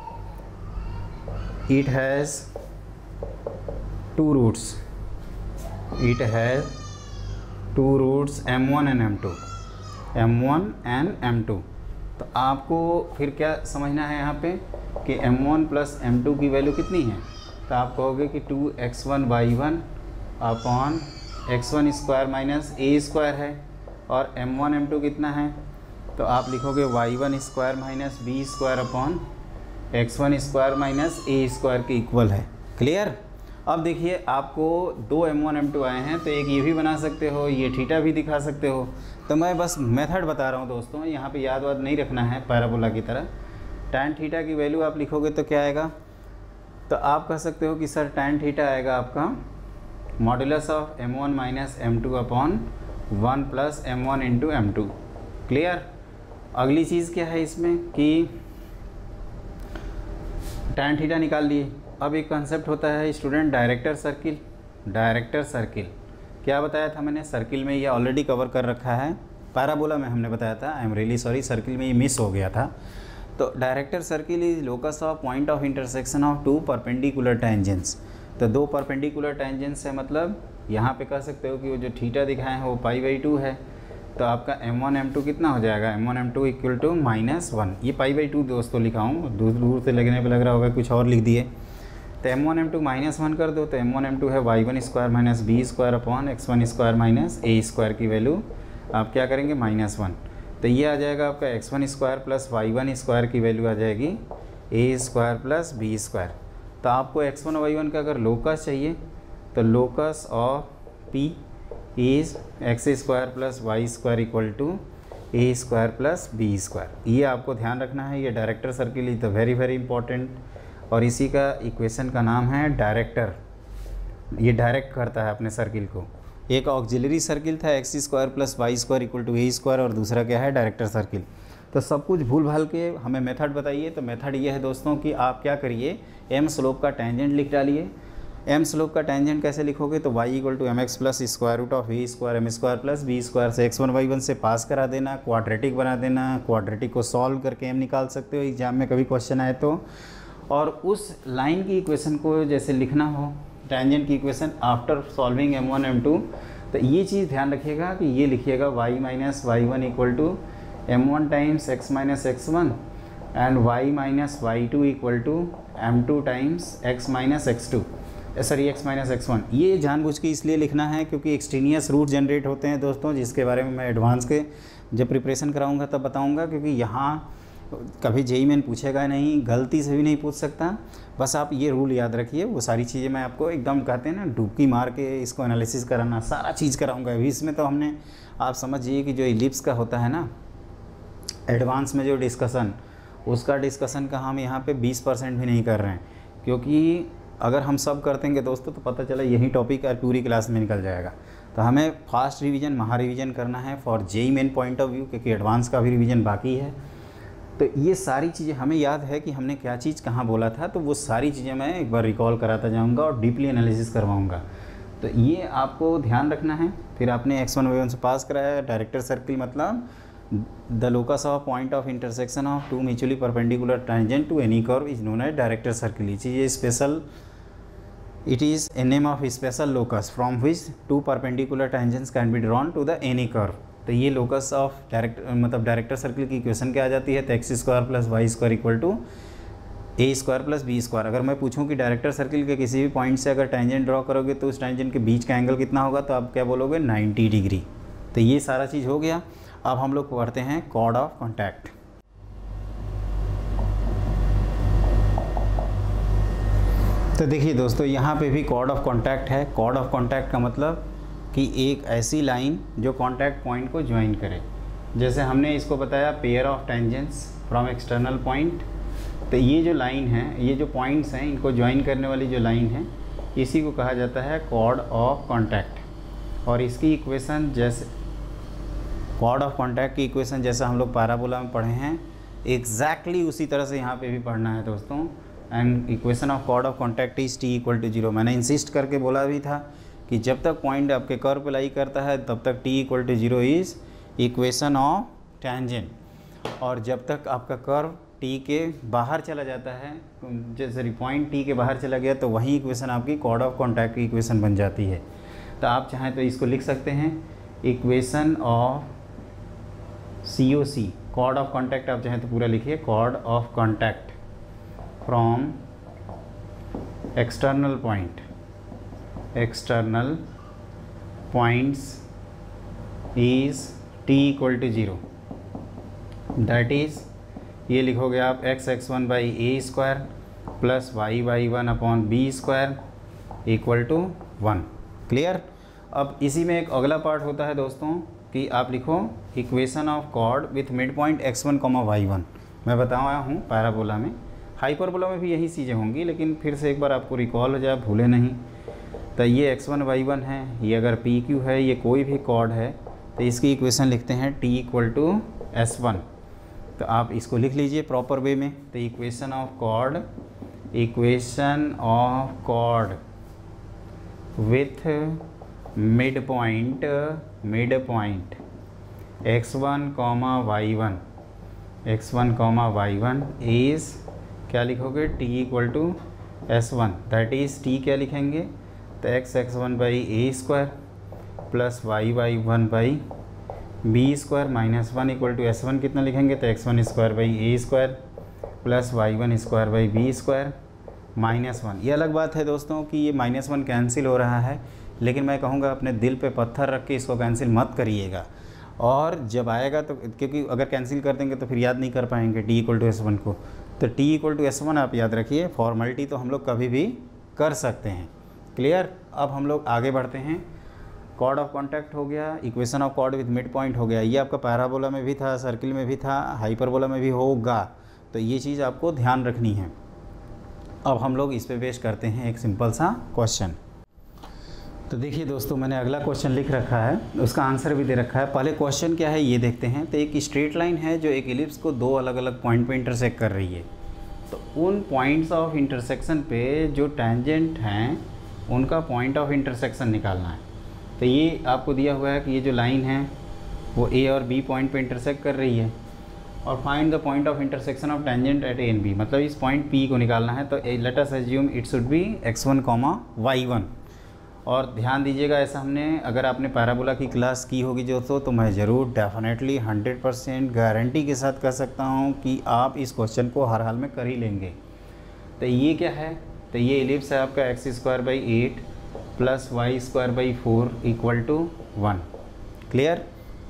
it has two roots it has two roots m one and m two M one and m two. तो आपको फिर क्या समझना है यहाँ पे कि m one plus m two की वैल्यू कितनी है। तो आप कहोगे कि two x one Y one upon x one square minus ए स्क्वायर है, और एम वन एम टू कितना है, तो आप लिखोगे y one square minus B square upon x one square minus ए स्क्वायर के इक्वल है। क्लियर। अब देखिए आपको दो एम वन एम टू आए हैं तो एक ये भी बना सकते हो, ये थीटा भी दिखा सकते हो। तो मैं बस मेथड बता रहा हूँ दोस्तों, यहाँ पे याद वाद नहीं रखना है पैराबोला की तरह। टैन थीटा की वैल्यू आप लिखोगे तो क्या आएगा, तो आप कह सकते हो कि सर टैन थीटा आएगा आपका modulus of m one minus m two upon one plus m one into m two. Clear. अगली चीज़ क्या है इसमें कि टैन थीटा निकाल लिए। अब एक कंसेप्ट होता है student director circle. Director circle क्या बताया था मैंने, सर्किल में ये ऑलरेडी कवर कर रखा है, पैराबोला में हमने बताया था। I am really sorry, circle में ये मिस हो गया था। तो director circle is locus of point of intersection of two perpendicular tangents. तो दो परपेंडिकुलर टेंजेंट्स है, मतलब यहाँ पे कह सकते हो कि वो जो थीटा दिखाए हैं वो पाई बाई टू है। तो आपका एम वन एम टू कितना हो जाएगा, M one M two equal to minus one. ये पाई बाई टू दोस्तों लिखा हूँ, दूर दूर से लगने पे लग रहा होगा कुछ और लिख दिए। तो M one M two minus one कर दो, तो एम वन एम टू है Y one square minus B square upon x one square minus ए स्क्वायर की वैल्यू आप क्या करेंगे माइनस वन। तो ये आ जाएगा आपका X one square plus Y one square की वैल्यू आ जाएगी A square plus B square. तो आपको एक्स वन वाई वन का अगर लोकस चाहिए तो locus of P is x square plus Y square equal to A square plus B square. ये आपको ध्यान रखना है, ये director circle is the very very important, और इसी का इक्वेशन का नाम है डायरेक्टर। ये डायरेक्ट करता है अपने सर्किल को। एक ऑक्सिलरी सर्किल था x square plus Y square equal to A square, और दूसरा क्या है डायरेक्टर सर्किल। तो सब कुछ भूल भाल के हमें मेथड बताइए। तो मेथड ये है दोस्तों कि आप क्या करिए, एम स्लोप का टेंजेंट लिख डालिए। एम स्लोप का टेंजेंट कैसे लिखोगे, तो Y equal to M x plus square root of A square M square plus B square से एक्स वन वाई वन से पास करा देना, क्वाड्रेटिक बना देना। क्वाड्रेटिक को सॉल्व करके एम निकाल सकते हो एग्जाम में कभी क्वेश्चन आए तो। और उस लाइन की इक्वेशन को जैसे लिखना हो टेंजेंट की equation after solving M one M two, तो ये चीज़ ध्यान रखिएगा कि ये लिखिएगा Y minus Y one equal to M one times x minus x one and Y minus Y two equal to M two times x minus X two sorry X minus x one. ये जानबूझ के इसलिए लिखना है क्योंकि extraneous root generate होते हैं दोस्तों, जिसके बारे में मैं एडवांस के जब प्रिपरेशन कराऊंगा तब बताऊंगा, क्योंकि यहाँ कभी जेई मेन पूछेगा नहीं, गलती से भी नहीं पूछ सकता। बस आप ये रूल याद रखिए, वो सारी चीज़ें मैं आपको एकदम कहते हैं ना डुबकी मार के इसको एनालिसिस कराना, सारा चीज़ कराऊंगा। अभी इसमें तो हमने आप समझिए कि जो इलिप्स का होता है ना एडवांस में जो डिस्कशन, उसका डिस्कशन का हम यहाँ पे बीस परसेंट भी नहीं कर रहे हैं, क्योंकि अगर हम सब कर देंगे दोस्तों तो पता चला यही टॉपिक पूरी क्लास में निकल जाएगा। तो हमें फास्ट रिवीजन महा रिवीजन करना है for JEE Main point of view, क्योंकि एडवांस का भी रिवीजन बाकी है। तो ये सारी चीज़ें हमें याद है कि हमने क्या चीज़ कहाँ बोला था, तो वो सारी चीज़ें मैं एक बार रिकॉल कराता जाऊँगा और डीपली एनालिसिस करवाऊँगा। तो ये आपको ध्यान रखना है। फिर आपने एक्स वन वाई वन से पास कराया, डायरेक्टर सर्किल मतलब the locus of point of intersection of two mutually perpendicular tangent to any curve is known as director circle. ये चीज़ special, it is a name of special locus from which two perpendicular tangents can be drawn to the any curve। तो ये locus of direct मतलब director circle की equation क्या आ जाती है, तो x square plus Y square equal to A square plus B square. अगर मैं पूछूं कि डायरेक्टर सर्किल के किसी भी पॉइंट से अगर टेंजेंट ड्रॉ करोगे तो उस टेंजेंट के बीच का एंगल कितना होगा, तो आप क्या बोलोगे नाइन्टी डिग्री। तो ये सारा चीज़ हो गया। अब हम लोग पढ़ते हैं कॉर्ड ऑफ कॉन्टैक्ट। तो देखिए दोस्तों, यहाँ पे भी कॉर्ड ऑफ कॉन्टैक्ट है। कॉर्ड ऑफ कॉन्टैक्ट का मतलब कि एक ऐसी लाइन जो कॉन्टैक्ट पॉइंट को ज्वाइन करे। जैसे हमने इसको बताया pair of tangents from external point. तो ये जो लाइन है, ये जो पॉइंट्स हैं, इनको ज्वाइन करने वाली जो लाइन है, इसी को कहा जाता है कॉर्ड ऑफ कॉन्टैक्ट। और इसकी इक्वेशन जैसे कॉर्ड ऑफ कॉन्टैक्ट की इक्वेशन जैसा हम लोग पैराबोला में पढ़े हैं, एग्जैक्टली उसी तरह से यहाँ पे भी पढ़ना है दोस्तों। And equation of chord of contact is T equal to zero. मैंने इंसिस्ट करके बोला भी था कि जब तक पॉइंट आपके कर्व पे लाई करता है तब तक T equal to zero is equation of tangent, और जब तक आपका कर्व टी के बाहर चला जाता है, जैसे पॉइंट टी के बाहर चला गया, तो वही इक्वेशन आपकी कॉर्ड ऑफ कॉन्टैक्ट की इक्वेशन बन जाती है। तो आप चाहें तो इसको लिख सकते हैं equation of C O C, chord of contact आप चाहें तो पूरा लिखिए, chord of contact from external point, external points is T equal to zero. That is ये लिखोगे आप X x one by A square plus Y Y one upon B square equal to one. Clear. अब इसी में एक अगला part होता है दोस्तों कि आप लिखो equation of chord with mid point X one comma Y one. मैं बताया हूँ पैराबोला में, हाइपरबोला में भी यही चीज़ें होंगी, लेकिन फिर से एक बार आपको रिकॉल हो जाए, भूले नहीं। तो ये एक्स वन वाई वन है, ये अगर पी क्यू है, ये कोई भी कॉर्ड है, तो इसकी इक्वेशन लिखते हैं T equal to S one. तो आप इसको लिख लीजिए प्रॉपर वे में। तो equation of chord, equation of chord with mid point, mid point X one comma Y one, x one comma Y one is क्या लिखोगे, T equal to S one that is T क्या लिखेंगे, तो x x one by A square plus Y Y one by B square minus one equal to S one कितना लिखेंगे, तो x one square by A square plus Y one square by B square minus one. ये अलग बात है दोस्तों कि ये माइनस वन कैंसिल हो रहा है, लेकिन मैं कहूँगा अपने दिल पे पत्थर रख के इसको कैंसिल मत करिएगा, और जब आएगा तो, क्योंकि अगर कैंसिल कर देंगे तो फिर याद नहीं कर पाएंगे T equal to S one को। तो T equal to S one आप याद रखिए, फॉर्मेलिटी तो हम लोग कभी भी कर सकते हैं। क्लियर। अब हम लोग आगे बढ़ते हैं। कॉर्ड ऑफ कॉन्टैक्ट हो गया, equation of chord with mid point हो गया। ये आपका पैराबोला में भी था, सर्किल में भी था, हाइपरबोला में भी होगा, तो ये चीज़ आपको ध्यान रखनी है। अब हम लोग इस पे बेस करते हैं एक सिंपल सा क्वेश्चन। तो देखिए दोस्तों, मैंने अगला क्वेश्चन लिख रखा है, उसका आंसर भी दे रखा है। पहले क्वेश्चन क्या है ये देखते हैं। तो एक स्ट्रेट लाइन है जो एक एलिप्स को दो अलग अलग पॉइंट पे इंटरसेक्ट कर रही है। तो उन पॉइंट्स ऑफ इंटरसेक्शन पे जो टेंजेंट हैं उनका पॉइंट ऑफ इंटरसेक्शन निकालना है। तो ये आपको दिया हुआ है कि ये जो लाइन है वो ए और बी पॉइंट पे इंटरसेक्ट कर रही है, और find the point of intersection of tangent at A and B, मतलब इस पॉइंट पी को निकालना है। तो let us assume it should be X one comma Y one. और ध्यान दीजिएगा, ऐसा हमने, अगर आपने पैराबोला की क्लास की होगी जो तो, तो मैं ज़रूर डेफिनेटली हंड्रेड परसेंट गारंटी के साथ कह सकता हूँ कि आप इस क्वेश्चन को हर हाल में कर ही लेंगे। तो ये क्या है, तो ये एलिप्स है आपका x square by eight plus Y square by four equal to one. Clear.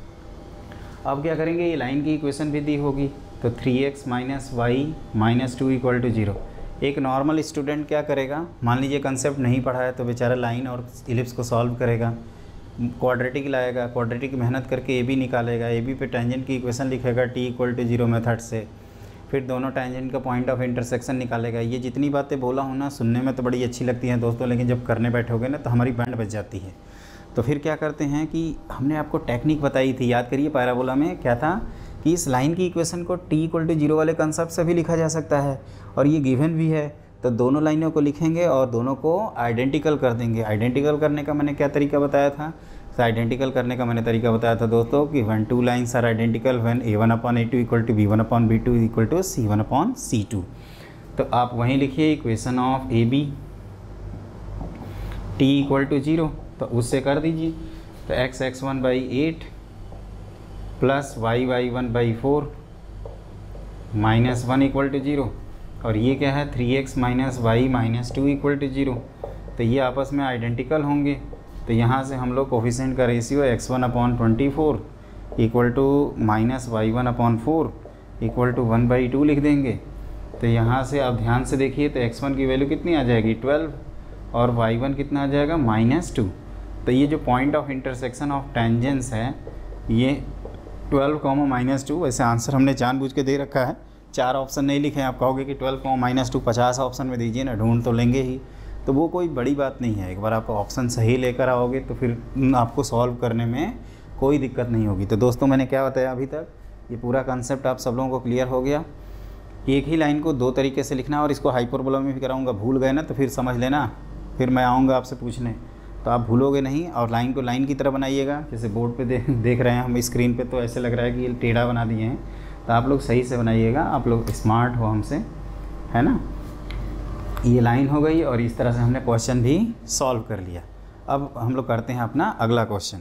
अब क्या करेंगे, ये लाइन की इक्वेशन भी दी होगी, तो three X minus Y minus two equal to zero. एक नॉर्मल स्टूडेंट क्या करेगा, मान लीजिए कंसेप्ट नहीं पढ़ा है तो बेचारा लाइन और इलिप्स को सॉल्व करेगा, क्वाड्रेटिक लाएगा, क्वाड्रेटिक मेहनत करके ए बी निकालेगा, ए बी पे टेंजेंट की इक्वेशन लिखेगा T equal to zero method से, फिर दोनों टेंजेंट का पॉइंट ऑफ इंटरसेक्शन निकालेगा। ये जितनी बातें बोला हूँ ना, सुनने में तो बड़ी अच्छी लगती हैं दोस्तों, लेकिन जब करने बैठोगे ना तो हमारी बैंड बज जाती है। तो फिर क्या करते हैं कि हमने आपको टेक्निक बताई थी, याद करिए पैराबोला में क्या था कि इस लाइन की इक्वेशन को टी इक्वल टू जीरो वाले कंसेप्ट से भी लिखा जा सकता है, और ये गिवन भी है। तो दोनों लाइनों को लिखेंगे और दोनों को आइडेंटिकल कर देंगे। आइडेंटिकल करने का मैंने क्या तरीका बताया था, तो आइडेंटिकल करने का मैंने तरीका बताया था दोस्तों कि one two lines are identical when A one upon A two equal to B one upon B two equal to C one upon C two. तो आप वहीं लिखिए equation of A B T equal to zero, तो उससे कर दीजिए। तो x x one by eight plus Y Y one by four minus one equal to zero, और ये क्या है three X minus Y minus two equal to zero. तो ये आपस में आइडेंटिकल होंगे। तो यहाँ से हम लोग कोफिशिएंट का ratio X one upon twenty four equal to minus Y one upon four equal to one by two लिख देंगे। तो यहाँ से आप ध्यान से देखिए, तो एक्स वन की वैल्यू कितनी आ जाएगी ट्वेल्व, और वाई वन कितना आ जाएगा माइनस टू। तो ये जो point of intersection of tangents है ये ट्वेल्व कॉमा माइनस टू। वैसे आंसर हमने जानबूझ के दे रखा है, चार ऑप्शन नहीं लिखे हैं। आप कहोगे कि ट्वेल्व कॉमा माइनस टू पचास ऑप्शन में दीजिए ना, ढूंढ तो लेंगे ही, तो वो कोई बड़ी बात नहीं है। एक बार आप ऑप्शन सही लेकर आओगे तो फिर आपको सॉल्व करने में कोई दिक्कत नहीं होगी। तो दोस्तों मैंने क्या बताया अभी तक, ये पूरा कंसेप्ट आप सब लोगों को क्लियर हो गया। एक ही लाइन को दो तरीके से लिखना, और इसको हाइपरबोला में भी कराऊंगा, भूल गए ना तो फिर समझ लेना, फिर मैं आऊँगा आपसे पूछने, तो आप भूलोगे नहीं। और लाइन को लाइन की तरह बनाइएगा, जैसे बोर्ड पे दे, देख रहे हैं हम स्क्रीन पे, तो ऐसे लग रहा है कि ये टेढ़ा बना दिए हैं, तो आप लोग सही से बनाइएगा। आप लोग स्मार्ट हो हमसे, है ना। ये लाइन हो गई, और इस तरह से हमने क्वेश्चन भी सॉल्व कर लिया। अब हम लोग करते हैं अपना अगला क्वेश्चन।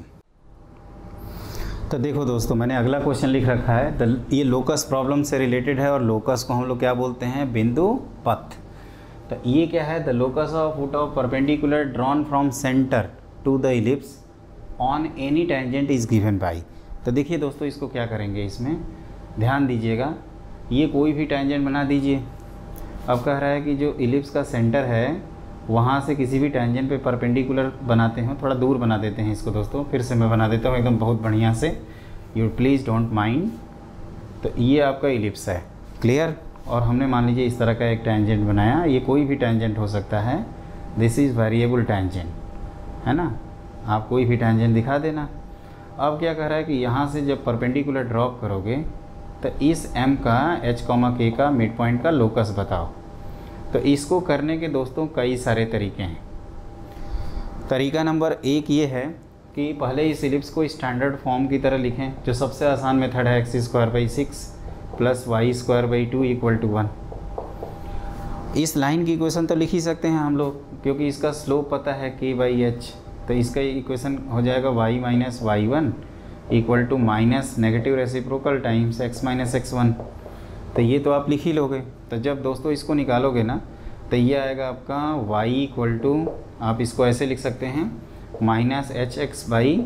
तो देखो दोस्तों, मैंने अगला क्वेश्चन लिख रखा है, तो ये लोकस प्रॉब्लम से रिलेटेड है, और लोकस को हम लोग क्या बोलते हैं, बिंदु पथ। तो ये क्या है, the locus of foot of perpendicular drawn from centre to the ellipse on any tangent is given by. तो देखिए दोस्तों, इसको क्या करेंगे, इसमें ध्यान दीजिएगा, ये कोई भी टेंजेंट बना दीजिए। अब कह रहा है कि जो इलिप्स का सेंटर है वहाँ से किसी भी टेंजेंट पे परपेंडिकुलर बनाते हैं, थोड़ा दूर बना देते हैं इसको दोस्तों, फिर से मैं बना देता हूँ एकदम बहुत बढ़िया से, यू प्लीज़ डोंट माइंड। तो ये आपका इलिप्स है, क्लियर। और हमने मान लीजिए इस तरह का एक टेंजेंट बनाया, ये कोई भी टेंजेंट हो सकता है, दिस इज़ वेरिएबल टेंजेंट, है ना, आप कोई भी टेंजेंट दिखा देना। अब क्या कह रहा है कि यहाँ से जब परपेंडिकुलर ड्रॉप करोगे तो इस m का h कॉमा k का मिड पॉइंट का लोकस बताओ। तो इसको करने के दोस्तों कई सारे तरीके हैं। तरीका नंबर एक ये है कि पहले इस इलिप्स को स्टैंडर्ड फॉर्म की तरह लिखें, जो सबसे आसान मेथड है, x square by six plus Y square by two equal to one. इस लाइन की इक्वेशन तो लिख ही सकते हैं हम लोग, क्योंकि इसका स्लोप पता है के बाई एच। तो इसका इक्वेशन हो जाएगा Y minus Y one equal to minus negative reciprocal times x minus x one. तो ये तो आप लिख ही लोगे। तो जब दोस्तों इसको निकालोगे ना तो ये आएगा आपका y इक्वल टू, आप इसको ऐसे लिख सकते हैं, minus H X by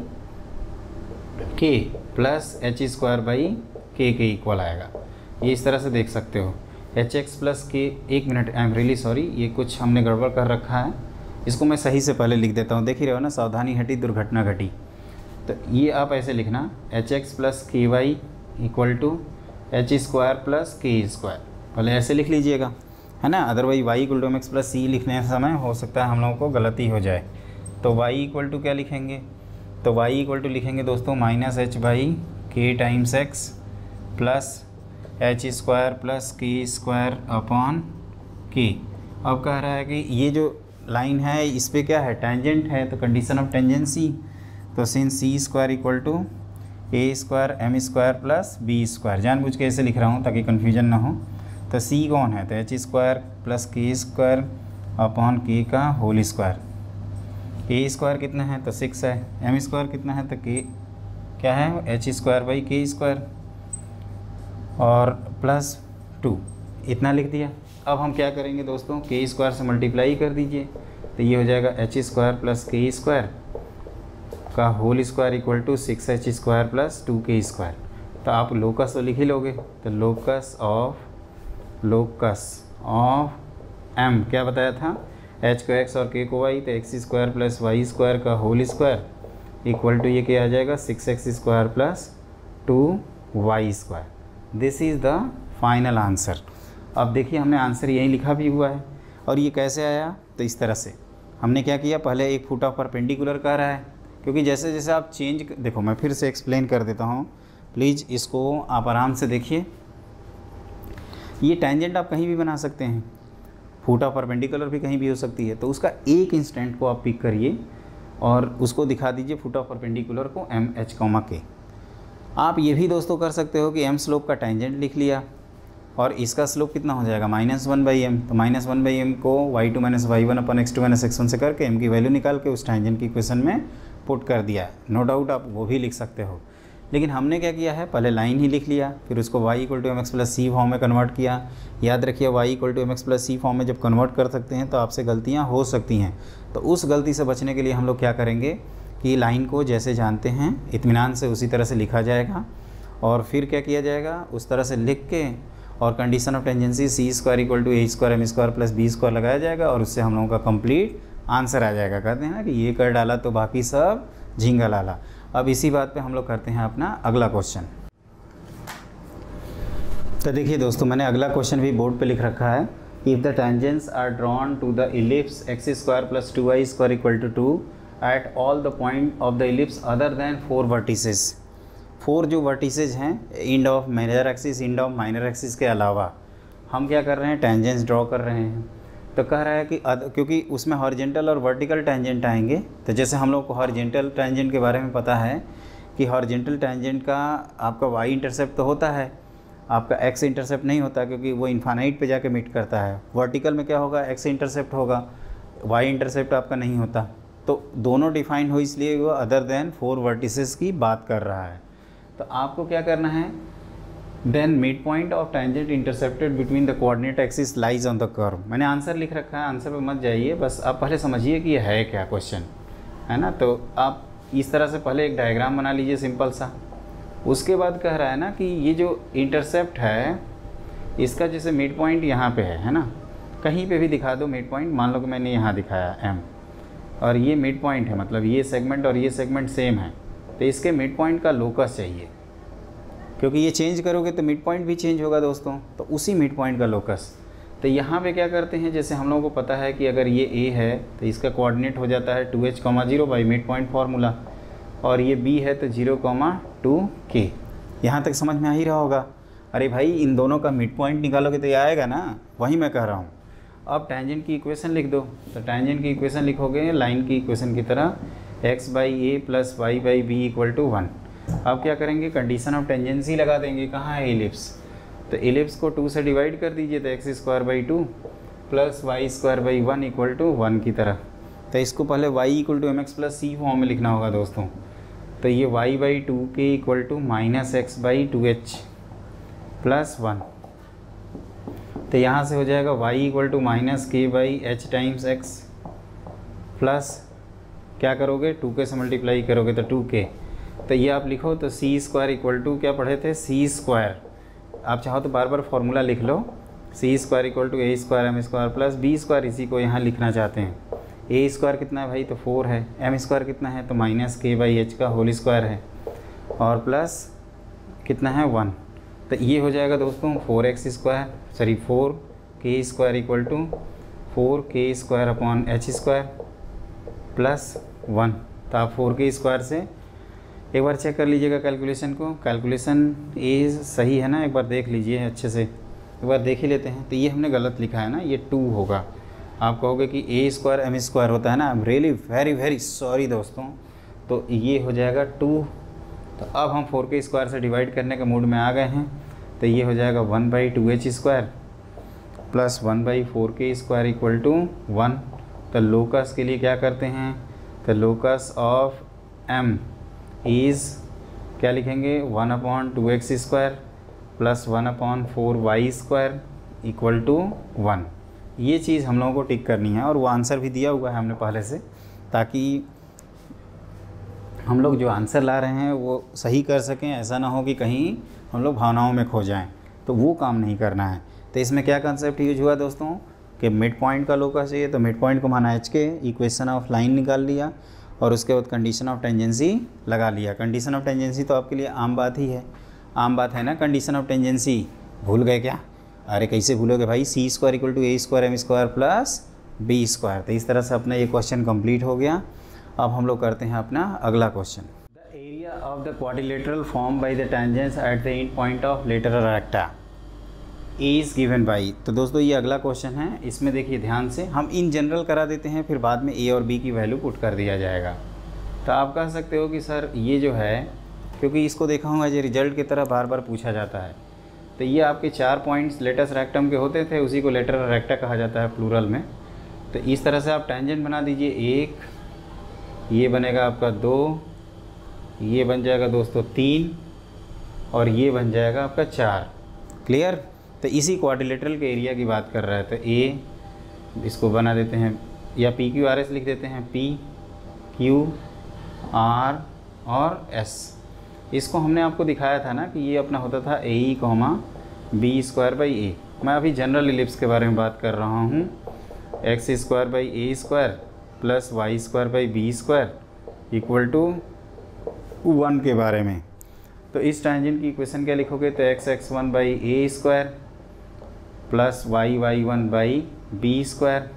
K plus H square by K K equal आएगा। ये इस तरह से देख सकते हो, एच एक्स प्लस के। एक minute, I am really sorry, ये कुछ हमने गड़बड़ कर रखा है, इसको मैं सही से पहले लिख देता हूँ। देख ही रहे हो ना, सावधानी हटी दुर्घटना घटी। तो ये आप ऐसे लिखना, H X plus K Y equal to H square plus के स्क्वायर, पहले ऐसे लिख लीजिएगा, है ना। Otherwise Y equal to M x plus C लिखने समय हो सकता है हम लोगों को गलती हो जाए। तो वाई इक्वल टू क्या लिखेंगे, तो वाई इक्वल टू लिखेंगे दोस्तों minus H by K times x plus H square plus के स्क्वायर अपॉन के। अब कह रहा है कि ये जो लाइन है इस पर क्या है, टेंजेंट है, तो कंडीशन ऑफ टेंजेंसी, तो since C square equal to A square M square plus B square, जानबूझ के ऐसे लिख रहा हूँ ताकि कन्फ्यूजन ना हो। तो सी कौन है, तो एच स्क्वायर प्लस के स्क्वायर अपॉन के का होल स्क्वायर। ए स्क्वायर कितना है, तो सिक्स है। एम स्क्वायर कितना है, तो के क्या है, H square by K square और प्लस टू, इतना लिख दिया। अब हम क्या करेंगे दोस्तों, के स्क्वायर से मल्टीप्लाई कर दीजिए, तो ये हो जाएगा एच स्क्वायर प्लस के स्क्वायर का whole square equal to six H square plus two K square. तो आप लोकस तो लिख ही लोगे, तो locus of locus of M क्या बताया था, एच को एक्स और के को वाई, तो x square plus Y square का होल स्क्वायर इक्वल टू ये क्या आ जाएगा, six X square plus two Y square. This is the final answer. अब देखिए हमने आंसर यही लिखा भी हुआ है। और ये कैसे आया, तो इस तरह से हमने क्या किया, पहले एक फुट ऑफ परपेंडिकुलर कह रहा है, क्योंकि जैसे जैसे आप चेंज, देखो मैं फिर से एक्सप्लेन कर देता हूँ, प्लीज़ इसको आप आराम से देखिए। ये टेंजेंट आप कहीं भी बना सकते हैं, फुट ऑफ परपेंडिकुलर भी कहीं भी हो सकती है। तो उसका एक इंस्टेंट को आप पिक करिए और उसको दिखा दीजिए फुट ऑफ परपेंडिकुलर को एम एच कॉमा के। आप ये भी दोस्तों कर सकते हो कि एम स्लोप का टेंजेंट लिख लिया और इसका स्लोप कितना हो जाएगा, माइनस वन बाई एम। तो माइनस वन बाई एम को Y two minus Y one upon x two minus x one से करके एम की वैल्यू निकाल के उस टेंजेंट की इक्वेशन में पुट कर दिया। नो डाउट आप वो भी लिख सकते हो, लेकिन हमने क्या किया है, पहले लाइन ही लिख लिया, फिर उसको y equal to M x plus C form में कन्वर्ट किया। याद रखिए y equal to M x plus C form में जब कन्वर्ट कर सकते हैं तो आपसे गलतियाँ हो सकती हैं। तो उस गलती से बचने के लिए हम लोग क्या करेंगे कि लाइन को जैसे जानते हैं इत्मीनान से उसी तरह से लिखा जाएगा, और फिर क्या किया जाएगा, उस तरह से लिख के और condition of tangency C square equal to A square M square plus B square लगाया जाएगा और उससे हम लोगों का कंप्लीट आंसर आ जाएगा। कहते हैं ना कि ये कर डाला तो बाकी सब झींगा लाला। अब इसी बात पे हम लोग करते हैं अपना अगला क्वेश्चन। तो देखिए दोस्तों, मैंने अगला क्वेश्चन भी बोर्ड पे लिख रखा है। If the tangents are drawn to the ellipse x square plus two Y square equal to two at all the point of the ellipse other than four vertices. Four जो vertices हैं end of major axis, end of minor axis के अलावा हम क्या कर रहे हैं, tangents draw कर रहे हैं। तो कह रहा है कि अद, क्योंकि उसमें हॉरिजेंटल और वर्टिकल टेंजेंट आएंगे। तो जैसे हम लोग को हॉरिजेंटल टेंजेंट के बारे में पता है कि हॉरिजेंटल टेंजेंट का आपका वाई इंटरसेप्ट तो होता है, आपका एक्स इंटरसेप्ट नहीं होता, क्योंकि वो इन्फानाइट पे जाके मीट करता है। वर्टिकल में क्या होगा, एक्स इंटरसेप्ट होगा, वाई इंटरसेप्ट आपका नहीं होता। तो दोनों डिफाइन हो, इसलिए वो अदर देन फोर वर्टिसेस की बात कर रहा है। तो आपको क्या करना है, then mid point of tangent intercepted between the coordinate axis lies on the curve. मैंने आंसर लिख रखा है, आंसर पे मत जाइए, बस आप पहले समझिए कि ये है क्या क्वेश्चन, है ना। तो आप इस तरह से पहले एक डायग्राम बना लीजिए सिंपल सा। उसके बाद कह रहा है ना कि ये जो इंटरसेप्ट है इसका जैसे मिड पॉइंट यहाँ पे है है ना, कहीं पे भी दिखा दो मिड पॉइंट। मान लो कि मैंने यहाँ दिखाया एम और ये मिड पॉइंट है, मतलब ये सेगमेंट और ये सेगमेंट सेम है। तो इसके मिड पॉइंट का लोकस चाहिए, क्योंकि ये चेंज करोगे तो मिड पॉइंट भी चेंज होगा दोस्तों। तो उसी मिड पॉइंट का लोकस। तो यहाँ पे क्या करते हैं, जैसे हम लोगों को पता है कि अगर ये ए है तो इसका कोऑर्डिनेट हो जाता है two h comma zero by mid point formula, और ये बी है तो जीरो कॉमा टू के। यहाँ तक समझ में आ ही रहा होगा। अरे भाई इन दोनों का मिड पॉइंट निकालोगे तो ये आएगा ना, वही मैं कह रहा हूँ। अब टेंजेंट की इक्वेशन लिख दो। तो टेंजेंट की इक्वेशन लिखोगे लाइन की इक्वेशन की तरह, x by a plus Y by b equal to one. अब क्या करेंगे, कंडीशन ऑफ टेंजेंसी लगा देंगे। कहाँ है इलिप्स, तो इलिप्स को टू से डिवाइड कर दीजिए, तो x square by two plus Y square by one equal to one की तरह। तो इसको पहले y equal to M x plus C form में लिखना होगा दोस्तों। तो ये y बाई टू के equal to minus x by two h plus one. तो यहाँ से हो जाएगा y equal to minus k by h times x plus क्या करोगे, टू के से मल्टीप्लाई करोगे तो टू के। तो ये आप लिखो तो सी स्क्वायर इक्वल टू क्या पढ़े थे, सी स्क्वायर। आप चाहो तो बार बार फॉर्मूला लिख लो, c square equal to A square M square plus B square. इसी को यहाँ लिखना चाहते हैं। ए स्क्वायर कितना है भाई, तो फोर है। एम स्क्वायर कितना है, तो माइनस के बाई एच का होल स्क्वायर है, और प्लस कितना है, वन। तो ये हो जाएगा दोस्तों four x square sorry four k square equal to four k square upon h square plus one. तो आप फोर के स्क्वायर से एक बार चेक कर लीजिएगा कैलकुलेशन को। कैलकुलेशन ए सही है ना, एक बार देख लीजिए अच्छे से, एक बार देख ही लेते हैं। तो ये हमने गलत लिखा है ना, ये टू होगा। आप कहोगे कि ए स्क्वायर एम स्क्वायर होता है ना, I am really very very sorry दोस्तों। तो ये हो जाएगा टू। तो अब हम फोर के स्क्वायर से डिवाइड करने के मूड में आ गए हैं। तो ये हो जाएगा one by two H square plus one by four k square equal to one. तो लोकस के लिए क्या करते हैं, तो लोकस ऑफ एम इज़ क्या लिखेंगे, one upon two x square plus one upon four y square equal to one. ये चीज़ हम लोगों को टिक करनी है, और वो आंसर भी दिया हुआ है हमने पहले से, ताकि हम लोग जो आंसर ला रहे हैं वो सही कर सकें। ऐसा ना हो कि कहीं हम लोग भावनाओं में खो जाएं, तो वो काम नहीं करना है। तो इसमें क्या कंसेप्ट यूज हुआ दोस्तों कि मिड पॉइंट का लोकस चाहिए, तो मिड पॉइंट को माना एच के, इक्वेशन ऑफ लाइन निकाल लिया, और उसके बाद कंडीशन ऑफ टेंजेंसी लगा लिया। कंडीशन ऑफ टेंजेंसी तो आपके लिए आम बात ही है, आम बात है ना। कंडीशन ऑफ टेंजेंसी भूल गए क्या, अरे कैसे भूलोगे भाई, c square equal to A square M square plus B square. तो इस तरह से अपना ये क्वेश्चन कंप्लीट हो गया। अब हम लोग करते हैं अपना अगला question. The area of the quadrilateral form by the tangents at the end point of lateral recta is given by. तो दोस्तों ये अगला क्वेश्चन है। इसमें देखिए ध्यान से, हम इन जनरल करा देते हैं, फिर बाद में ए और बी की वैल्यू पुट कर दिया जाएगा। तो आप कह सकते हो कि सर ये जो है, क्योंकि इसको देखा हूँ एज ए रिजल्ट की तरह बार बार पूछा जाता है। तो ये आपके चार पॉइंट्स लेटस रेक्टम के होते थे, उसी को लेटरल रेक्टा कहा जाता है प्लूरल में। तो इस तरह से आप टेंजेंट बना दीजिए, एक, ये बनेगा आपका दो, ये बन जाएगा दोस्तों तीन, और ये बन जाएगा आपका चार। क्लियर। तो इसी क्वाड्रिलेटरल के एरिया की बात कर रहा है। तो ए इसको बना देते हैं, या पी क्यू आर एस लिख देते हैं, पी क्यू आर और एस। इसको हमने आपको दिखाया था ना कि ये अपना होता था a E comma b square by a. मैं अभी जनरल इलिप्स के बारे में बात कर रहा हूँ। X square by A square plus Y square by B square equal to one के बारे में। तो इस टेंजेंट की इक्वेशन क्या लिखोगे, तो x x one by A square plus Y Y one by B square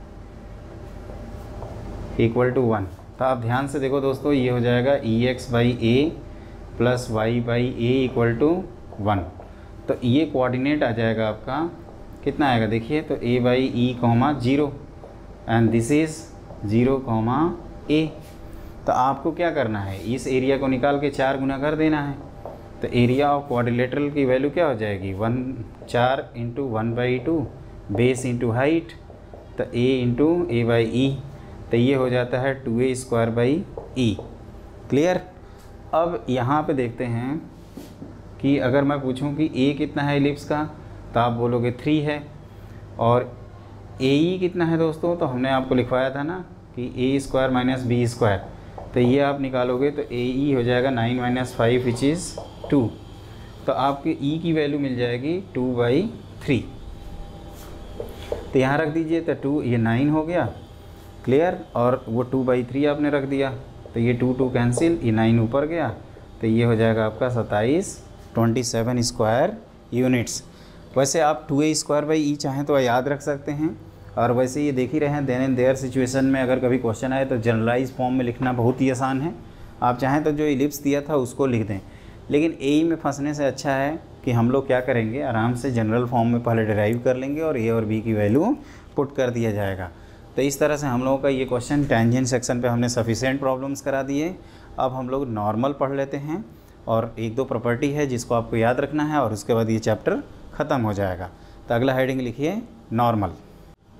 equal to one. तो आप ध्यान से देखो दोस्तों, ये हो जाएगा e x by a plus Y by A equal to one. तो ये कोऑर्डिनेट आ जाएगा आपका, कितना आएगा देखिए, तो a by e comma zero and this is zero comma a. तो आपको क्या करना है, इस एरिया को निकाल के चार गुना कर देना है। तो एरिया ऑफ क्वाड्रिलेटरल की वैल्यू क्या हो जाएगी, वन चार into one by two base into height, तो a into A by E. तो ये हो जाता है two A square by e. Clear. अब यहाँ पे देखते हैं कि अगर मैं पूछूं कि ए कितना है एलिप्स का, तो आप बोलोगे थ्री है, और ए ई कितना है दोस्तों, तो हमने आपको लिखवाया था ना कि a square minus B square. तो ये आप निकालोगे तो ए ई हो जाएगा nine minus five which is two. तो आपके ई की वैल्यू मिल जाएगी टू बाई थ्री। तो यहाँ रख दीजिए, तो टू ये नाइन हो गया। क्लियर। और वो टू बाई थ्री आपने रख दिया, तो ये टू टू कैंसिल, ये नाइन ऊपर गया, तो ये हो जाएगा आपका सत्ताईस ट्वेंटी सेवन स्क्वायर यूनिट्स। वैसे आप two A square by e चाहें तो याद रख सकते हैं, और वैसे ये देख ही रहे हैं देन एंड देयर सिचुएशन में अगर कभी क्वेश्चन आए तो जनरलाइज फॉर्म में लिखना बहुत ही आसान है। आप चाहें तो जो इलिप्स दिया था उसको लिख दें, लेकिन ए ई में फंसने से अच्छा है कि हम लोग क्या करेंगे, आराम से जनरल फॉर्म में पहले डिराइव कर लेंगे और ए और बी की वैल्यू पुट कर दिया जाएगा। तो इस तरह से हम लोगों का ये क्वेश्चन टेंजेंट सेक्शन पे हमने सफिशिएंट प्रॉब्लम्स करा दिए। अब हम लोग नॉर्मल पढ़ लेते हैं, और एक दो प्रॉपर्टी है जिसको आपको याद रखना है, और उसके बाद ये चैप्टर ख़त्म हो जाएगा। तो अगला हेडिंग लिखिए नॉर्मल।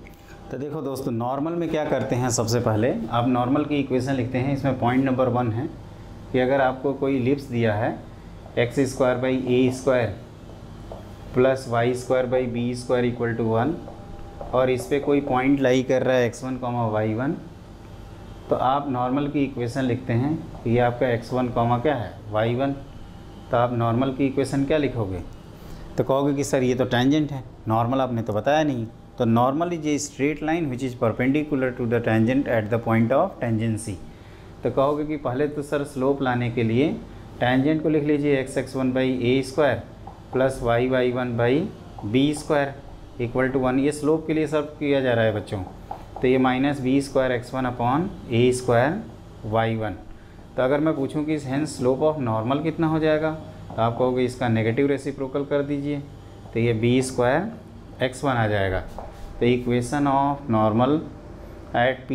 तो देखो दोस्तों, नॉर्मल में क्या करते हैं, सबसे पहले आप नॉर्मल की इक्वेशन लिखते हैं। इसमें पॉइंट नंबर वन है कि अगर आपको कोई इलिप्स दिया है x square by A square plus Y square by B square equal to one, और इस पर कोई पॉइंट लाई कर रहा है x one comma Y one, तो आप नॉर्मल की इक्वेशन लिखते हैं कि ये आपका एक्स वन कॉमा क्या है, वाई वन। तो आप नॉर्मल की इक्वेशन क्या लिखोगे, तो कहोगे कि सर ये तो टेंजेंट है, नॉर्मल आपने तो बताया नहीं। तो normal is a straight line which is perpendicular to the tangent at the point of tangency. तो कहोगे कि पहले तो सर स्लोप लाने के लिए टेंजेंट को लिख लीजिए x x one by A square plus Y Y one by B square equal to one. ये स्लोप के लिए सब किया जा रहा है बच्चों। तो ये minus B square x one upon ए स्क्वायर वाई वन। तो अगर मैं पूछूं कि हेंस स्लोप ऑफ नॉर्मल कितना हो जाएगा, तो आप कहोगे इसका नेगेटिव रेसिप्रोकल कर दीजिए, तो ये बी स्क्वायर एक्स वन आ जाएगा। तो equation of normal at p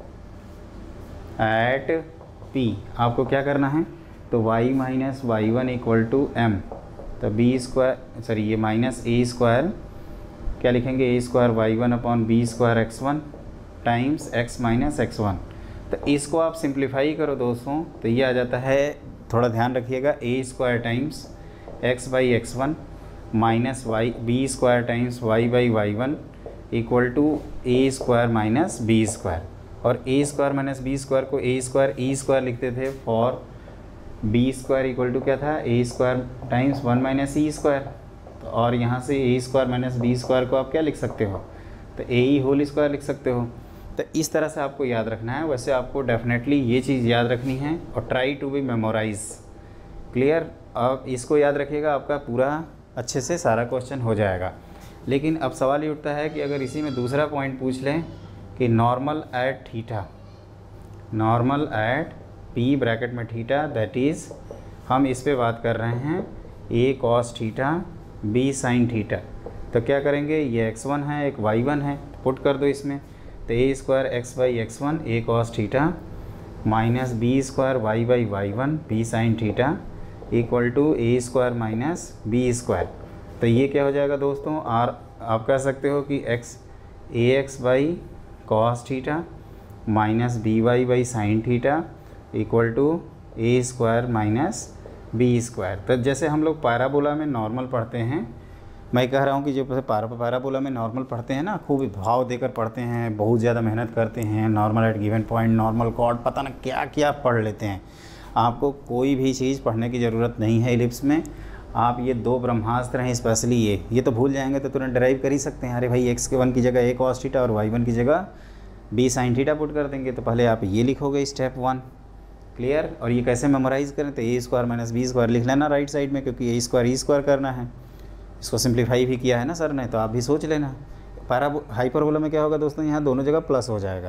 at p आपको क्या करना है, तो y minus Y one equal to m. तो बी स्क्वायर सॉरी ये माइनस ए स्क्वायर क्या लिखेंगे, a square y one upon B square x one times x minus x one. तो इसको आप सिंप्लीफाई करो दोस्तों, तो ये आ जाता है, थोड़ा ध्यान रखिएगा, a square times x by x one minus y b square times y by y one equal to A square minus B square. और a square minus B square को ए स्क्वायर ई स्क्वायर लिखते थे for b square equal to क्या था, a square times one minus E square. तो और यहाँ से a square minus B square को आप क्या लिख सकते हो, तो ए ई होल स्क्वायर लिख सकते हो। तो इस तरह से आपको याद रखना है। वैसे आपको डेफिनेटली ये चीज़ याद रखनी है और try to be memorize. Clear, अब इसको याद रखिएगा, आपका पूरा अच्छे से सारा क्वेश्चन हो जाएगा। लेकिन अब सवाल ये उठता है कि अगर इसी में दूसरा पॉइंट पूछ लें कि normal at theta, normal at p bracket में थीटा, दैट इज़ हम इस पे बात कर रहे हैं a cos theta b sine theta. तो क्या करेंगे, ये एक्स वन है एक वाई वन है, पुट कर दो इसमें। तो ए square x by x one a cos theta minus B square y by y one b sine theta equal to A square minus B square. तो ये क्या हो जाएगा दोस्तों, आर आप कह सकते हो कि x a x by cos theta minus b y by sine theta equal to A square minus B square. तो जैसे हम लोग पैराबोला में नॉर्मल पढ़ते हैं, मैं कह रहा हूँ कि जो पारा पैराबोला में नॉर्मल पढ़ते हैं ना, खूब भाव देकर पढ़ते हैं, बहुत ज़्यादा मेहनत करते हैं, normal at given point, normal chord, पता ना क्या क्या पढ़ लेते हैं। आपको कोई भी चीज़ पढ़ने की ज़रूरत नहीं है इलिप्स में। आप ये दो ब्रह्मास्त्र हैं, स्पेशली ये ये तो भूल जाएंगे तो तुरंत ड्राइव कर ही सकते हैं। अरे भाई एक्स के वन की जगह ए कॉस थीटा और वाई वन की जगह बी साइन थीटा पुट कर देंगे। तो पहले आप ये लिखोगे स्टेप वन। क्लियर, और ये कैसे मेमोराइज़ करें, तो ए स्क्वायर माइनस बी स्क्वायर लिख लेना राइट साइड में, क्योंकि ए स्क्वायर ई स्क्वायर करना है। इसको सिंप्लीफाई भी किया है ना सर ने, तो आप भी सोच लेना। पैरा हाइपरबोला में क्या होगा दोस्तों, यहाँ दोनों जगह प्लस हो जाएगा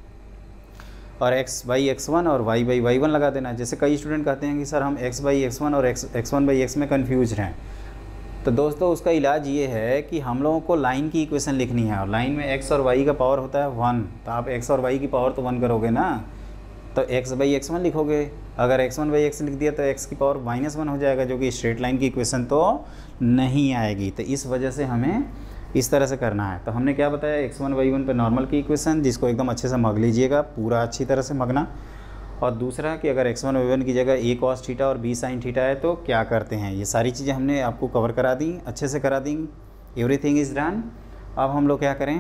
और x बाई एक्स वन और y बाई वाई वन लगा देना। जैसे कई स्टूडेंट कहते हैं कि सर हम x बाई एक्स वन और x x one by x में कन्फ्यूज हैं, तो दोस्तों उसका इलाज ये है कि हम लोगों को लाइन की इक्वेशन लिखनी है, और लाइन में x और y का पावर होता है वन। तो आप x और y की पावर तो वन करोगे ना, तो x बाई एक्स वन लिखोगे। अगर एक्स वन बाई एक्स लिख दिया तो x की पावर माइनस वन हो जाएगा, जो कि स्ट्रेट लाइन की इक्वेशन तो नहीं आएगी। तो इस वजह से हमें इस तरह से करना है। तो हमने क्या बताया, एक्स वन वाई वन पर नॉर्मल की इक्वेशन, जिसको एकदम अच्छे से मग लीजिएगा, पूरा अच्छी तरह से मगना। और दूसरा कि अगर एक्स वन वाई वन की जगह ए कॉस थीटा और बी साइन थीटा है तो क्या करते हैं। ये सारी चीज़ें हमने आपको कवर करा दी, अच्छे से करा दी। Everything is done. अब हम लोग क्या करें,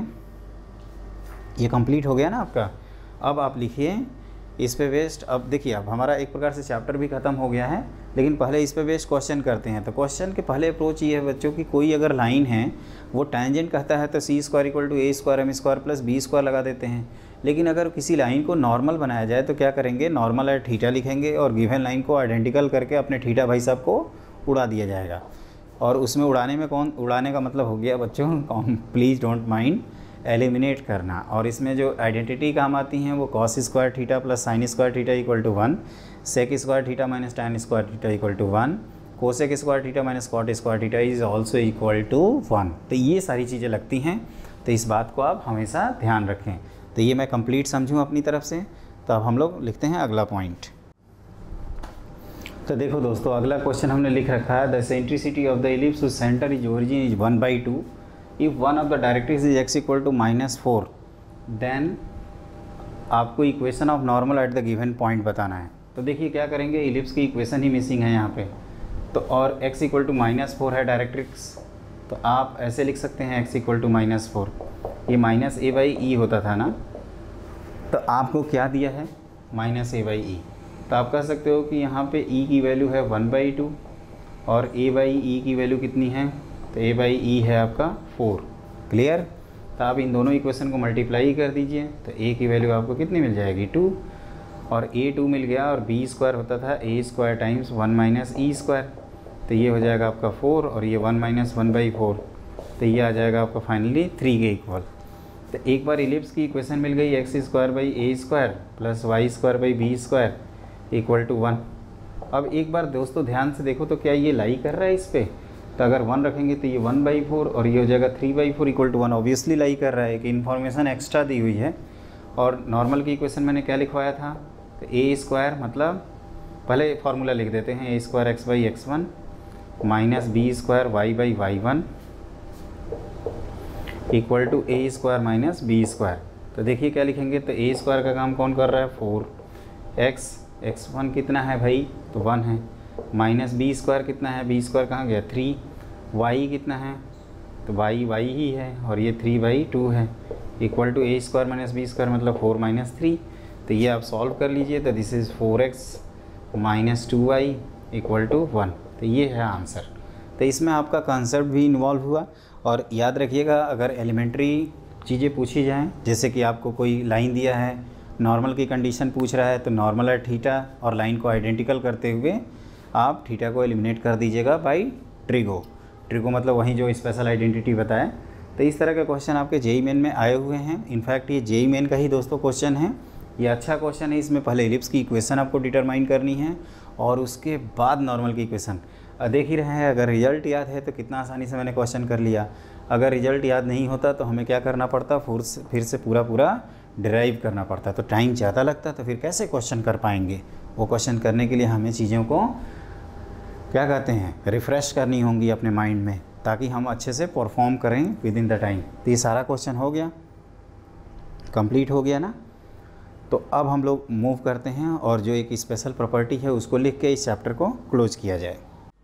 ये कंप्लीट हो गया ना आपका। अब आप लिखिए इस पे बेस्ड। अब देखिए, अब हमारा एक प्रकार से चैप्टर भी ख़त्म हो गया है, लेकिन पहले इस पे बेस्ड क्वेश्चन करते हैं। तो क्वेश्चन के पहले अप्रोच ये है बच्चों कि कोई अगर लाइन है वो टेंजेंट कहता है तो c square equal to A square M square plus B square लगा देते हैं। लेकिन अगर किसी लाइन को नॉर्मल बनाया जाए तो क्या करेंगे, नॉर्मल एट थीटा लिखेंगे और गिवन लाइन को आइडेंटिकल करके अपने थीटा भाई साहब को उड़ा दिया जाएगा। और उसमें उड़ाने में कौन, उड़ाने का मतलब हो गया बच्चों, प्लीज़ डोंट माइंड, एलिमिनेट करना। और इसमें जो आइडेंटिटी काम आती हैं वो cos square theta plus sine square theta equal to one, sec square theta minus tan square theta equal to one, cosec square theta minus cot square theta is also equal to one. तो ये सारी चीज़ें लगती हैं, तो इस बात को आप हमेशा ध्यान रखें। तो ये मैं कंप्लीट समझूँ अपनी तरफ से। तो अब हम लोग लिखते हैं अगला पॉइंट। तो देखो दोस्तों, अगला क्वेश्चन हमने लिख रखा है, the eccentricity of the ellipse whose centre is origin is one by two if one of the directrix is x equal to minus four then आपको equation of normal at the given point बताना है। तो देखिए क्या करेंगे, ellipse की equation ही missing है यहाँ पे, तो और x equal to minus four है डायरेक्ट्रिक्स, तो आप ऐसे लिख सकते हैं x equal to minus four, ये माइनस ए बाई ई होता था ना, तो आपको क्या दिया है माइनस ए बाई ई, तो आप कह सकते हो कि यहाँ पे e की वैल्यू है वन बाई टू और a बाई ई की वैल्यू कितनी है, तो a बाई ई है आपका फोर। क्लियर, तो आप इन दोनों इक्वेशन को मल्टीप्लाई कर दीजिए, तो a की वैल्यू आपको कितनी मिल जाएगी टू, और a टू मिल गया, और b स्क्वायर होता था a square times one minus E square, तो ये हो जाएगा आपका फोर, और ये one minus one by four, तो ये आ जाएगा आपका फाइनली थ्री के इक्वल। तो एक बार इलिप्स की इक्वेशन मिल गई, x square by A square plus Y square by B square equal to one. अब एक बार दोस्तों ध्यान से देखो तो क्या ये लाई कर रहा है इस पर, तो अगर वन रखेंगे तो ये वन बाई फोर और ये हो जाएगा three by four equal to one. Obviously lie कर रहा है कि इन्फॉर्मेशन एक्स्ट्रा दी हुई है। और नॉर्मल की इक्वेशन मैंने क्या लिखवाया था, तो ए स्क्वायर मतलब पहले फार्मूला लिख देते हैं, ए square x by x one minus B square y by y one equal to A square minus B square. तो देखिए क्या लिखेंगे, तो ए स्क्वायर का काम कौन कर रहा है फोर, एक्स एक्स वन कितना है भाई, तो वन है, माइनस बी स्क्वायर कितना है, बी स्क्वायर कहाँ गया थ्री, वाई कितना है, तो वाई वाई ही है, और ये थ्री बाई टू है, equal to A square minus B square मतलब फोर माइनस थ्री। तो ये आप सॉल्व कर लीजिए, तो this is four x minus two y equal to one. तो ये है आंसर। तो इसमें आपका कॉन्सेप्ट भी इन्वॉल्व हुआ। और याद रखिएगा, अगर एलिमेंट्री चीज़ें पूछी जाएँ, जैसे कि आपको कोई लाइन दिया है, नॉर्मल की कंडीशन पूछ रहा है, तो नॉर्मल है थीटा और लाइन को आइडेंटिकल करते हुए आप थीटा को एलिमिनेट कर दीजिएगा बाई ट्रिगो। ट्रिगो मतलब वहीं जो स्पेशल आइडेंटिटी बताए। तो इस तरह के क्वेश्चन आपके जेई मेन में आए हुए हैं। इनफैक्ट ये जेई मेन का ही दोस्तों क्वेश्चन है, ये अच्छा क्वेश्चन है। इसमें पहले इलिप्स की इक्वेशन आपको डिटरमाइन करनी है और उसके बाद नॉर्मल की इक्वेशन। देख ही रहे हैं, अगर रिजल्ट याद है तो कितना आसानी से मैंने क्वेश्चन कर लिया। अगर रिजल्ट याद नहीं होता तो हमें क्या करना पड़ता, फिर से फिर से पूरा पूरा डिराइव करना पड़ता, तो टाइम ज़्यादा लगता, तो फिर कैसे क्वेश्चन कर पाएंगे। वो क्वेश्चन करने के लिए हमें चीज़ों को क्या कहते हैं, रिफ़्रेश करनी होंगी अपने माइंड में, ताकि हम अच्छे से परफॉर्म करें विद इन द टाइम। तो ये सारा क्वेश्चन हो गया, कंप्लीट हो गया ना। तो अब हम लोग मूव करते हैं और जो एक स्पेशल प्रॉपर्टी है उसको लिख के इस चैप्टर को क्लोज किया जाए।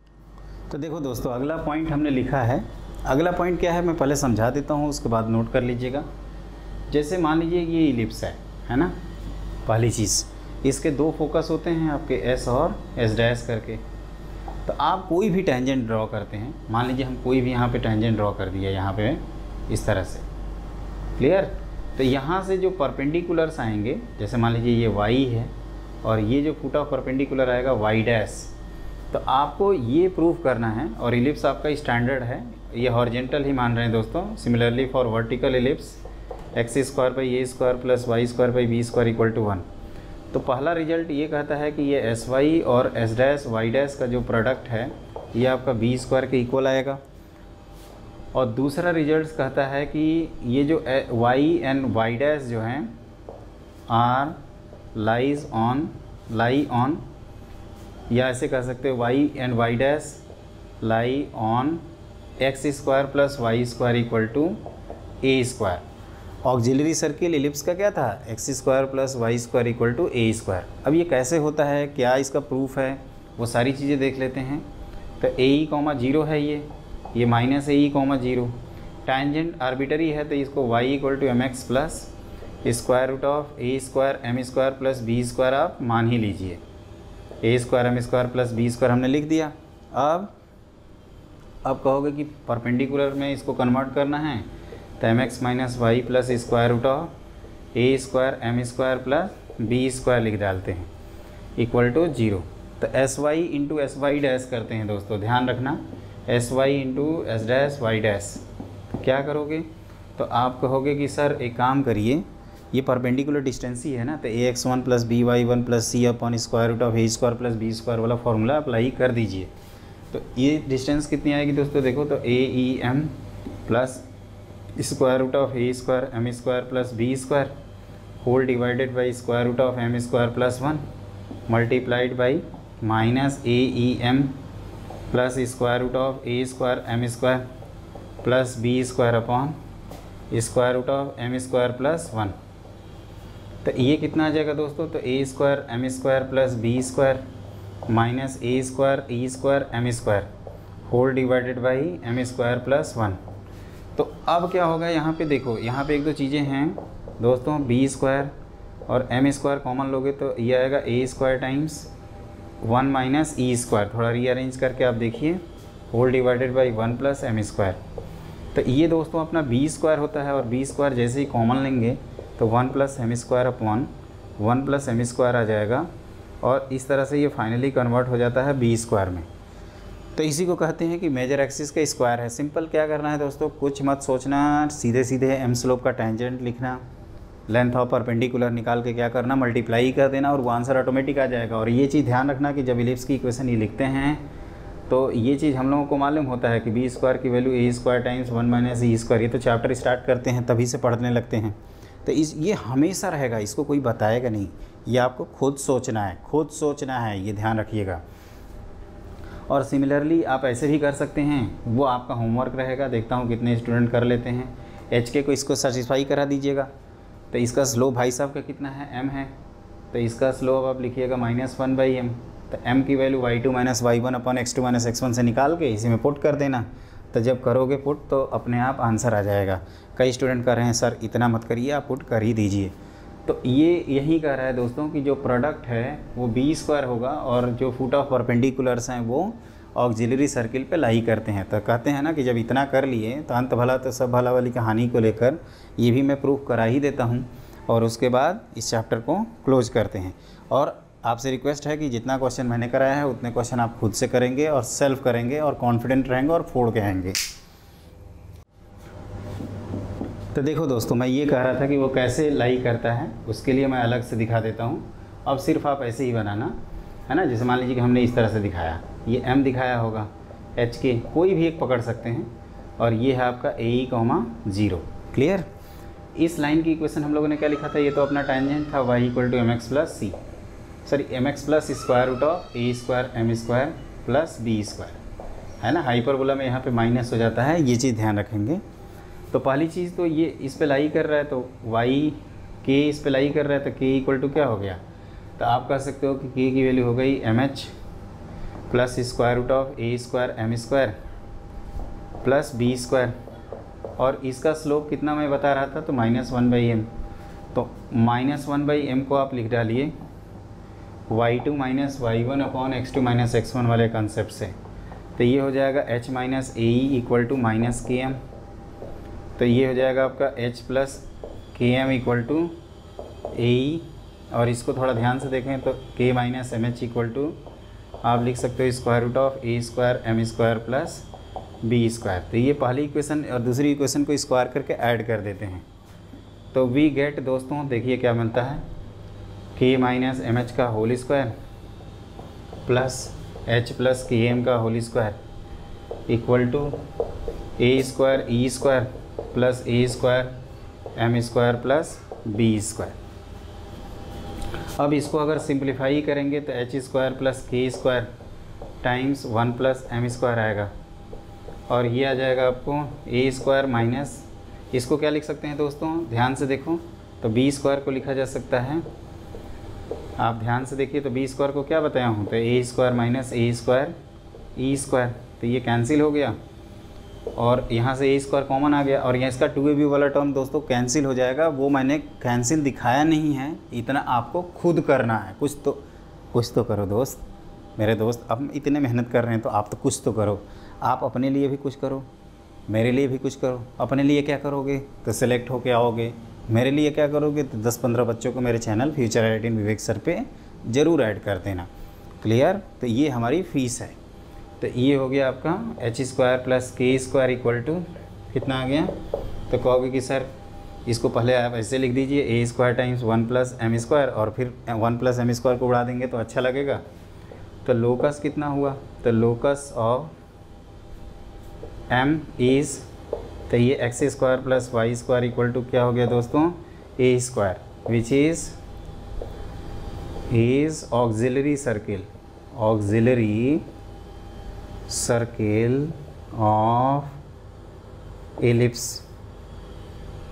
तो देखो दोस्तों, अगला पॉइंट हमने लिखा है। अगला पॉइंट क्या है मैं पहले समझा देता हूँ, उसके बाद नोट कर लीजिएगा। जैसे मान लीजिए कि ये इलिप्स है है ना, पहली चीज़ इसके दो फोकस होते हैं आपके एस और एस डैश करके। तो आप कोई भी टेंजेंट ड्रॉ करते हैं, मान लीजिए हम कोई भी यहाँ पे टेंजेंट ड्रॉ कर दिया यहाँ पे इस तरह से, क्लियर। तो यहाँ से जो परपेंडिकुलर्स आएंगे, जैसे मान लीजिए ये वाई है और ये जो फुट ऑफ परपेंडिकुलर आएगा वाई डैश, तो आपको ये प्रूव करना है। और इलिप्स आपका स्टैंडर्ड है, ये हॉरिजेंटल ही मान रहे हैं दोस्तों। Similarly for vertical ellipse x square by A square plus Y square by B square equal to one. तो पहला रिजल्ट ये कहता है कि ये एस वाई और एस डैश वाई डैश का जो प्रोडक्ट है ये आपका बी स्क्वायर के इक्वल आएगा। और दूसरा रिजल्ट कहता है कि ये जो वाई एंड वाई डैश जो हैं are lies on lie on, या ऐसे कह सकते हो Y and Y dash lie on x square plus Y square equal to A square. Auxiliary circle ellipse का क्या था, x square plus Y square equal to A square. अब ये कैसे होता है, क्या इसका प्रूफ है, वो सारी चीज़ें देख लेते हैं। तो ए ई कॉमा जीरो है, ये ये माइनस ए ई कॉमा जीरो। टेंजेंट आर्बिटरी है, तो इसको y equal to M x plus square root of A square M square plus B square आप मान ही लीजिए। A square M square plus B square हमने लिख दिया। अब अब कहोगे कि परपेंडिकुलर में इसको कन्वर्ट करना है, तो m x minus y plus square root of A square M square plus B square लिख डालते हैं इक्वल टू जीरो। तो S Y into S Y dash करते हैं दोस्तों, ध्यान रखना, S Y into S dash Y dash. तो क्या करोगे, तो आप कहोगे कि सर एक काम करिए, ये परपेंडिकुलर डिस्टेंस ही है ना, तो a x one plus b y one plus c upon square root of A square plus B square वाला फॉर्मूला अप्लाई कर दीजिए। तो ये डिस्टेंस कितनी आएगी दोस्तों, देखो तो a e m plus square root of A square M square plus B square whole divided by square root of m square plus one multiplied by minus A e m plus square root of A square M square plus B square upon square root of m square plus one. तो ये कितना आ जाएगा दोस्तों, तो ए square M square plus B square minus A square E square M square whole divided by m square plus one. तो अब क्या होगा, यहाँ पे देखो, यहाँ पे एक दो चीज़ें हैं दोस्तों, बी स्क्वायर और एम स्क्वायर कॉमन लोगे तो ये आएगा a square times one minus E square, थोड़ा रीअरेंज करके आप देखिए, whole divided by one plus m square. तो ये दोस्तों अपना बी स्क्वायर होता है और बी स्क्वायर जैसे ही कॉमन लेंगे तो one plus m square upon one plus m square आ जाएगा और इस तरह से ये फाइनली कन्वर्ट हो जाता है बी स्क्वायर में। तो इसी को कहते हैं कि मेजर एक्सिस का स्क्वायर है। सिंपल क्या करना है दोस्तों, कुछ मत सोचना, सीधे सीधे एम स्लोप का टेंजेंट लिखना, लेंथ ऑफ परपेंडिकुलर निकाल के क्या करना, मल्टीप्लाई कर देना और वो आंसर ऑटोमेटिक आ जाएगा। और ये चीज़ ध्यान रखना कि जब इलिप्स की इक्वेशन ये लिखते हैं तो ये चीज़ हम लोगों को मालूम होता है कि बी स्क्वायर की value a square times one minus E square, ये तो चैप्टर स्टार्ट करते हैं तभी से पढ़ने लगते हैं। तो इस ये हमेशा रहेगा, इसको कोई बताएगा नहीं, ये आपको खुद सोचना है, खुद सोचना है, ये ध्यान रखिएगा। और सिमिलरली आप ऐसे भी कर सकते हैं, वो आपका होमवर्क रहेगा, देखता हूँ कितने स्टूडेंट कर लेते हैं। एच के को इसको सेटिस्फाई करा दीजिएगा। तो इसका स्लोप भाई साहब का कितना है, एम है, तो इसका स्लोप आप लिखिएगा माइनस वन बाई एम। तो एम की value y two minus Y one upon x two minus x one से निकाल के इसी में पुट कर देना। तो जब करोगे पुट तो अपने आप आंसर आ जाएगा। कई स्टूडेंट कर रहे हैं सर इतना मत करिए, आप पुट कर ही दीजिए। तो ये यही कह रहा है दोस्तों कि जो प्रोडक्ट है वो बी स्क्वायर होगा और जो फुट ऑफ परपेंडिकुलर्स हैं वो ऑक्सिलरी सर्किल पे लाई करते हैं। तो कहते हैं ना कि जब इतना कर लिए तो अंत भला तो सब भला वाली कहानी को लेकर ये भी मैं प्रूफ करा ही देता हूँ और उसके बाद इस चैप्टर को क्लोज करते हैं। और आपसे रिक्वेस्ट है कि जितना क्वेश्चन मैंने कराया है उतने क्वेश्चन आप खुद से करेंगे और सेल्फ करेंगे और कॉन्फिडेंट रहेंगे और फोड़ के आएंगे। तो देखो दोस्तों, मैं ये कह रहा था कि वो कैसे लाई करता है, उसके लिए मैं अलग से दिखा देता हूँ। अब सिर्फ आप ऐसे ही बनाना है ना। जैसे मान लीजिए कि हमने इस तरह से दिखाया, ये एम दिखाया होगा, एच के कोई भी एक पकड़ सकते हैं और ये है आपका a E comma zero. Clear. इस लाइन की इक्वेशन हम लोगों ने क्या लिखा था, ये तो अपना टेंजेंट था y equal to M x plus c, sorry m x plus square root of A square M square plus B square, है ना। हाइपरबोला में यहाँ पे माइनस हो जाता है, ये चीज़ ध्यान रखेंगे। तो पहली चीज़ तो ये इस पे लाई कर रहा है तो वाई के इस पे लाई कर रहा है तो के इक्वल टू क्या हो गया, तो आप कह सकते हो कि के की वैल्यू हो गई m h plus square root of A square M square plus B square. और इसका स्लोप कितना मैं बता रहा था, तो माइनस वन बाई एम। तो माइनस वन बाई एम को आप लिख डालिए y two minus Y one upon x two minus x one वाले कॉन्सेप्ट से। तो ये हो जाएगा h minus A e equal to minus k m. तो ये हो जाएगा आपका h plus k m equal to a e, और इसको थोड़ा ध्यान से देखें तो k minus m h equal to आप लिख सकते हो square root of A square M square plus B square. तो ये पहली इक्वेशन और दूसरी इक्वेशन को स्क्वायर करके ऐड कर देते हैं तो वी गेट दोस्तों, देखिए क्या मिलता है, के माइनस एम एच का whole square plus h plus k m का whole square equal to A square E square plus a square M square plus B square. अब इसको अगर सिंप्लीफाई करेंगे तो एच स्क्वायर प्लस के square times one plus m square आएगा और ये आ जाएगा आपको ए स्क्वायर माइनस, इसको क्या लिख सकते हैं दोस्तों, ध्यान से देखो तो बी स्क्वायर को लिखा जा सकता है, आप ध्यान से देखिए तो बी स्क्वायर को क्या बताया हूँ, तो ए स्क्वायर माइनस ए स्क्वायर ई स्क्वायर। तो ये कैंसिल हो गया और यहाँ से ए स्क्वायर कॉमन आ गया और यहाँ इसका टू ए बी वाला टर्म दोस्तों कैंसिल हो जाएगा। वो मैंने कैंसिल दिखाया नहीं है, इतना आपको खुद करना है। कुछ तो कुछ तो करो दोस्त, मेरे दोस्त, अब इतने मेहनत कर रहे हैं तो आप तो कुछ तो करो। आप अपने लिए भी कुछ करो, मेरे लिए भी कुछ करो। अपने लिए क्या करोगे तो सिलेक्ट होके आओगे, मेरे लिए क्या करोगे तो दस पंद्रह बच्चों को मेरे channel future editing Vivek sir पे ज़रूर ऐड कर देना। क्लियर। तो ये हमारी फ़ीस है। तो ये हो गया आपका एच स्क्वायर प्लस के स्क्वायर इक्वल टू कितना आ गया, तो कहोगे कि सर इसको पहले आप ऐसे लिख दीजिए a square times one plus m square और फिर वन प्लस एम स्क्वायर को उड़ा देंगे तो अच्छा लगेगा। तो लोकस कितना हुआ, तो लोकस ऑफ एम इज़, तो ये x square plus Y square equal to क्या हो गया दोस्तों, a square which is is auxiliary circle, auxiliary circle of ellipse,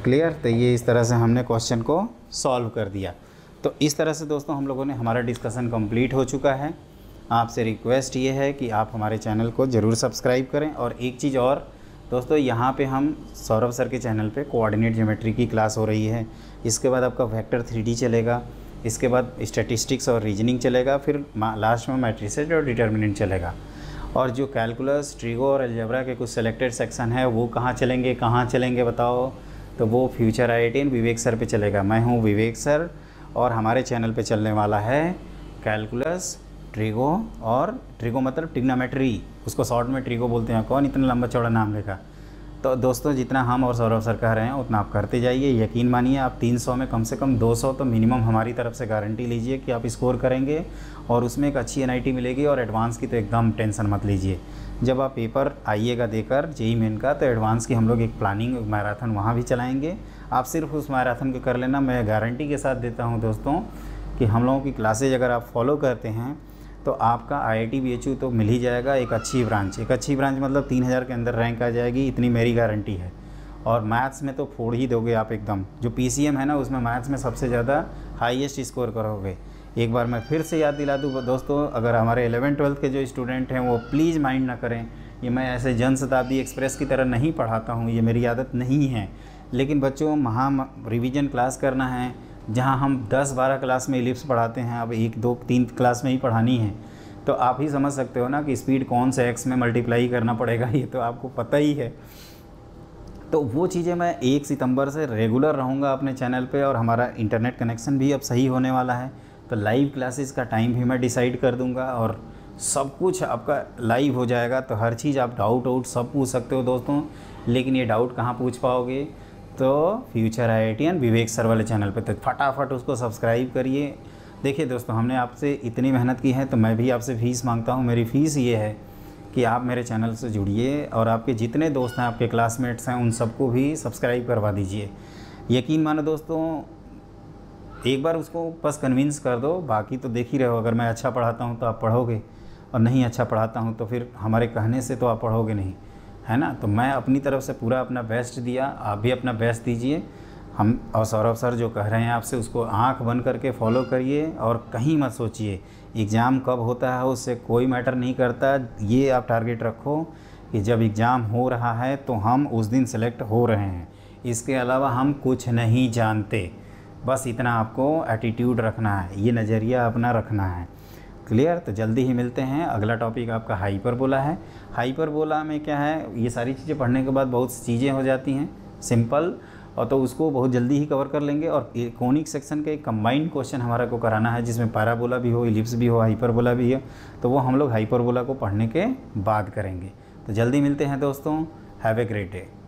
clear. तो ये इस तरह से हमने क्वेश्चन को सॉल्व कर दिया। तो इस तरह से दोस्तों हम लोगों ने हमारा डिस्कशन कंप्लीट हो चुका है। आपसे रिक्वेस्ट ये है कि आप हमारे चैनल को ज़रूर सब्सक्राइब करें। और एक चीज़ और दोस्तों, यहाँ पे हम सौरभ सर के चैनल पे कोऑर्डिनेट ज्योमेट्री की क्लास हो रही है। इसके बाद आपका वेक्टर थ्री डी चलेगा, इसके बाद स्टैटिस्टिक्स और रीजनिंग चलेगा, फिर लास्ट में मैट्रिसेस और डिटर्मिनेंट चलेगा। और जो कैलकुलस, ट्रिगो और अलजेब्रा के कुछ सेलेक्टेड सेक्शन है वो कहाँ चलेंगे कहाँ चलेंगे बताओ? तो वो future I I T N Vivek sir पे चलेगा। मैं हूँ विवेक सर और हमारे चैनल पे चलने वाला है कैलकुलस, ट्रिगो और ट्रिगो मतलब ट्रिग्नोमेट्री, उसको शॉर्ट में ट्रिगो बोलते हैं। कौन इतना लंबा चौड़ा नाम लिखा? तो दोस्तों जितना हम और सौरभ सर कह रहे हैं उतना आप करते जाइए। यकीन मानिए आप तीन सौ में कम से कम दो सौ तो मिनिमम हमारी तरफ से गारंटी लीजिए कि आप स्कोर करेंगे और उसमें एक अच्छी एन आई टी मिलेगी। और एडवांस की तो एकदम टेंशन मत लीजिए। जब आप पेपर आइएगा देकर जेई मेन का, तो एडवांस की हम लोग एक प्लानिंग मैराथन वहाँ भी चलाएँगे। आप सिर्फ उस मैराथन को कर लेना। मैं गारंटी के साथ देता हूँ दोस्तों कि हम लोगों की क्लासेज अगर आप फॉलो करते हैं तो आपका I I T B H U तो मिल ही जाएगा। एक अच्छी ब्रांच, एक अच्छी ब्रांच मतलब तीन हज़ार के अंदर रैंक आ जाएगी, इतनी मेरी गारंटी है। और मैथ्स में तो फोड़ ही दोगे आप एकदम। जो पी सी एम है ना, उसमें मैथ्स में सबसे ज़्यादा हाईएस्ट स्कोर करोगे। एक बार मैं फिर से याद दिला दूँ दोस्तों, अगर हमारे इलेवन ट्वेल्थ के जो स्टूडेंट हैं वो प्लीज़ माइंड ना करें। ये मैं ऐसे जन शताब्दी एक्सप्रेस की तरह नहीं पढ़ाता हूँ, ये मेरी आदत नहीं है। लेकिन बच्चों महा रिवीजन क्लास करना है, जहाँ हम दस बारह क्लास में इलिप्स पढ़ाते हैं, अब एक दो तीन क्लास में ही पढ़ानी है। तो आप ही समझ सकते हो ना कि स्पीड कौन से एक्स में मल्टीप्लाई करना पड़ेगा, ये तो आपको पता ही है। तो वो चीज़ें मैं एक सितंबर से रेगुलर रहूँगा अपने चैनल पे। और हमारा इंटरनेट कनेक्शन भी अब सही होने वाला है, तो लाइव क्लासेस का टाइम भी मैं डिसाइड कर दूँगा और सब कुछ आपका लाइव हो जाएगा। तो हर चीज़ आप डाउट आउट सब पूछ सकते हो दोस्तों। लेकिन ये डाउट कहाँ पूछ पाओगे? तो future I I T N Vivek sir वाले चैनल पे। तो फटाफट उसको सब्सक्राइब करिए। देखिए दोस्तों, हमने आपसे इतनी मेहनत की है तो मैं भी आपसे फ़ीस मांगता हूँ। मेरी फ़ीस ये है कि आप मेरे चैनल से जुड़िए और आपके जितने दोस्त हैं, आपके क्लासमेट्स हैं, उन सबको भी सब्सक्राइब करवा दीजिए। यकीन मानो दोस्तों, एक बार उसको बस कन्विंस कर दो, बाकी तो देख ही रहे हो। अगर मैं अच्छा पढ़ाता हूँ तो आप पढ़ोगे, और नहीं अच्छा पढ़ाता हूँ तो फिर हमारे कहने से तो आप पढ़ोगे नहीं, है ना। तो मैं अपनी तरफ से पूरा अपना बेस्ट दिया, आप भी अपना बेस्ट दीजिए। हम और सौरभ सर जो कह रहे हैं आपसे, उसको आंख बंद करके फॉलो करिए और कहीं मत सोचिए एग्ज़ाम कब होता है, उससे कोई मैटर नहीं करता। ये आप टारगेट रखो कि जब एग्ज़ाम हो रहा है तो हम उस दिन सेलेक्ट हो रहे हैं, इसके अलावा हम कुछ नहीं जानते। बस इतना आपको एटीट्यूड रखना है, ये नज़रिया अपना रखना है। क्लियर। तो जल्दी ही मिलते हैं। अगला टॉपिक आपका हाइपरबोला है। हाइपरबोला में क्या है, ये सारी चीज़ें पढ़ने के बाद बहुत सी चीज़ें हो जाती हैं सिंपल, और तो उसको बहुत जल्दी ही कवर कर लेंगे। और कोनिक सेक्शन के कंबाइंड क्वेश्चन हमारा को कराना है, जिसमें पैराबोला भी हो, इलिप्स भी हो, हाइपरबोला भी है। तो वो हम लोग हाइपरबोला को पढ़ने के बाद करेंगे। तो जल्दी मिलते हैं दोस्तों। Have a great day.